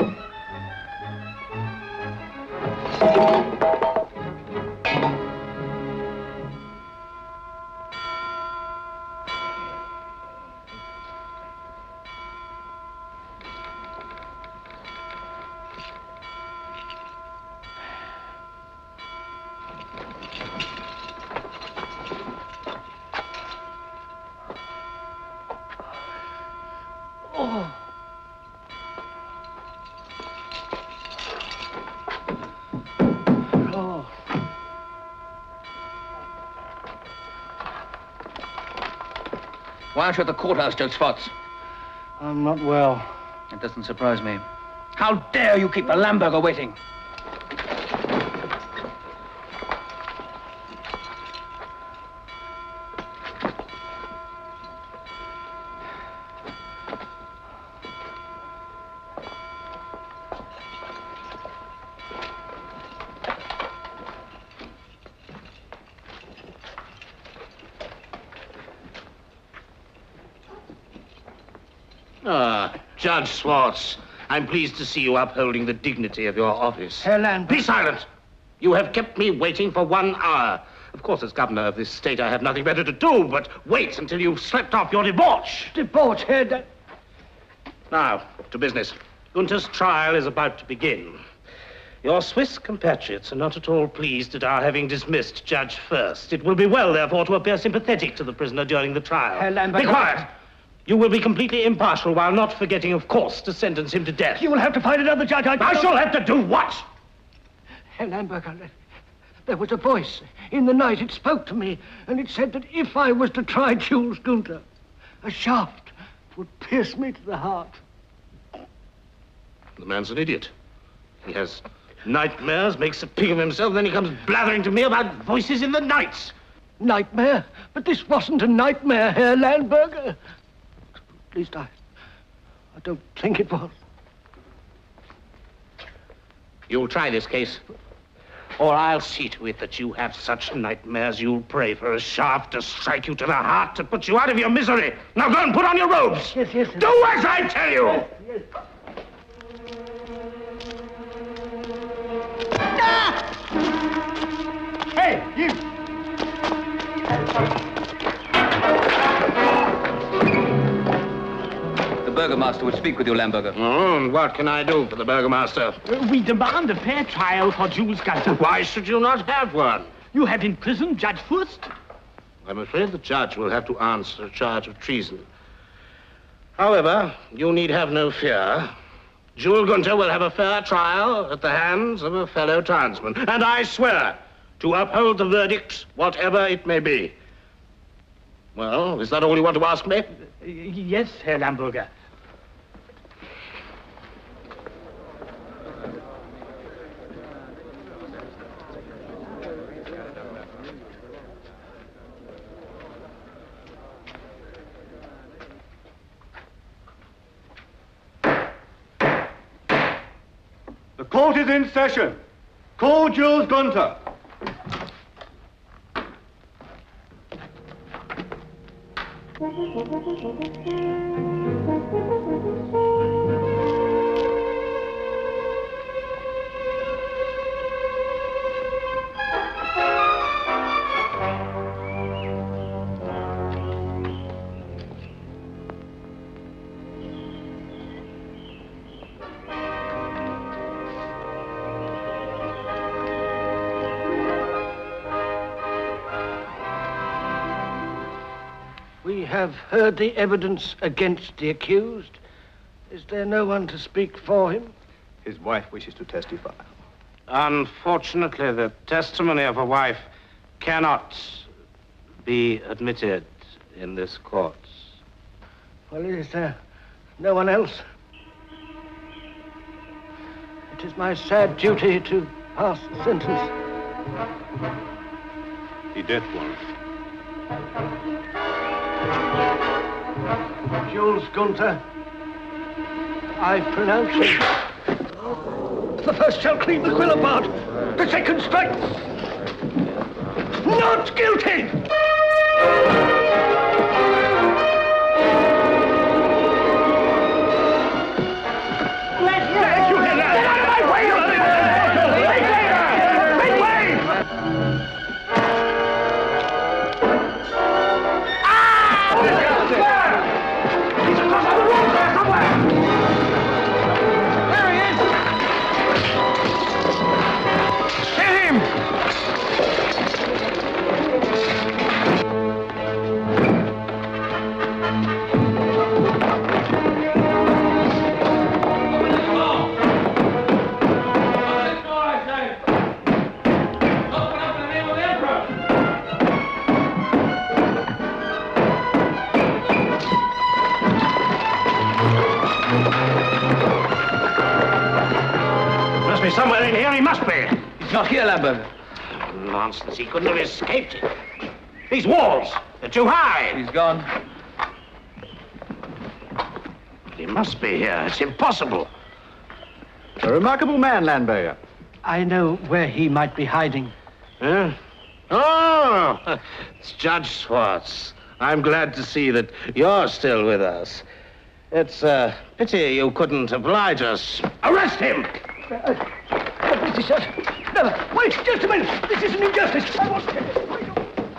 Why aren't you at the courthouse, Judge Spots? I'm not well. It doesn't surprise me. How dare you keep the Lamberger waiting? Ah, Judge Swartz, I'm pleased to see you upholding the dignity of your office. Herr Landberger. Be silent! You have kept me waiting for one hour. Of course, as governor of this state, I have nothing better to do but wait until you've slept off your debauch. Debauch, Herr Dan... Now, to business. Gunther's trial is about to begin. Your Swiss compatriots are not at all pleased at our having dismissed Judge First. It will be well, therefore, to appear sympathetic to the prisoner during the trial. Herr Landberger... Be quiet! You will be completely impartial while not forgetting, of course, to sentence him to death. You will have to find another judge. I, I shall have to do what? Herr Landberger, there was a voice in the night. It spoke to me, and it said that if I was to try Jules Gunther, a shaft would pierce me to the heart. The man's an idiot. He has nightmares, makes a pig of himself, then he comes blathering to me about voices in the night. Nightmare? But this wasn't a nightmare, Herr Landberger. At least I... I don't think it was. You'll try this case, or I'll see to it that you have such nightmares you'll pray for a shaft to strike you to the heart to put you out of your misery. Now go and put on your robes. Yes, yes. Do as I tell you. Yes, yes. Ah! Hey, you! The Burgomaster would speak with you, Lamberger. Oh, and what can I do for the Burgomaster? We demand a fair trial for Jules Gunther. Why should you not have one? You have imprisoned Judge Fürst. I'm afraid the judge will have to answer a charge of treason. However, you need have no fear. Jules Gunther will have a fair trial at the hands of a fellow townsman. And I swear to uphold the verdict, whatever it may be. Well, is that all you want to ask me? Yes, Herr Lamberger. The court is in session. Call Jules Gunther. We have heard the evidence against the accused. Is there no one to speak for him? His wife wishes to testify. Unfortunately, the testimony of a wife cannot be admitted in this court. Well, is there no one else? It is my sad duty to pass the sentence. The death warrant. Jules Gunther, I pronounce you. The first shall clean the quill apart. The second strikes. Not guilty! Let you hear that? Get out of my way! Make way! Make way! Ah! He's across the room there somewhere! There he is! Hit him! Must be somewhere in here. He must be. He's not here, Lamberger. Nonsense. He couldn't have escaped. These walls, they're too high. He's gone. He must be here. It's impossible. A remarkable man, Landberger. I know where he might be hiding. Huh? Oh, it's Judge Swartz. I'm glad to see that you're still with us. It's a pity you couldn't oblige us. Arrest him! Uh, uh, Mister Shut. No, wait, just a minute. This is an injustice. I want to...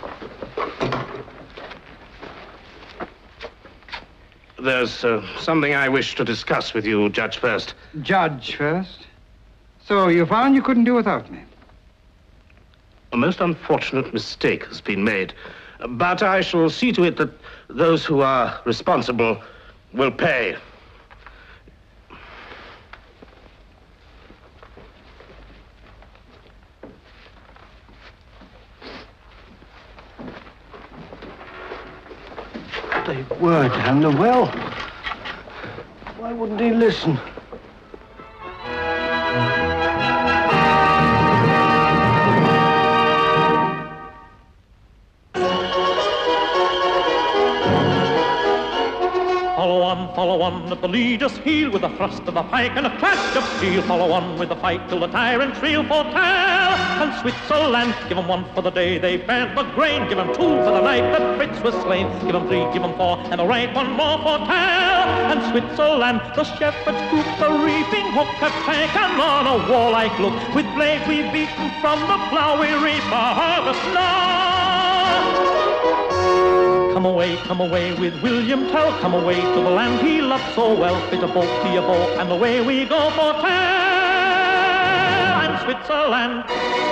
There's uh, something I wish to discuss with you, Judge First. Judge First? So you found you couldn't do without me? A most unfortunate mistake has been made, but I shall see to it that those who are responsible will pay. They were down the well. Why wouldn't he listen? Follow on, follow on at the leader's heel with a thrust of the pike and a clash of steel. Follow on with the fight till the tyrants reel for tale. And Switzerland, give 'em one for the day they burnt the grain. Give 'em two for the night that Fritz was slain. Give 'em three, give 'em four, and the right one more for tale. And Switzerland, the shepherd's group, the reaping hook have taken on a warlike look. With blades we've beaten from the plough, we reap our harvest now. Come away, come away with William Tell. Come away to the land he loved so well. Fit a boat to your boat, and away we go for Tell and Switzerland.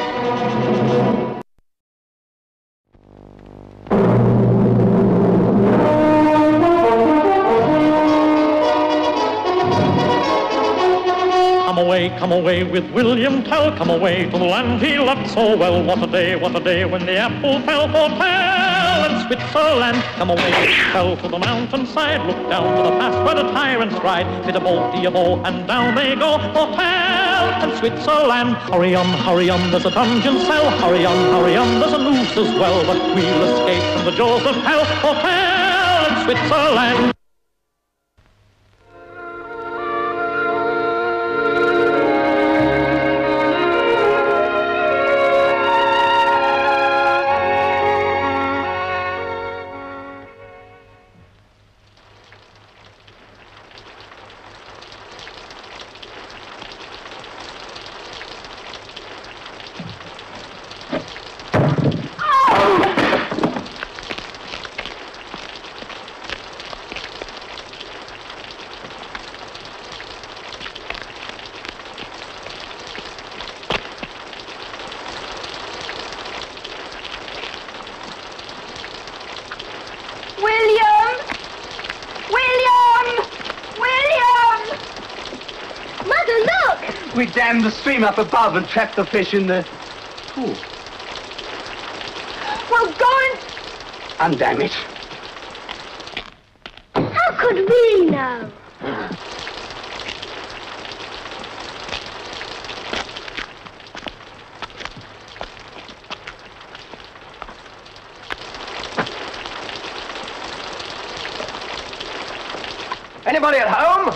Come away, come away with William Tell. Come away to the land he loved so well. What a day, what a day when the apple fell for Tell and Switzerland. Come away, Tell to the mountainside. Look down to the pass where the tyrants ride. Fit a bolt to your bow, and down they go for Tell and Switzerland. Hurry on, hurry on, there's a dungeon cell. Hurry on, hurry on, there's a noose as well. But we'll escape from the jaws of hell for Tell and Switzerland. We dammed the stream up above and trapped the fish in the pool. Well, go and... Undam it. How could we know? Anybody at home?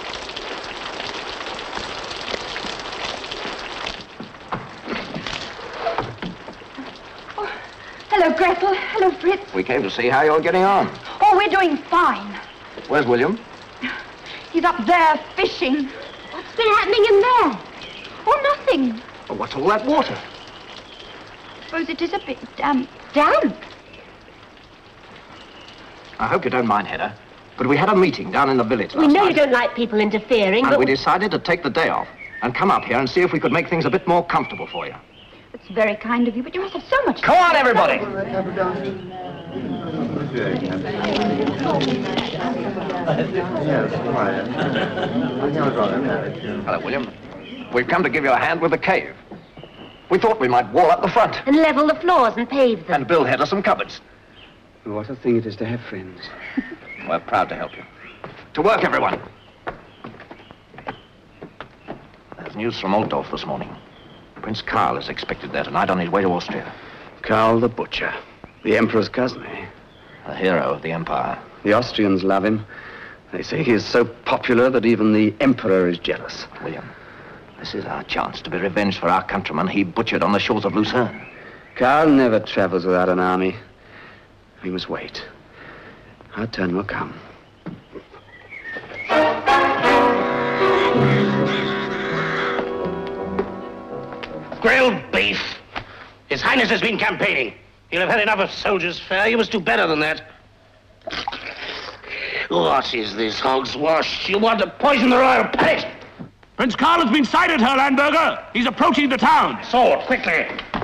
Hello, Gretel. Hello, Fritz. We came to see how you're getting on. Oh, we're doing fine. Where's William? He's up there fishing. What's been happening in there? Oh, nothing. Well, what's all that water? I suppose it is a bit damp. Damp? I hope you don't mind, Hedda, but we had a meeting down in the village last We know night, you don't like people interfering, and but... we decided to take the day off and come up here and see if we could make things a bit more comfortable for you. It's very kind of you, but you must have so much... Come on, everybody! Hello, William. We've come to give you a hand with the cave. We thought we might wall up the front. And level the floors and pave them. And build Hedda some cupboards. What a thing it is to have friends. We're proud to help you. To work, everyone. There's news from Altdorf this morning. Prince Karl is expected there tonight on his way to Austria. Karl the Butcher. The Emperor's cousin, eh? The hero of the Empire. The Austrians love him. They say he is so popular that even the Emperor is jealous. William, this is our chance to be revenged for our countryman he butchered on the shores of Lucerne. Karl never travels without an army. We must wait. Our turn will come. Grilled beef. His Highness has been campaigning. He'll have had enough of soldiers' fare. You must do better than that. What is this hog's wash? You want to poison the royal palate? Prince Karl has been sighted, Herr Landberger. He's approaching the town. Sword, quickly.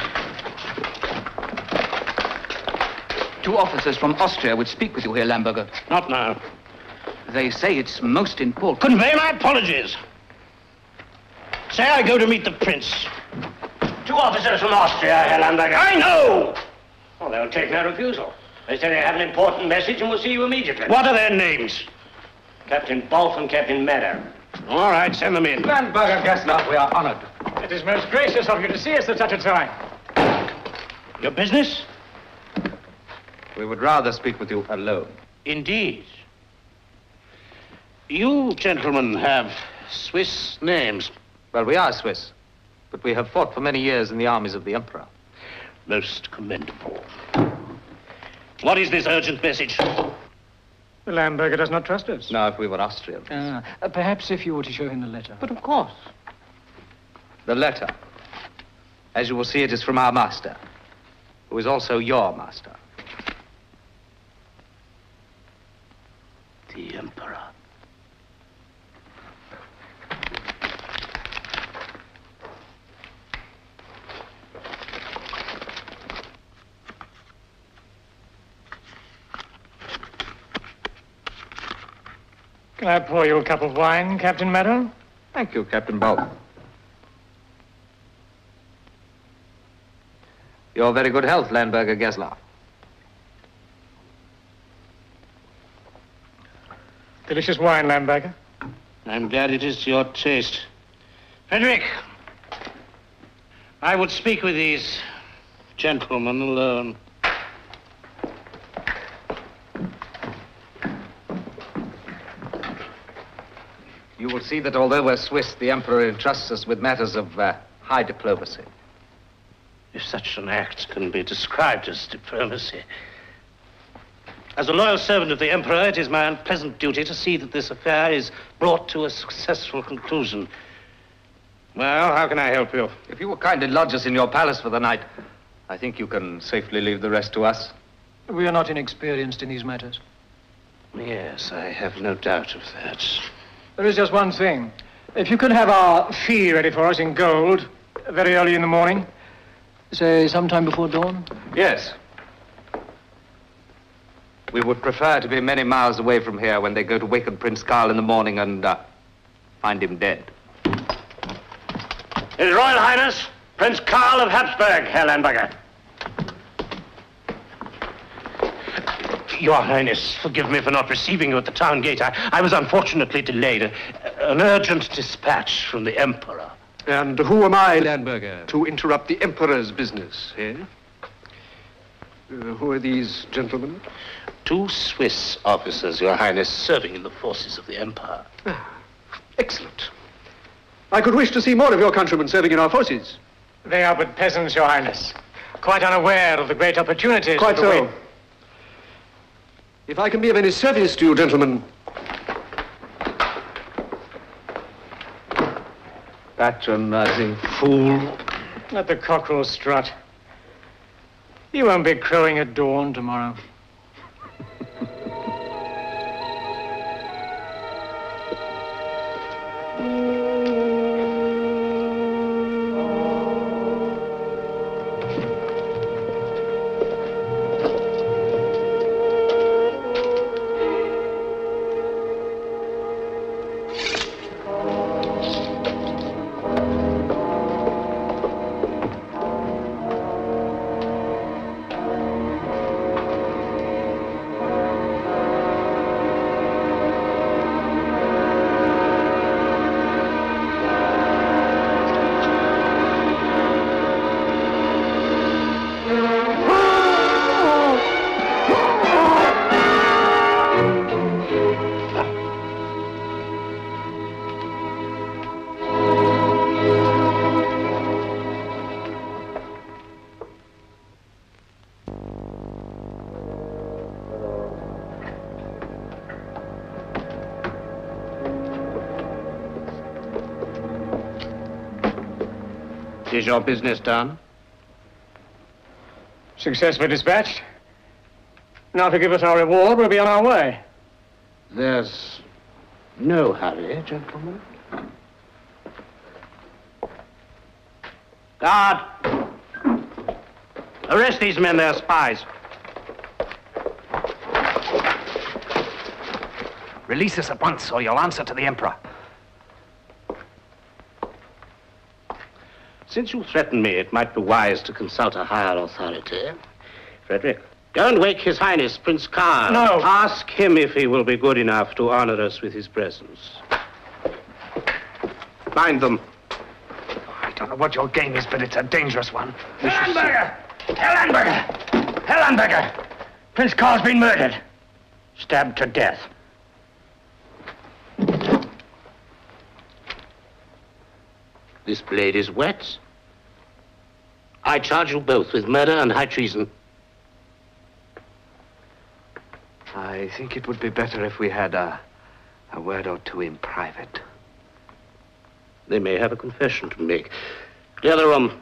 Two officers from Austria would speak with you here, Lamberger. Not now. They say it's most important. Convey my apologies. Say I go to meet the prince. Two officers from Austria, Herr Lamberger. I know! Oh, they'll take no refusal. They say they have an important message and will see you immediately. What are their names? Captain Bolf and Captain Meadow. All right, send them in. Landberger Gessler, we are honored. It is most gracious of you to see us at such a time. Your business? We would rather speak with you alone. Indeed. You gentlemen have Swiss names. Well, we are Swiss, but we have fought for many years in the armies of the Emperor. Most commendable. What is this urgent message? The Lamberger does not trust us. Now, if we were Austrians. Uh, uh, perhaps if you were to show him the letter. But of course. The letter. As you will see, it is from our master, who is also your master. The Emperor. Can I pour you a cup of wine, Captain Meadow? Thank you, Captain Bolf. Your very good health, Landberger Gessler. Delicious wine, Lamberger. I'm glad it is to your taste. Frederick, I would speak with these gentlemen alone. You will see that although we're Swiss, the Emperor entrusts us with matters of uh, high diplomacy. If such an act can be described as diplomacy. As a loyal servant of the Emperor, it is my unpleasant duty to see that this affair is brought to a successful conclusion. Well, how can I help you? If you will kindly lodge us in your palace for the night, I think you can safely leave the rest to us. We are not inexperienced in these matters. Yes, I have no doubt of that. There is just one thing. If you could have our fee ready for us in gold very early in the morning, say sometime before dawn. Yes. We would prefer to be many miles away from here when they go to waken Prince Karl in the morning and uh, find him dead. His Royal Highness, Prince Karl of Habsburg, Herr Lamberger. Your Highness, forgive me for not receiving you at the town gate. I, I was unfortunately delayed. A, an urgent dispatch from the Emperor. And who am I, Lamberger, to interrupt the Emperor's business, eh? Uh, who are these gentlemen? Two Swiss officers, Your Highness, serving in the forces of the Empire. Ah, excellent. I could wish to see more of your countrymen serving in our forces. They are but peasants, Your Highness. Quite unaware of the great opportunities. Quite of the so. way. If I can be of any service to you, gentlemen. Patronizing fool. Let the cockerel strut. You won't be crowing at dawn tomorrow. Is your business done? Successfully dispatched. Now to give us our reward, we'll be on our way. There's no hurry, gentlemen. Guard! Arrest these men, they're spies. Release us at once, or you'll answer to the Emperor. Since you threaten me, it might be wise to consult a higher authority. Frederick, go and wake His Highness, Prince Karl. No. Ask him if he will be good enough to honor us with his presence. Bind them. I don't know what your game is, but it's a dangerous one. Herr Lamberger! Herr Lamberger! Herr Lamberger! Prince Karl's been murdered. Stabbed to death. This blade is wet. I charge you both with murder and high treason. I think it would be better if we had a, a word or two in private. They may have a confession to make. Clear the room.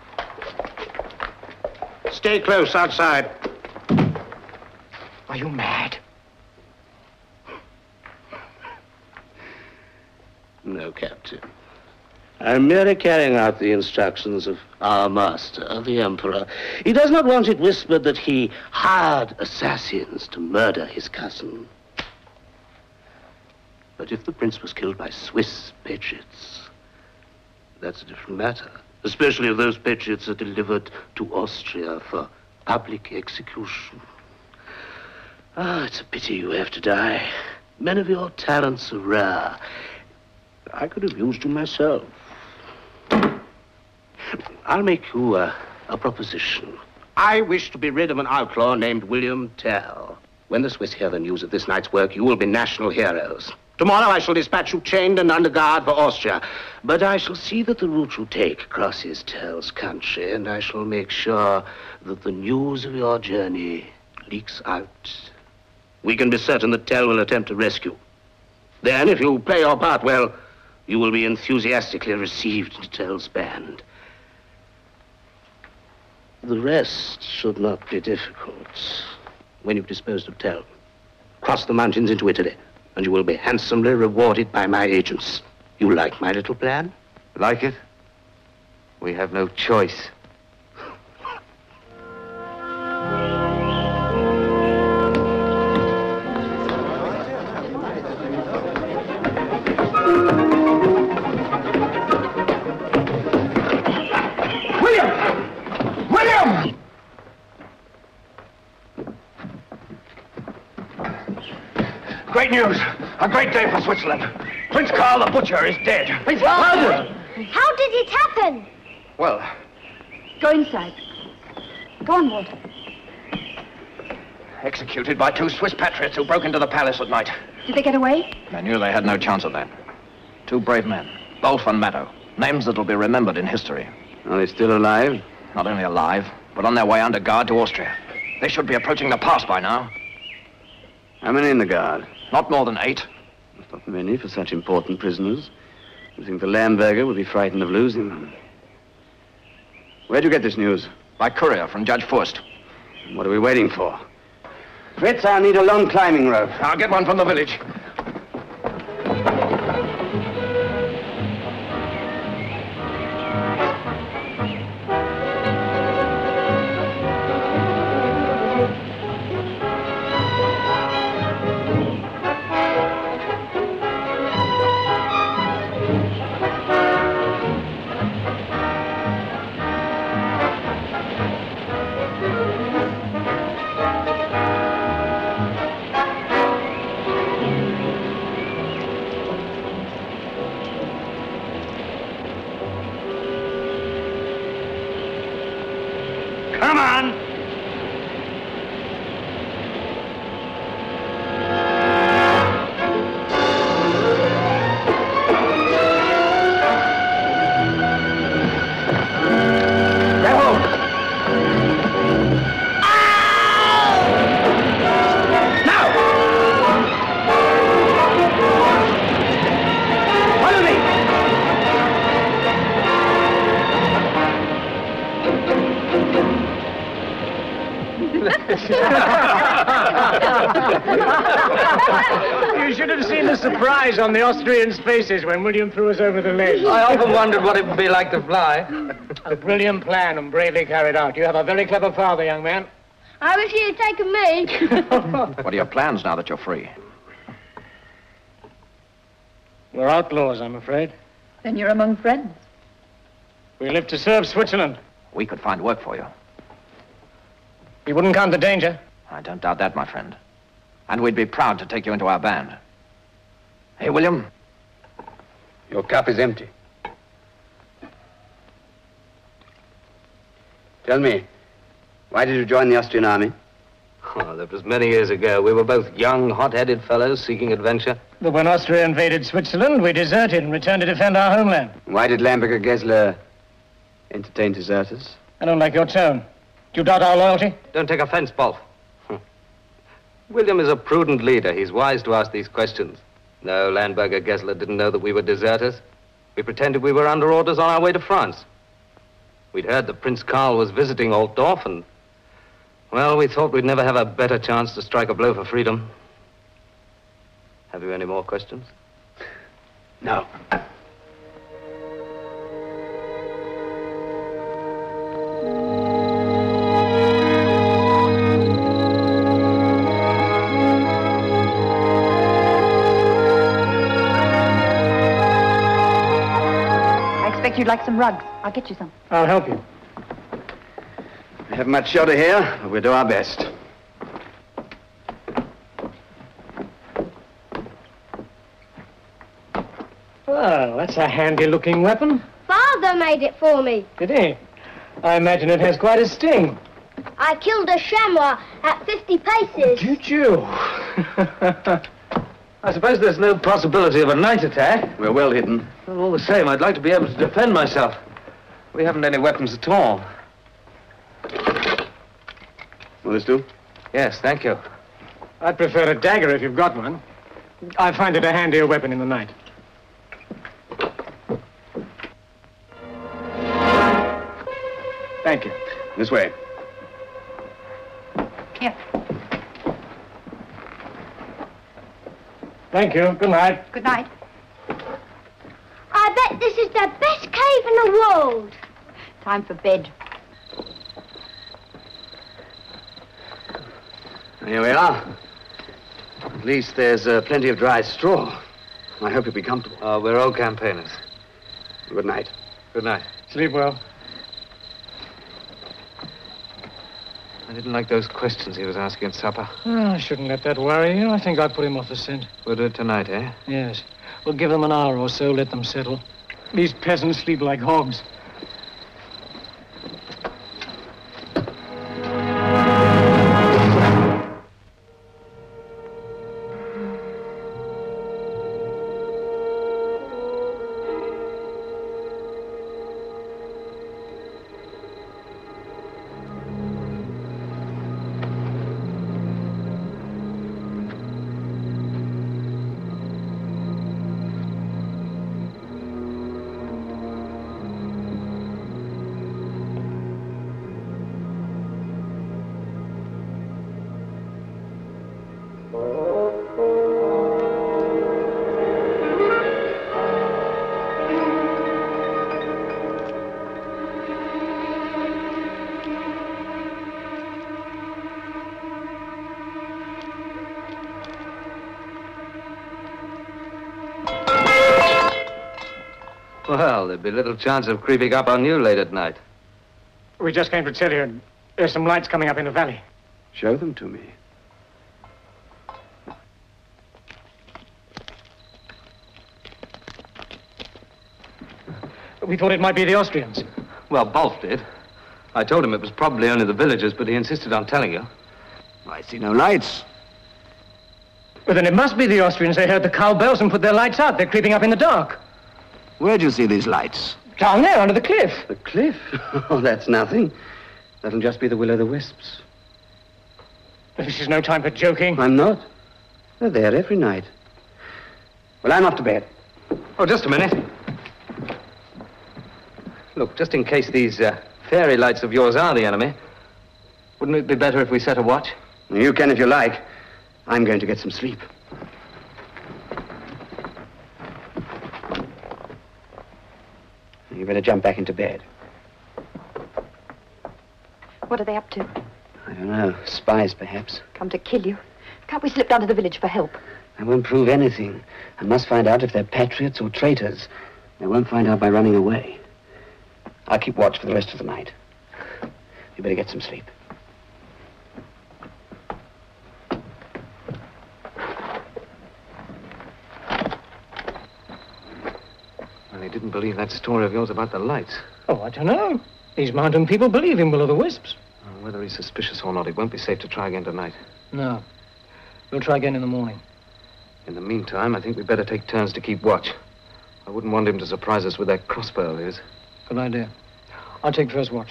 Stay close outside. Are you mad? No, Captain. I'm merely carrying out the instructions of our master, the Emperor. He does not want it whispered that he hired assassins to murder his cousin. But if the prince was killed by Swiss patriots, that's a different matter. Especially if those patriots are delivered to Austria for public execution. Ah, it's a pity you have to die. Men of your talents are rare. I could have used you myself. I'll make you a, a proposition. I wish to be rid of an outlaw named William Tell. When the Swiss hear the news of this night's work, you will be national heroes. Tomorrow I shall dispatch you chained and under guard for Austria. But I shall see that the route you take crosses Tell's country, and I shall make sure that the news of your journey leaks out. We can be certain that Tell will attempt to rescue. Then, if you play your part well, you will be enthusiastically received into Tell's band. The rest should not be difficult. When you've disposed of Tell, cross the mountains into Italy, and you will be handsomely rewarded by my agents. You like my little plan? Like it? We have no choice. Great news. A great day for Switzerland. Prince Karl the Butcher is dead. He's murdered. How did it happen? Well, Go inside. Go on, Walter. executed by two Swiss patriots who broke into the palace at night. Did they get away? I knew they had no chance of that. Two brave men, Bolf and Maddow. Names that'll be remembered in history. Are they still alive? Not only alive, but on their way under guard to Austria. They should be approaching the pass by now. How many in the guard? Not more than eight. Not many for such important prisoners. You think the Lamberger would be frightened of losing them? Where'd you get this news? By courier from Judge Fust. What are we waiting for? Fritz, I'll need a long climbing rope. I'll get one from the village. Come on! You should have seen the surprise on the Austrians' faces when William threw us over the ledge. I often wondered what it would be like to fly. A brilliant plan and bravely carried out. You have a very clever father, young man. I wish you'd taken me. What are your plans now that you're free? We're outlaws, I'm afraid. Then you're among friends. We live to serve Switzerland. We could find work for you. You wouldn't count the danger. I don't doubt that, my friend. And we'd be proud to take you into our band. Hey, William. Your cup is empty. Tell me, why did you join the Austrian army? Oh, that was many years ago. We were both young, hot-headed fellows seeking adventure. But when Austria invaded Switzerland, we deserted and returned to defend our homeland. Why did Lamberger Gessler entertain deserters? I don't like your tone. Do you doubt our loyalty? Don't take offense, Bolf. William is a prudent leader. He's wise to ask these questions. No, Lamberger Gessler didn't know that we were deserters. We pretended we were under orders on our way to France. We'd heard that Prince Karl was visiting Altdorf, and, well, we thought we'd never have a better chance to strike a blow for freedom. Have you any more questions? No. You'd like some rugs. I'll get you some. I'll help you. We haven't much shelter here, but we'll do our best. Well, that's a handy-looking weapon. Father made it for me. Did he? I imagine it has quite a sting. I killed a chamois at fifty paces. Did you? I suppose there's no possibility of a night attack. We're well hidden. Well, all the same, I'd like to be able to defend myself. We haven't any weapons at all. Will this do? Yes, thank you. I'd prefer a dagger if you've got one. I find it a handier weapon in the night. Thank you. This way. Here. Thank you. Good night. Good night. I bet this is the best cave in the world. Time for bed. Here we are. At least there's uh, plenty of dry straw. I hope you'll be comfortable. Oh, we're old campaigners. Good night. Good night. Sleep well. didn't like those questions he was asking at supper. Oh, I shouldn't let that worry you. I think I put him off the scent. We'll do it tonight, eh? Yes. We'll give them an hour or so, let them settle. These peasants sleep like hogs. Well, there'd be little chance of creeping up on you late at night. We just came to tell you there's some lights coming up in the valley. Show them to me. We thought it might be the Austrians. Well, Bolf did. I told him it was probably only the villagers, but he insisted on telling you. I see no lights. Well, then it must be the Austrians. They heard the cowbells and put their lights out. They're creeping up in the dark. Where'd you see these lights? Down there, under the cliff. The cliff? Oh, that's nothing. That'll just be the will-o'-the-wisps. This is no time for joking. I'm not. They're there every night. Well, I'm off to bed. Oh, just a minute. Look, just in case these uh, fairy lights of yours are the enemy, wouldn't it be better if we set a watch? You can if you like. I'm going to get some sleep. You better jump back into bed. What are they up to? I don't know. Spies, perhaps. Come to kill you. Can't we slip down to the village for help? I won't prove anything. I must find out if they're patriots or traitors. I won't find out by running away. I'll keep watch for the rest of the night. You better get some sleep. Well, he didn't believe that story of yours about the lights. Oh, I don't know. These mountain people believe in will-o'-the-wisps. Well, whether he's suspicious or not, it won't be safe to try again tonight. No. We'll try again in the morning. In the meantime, I think we'd better take turns to keep watch. I wouldn't want him to surprise us with that crossbow of his. Good idea. I'll take first watch.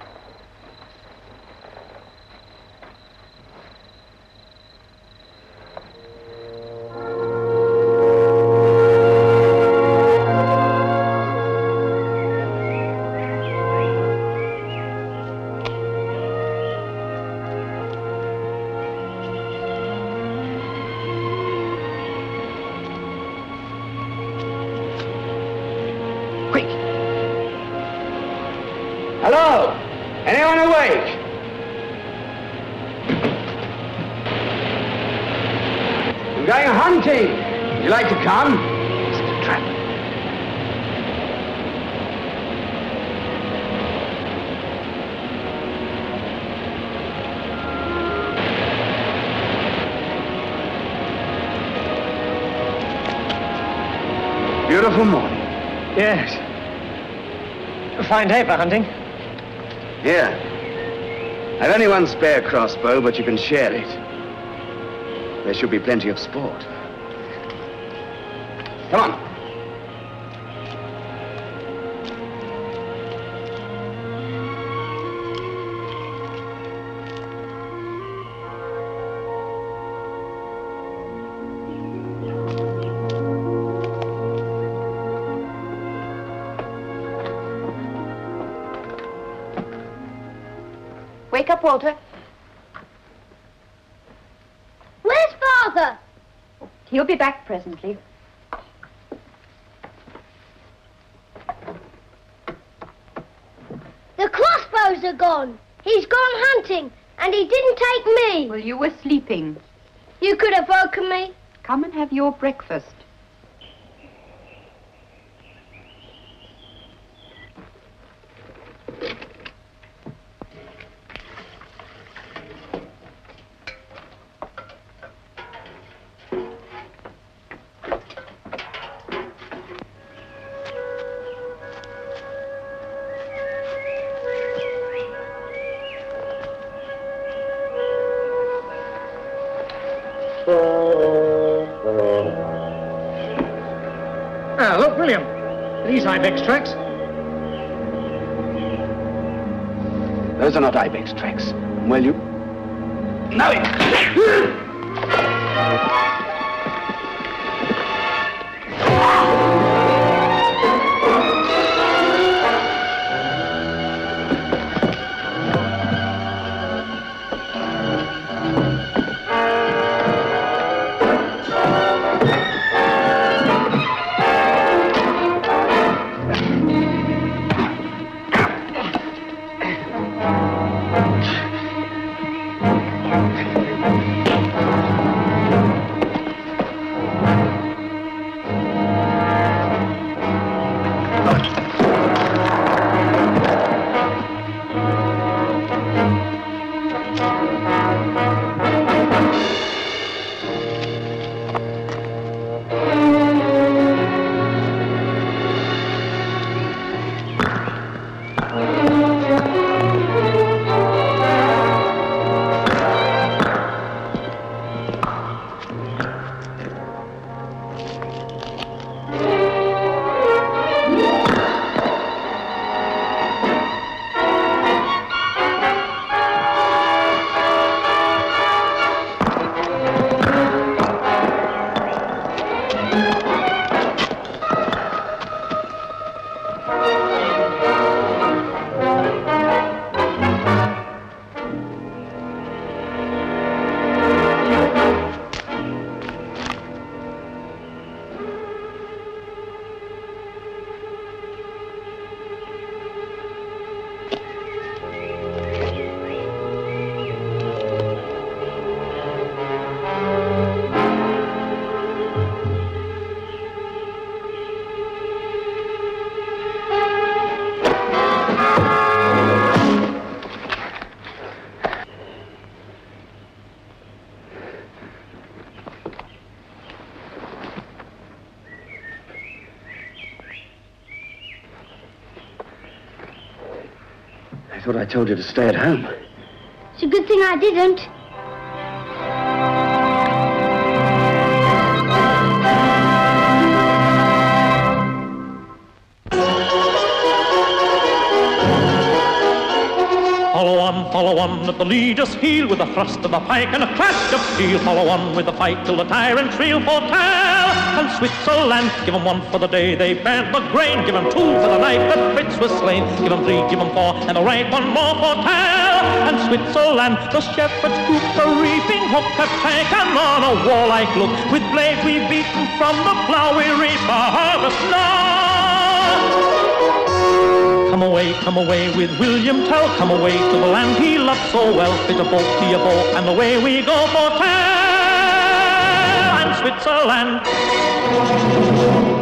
Hello? Anyone awake? I'm going hunting. Would you like to come? It's a trap. Beautiful morning. Yes. A fine day for hunting. Here. I've only one spare crossbow, but you can share it. There should be plenty of sport. Come on. Wake up, Walter. Where's Father? He'll be back presently. The crossbows are gone. He's gone hunting, and he didn't take me. Well, you were sleeping. You could have woken me. Come and have your breakfast. Ah, look, William. These Ibex tracks. Those are not Ibex tracks. Well, you... Now it... I thought I told you to stay at home. It's a good thing I didn't. Follow on, follow on at the leader's heel with a thrust of the pike and a clash of steel. Follow on with the fight till the tyrants reel for tell. And Switzerland, give 'em one for the day they burnt the grain. Give 'em two for the night that Fritz was slain. Give 'em three, give 'em four, and the right one more for tell. And Switzerland, the shepherd's group, the reaping hook have taken on a warlike look. With blades we've beaten from the plough, we reap our harvest now. Come away, come away with William Tell. Come away to the land he loved so well. Fit a boat to your boat, and away we go for Tell and Switzerland.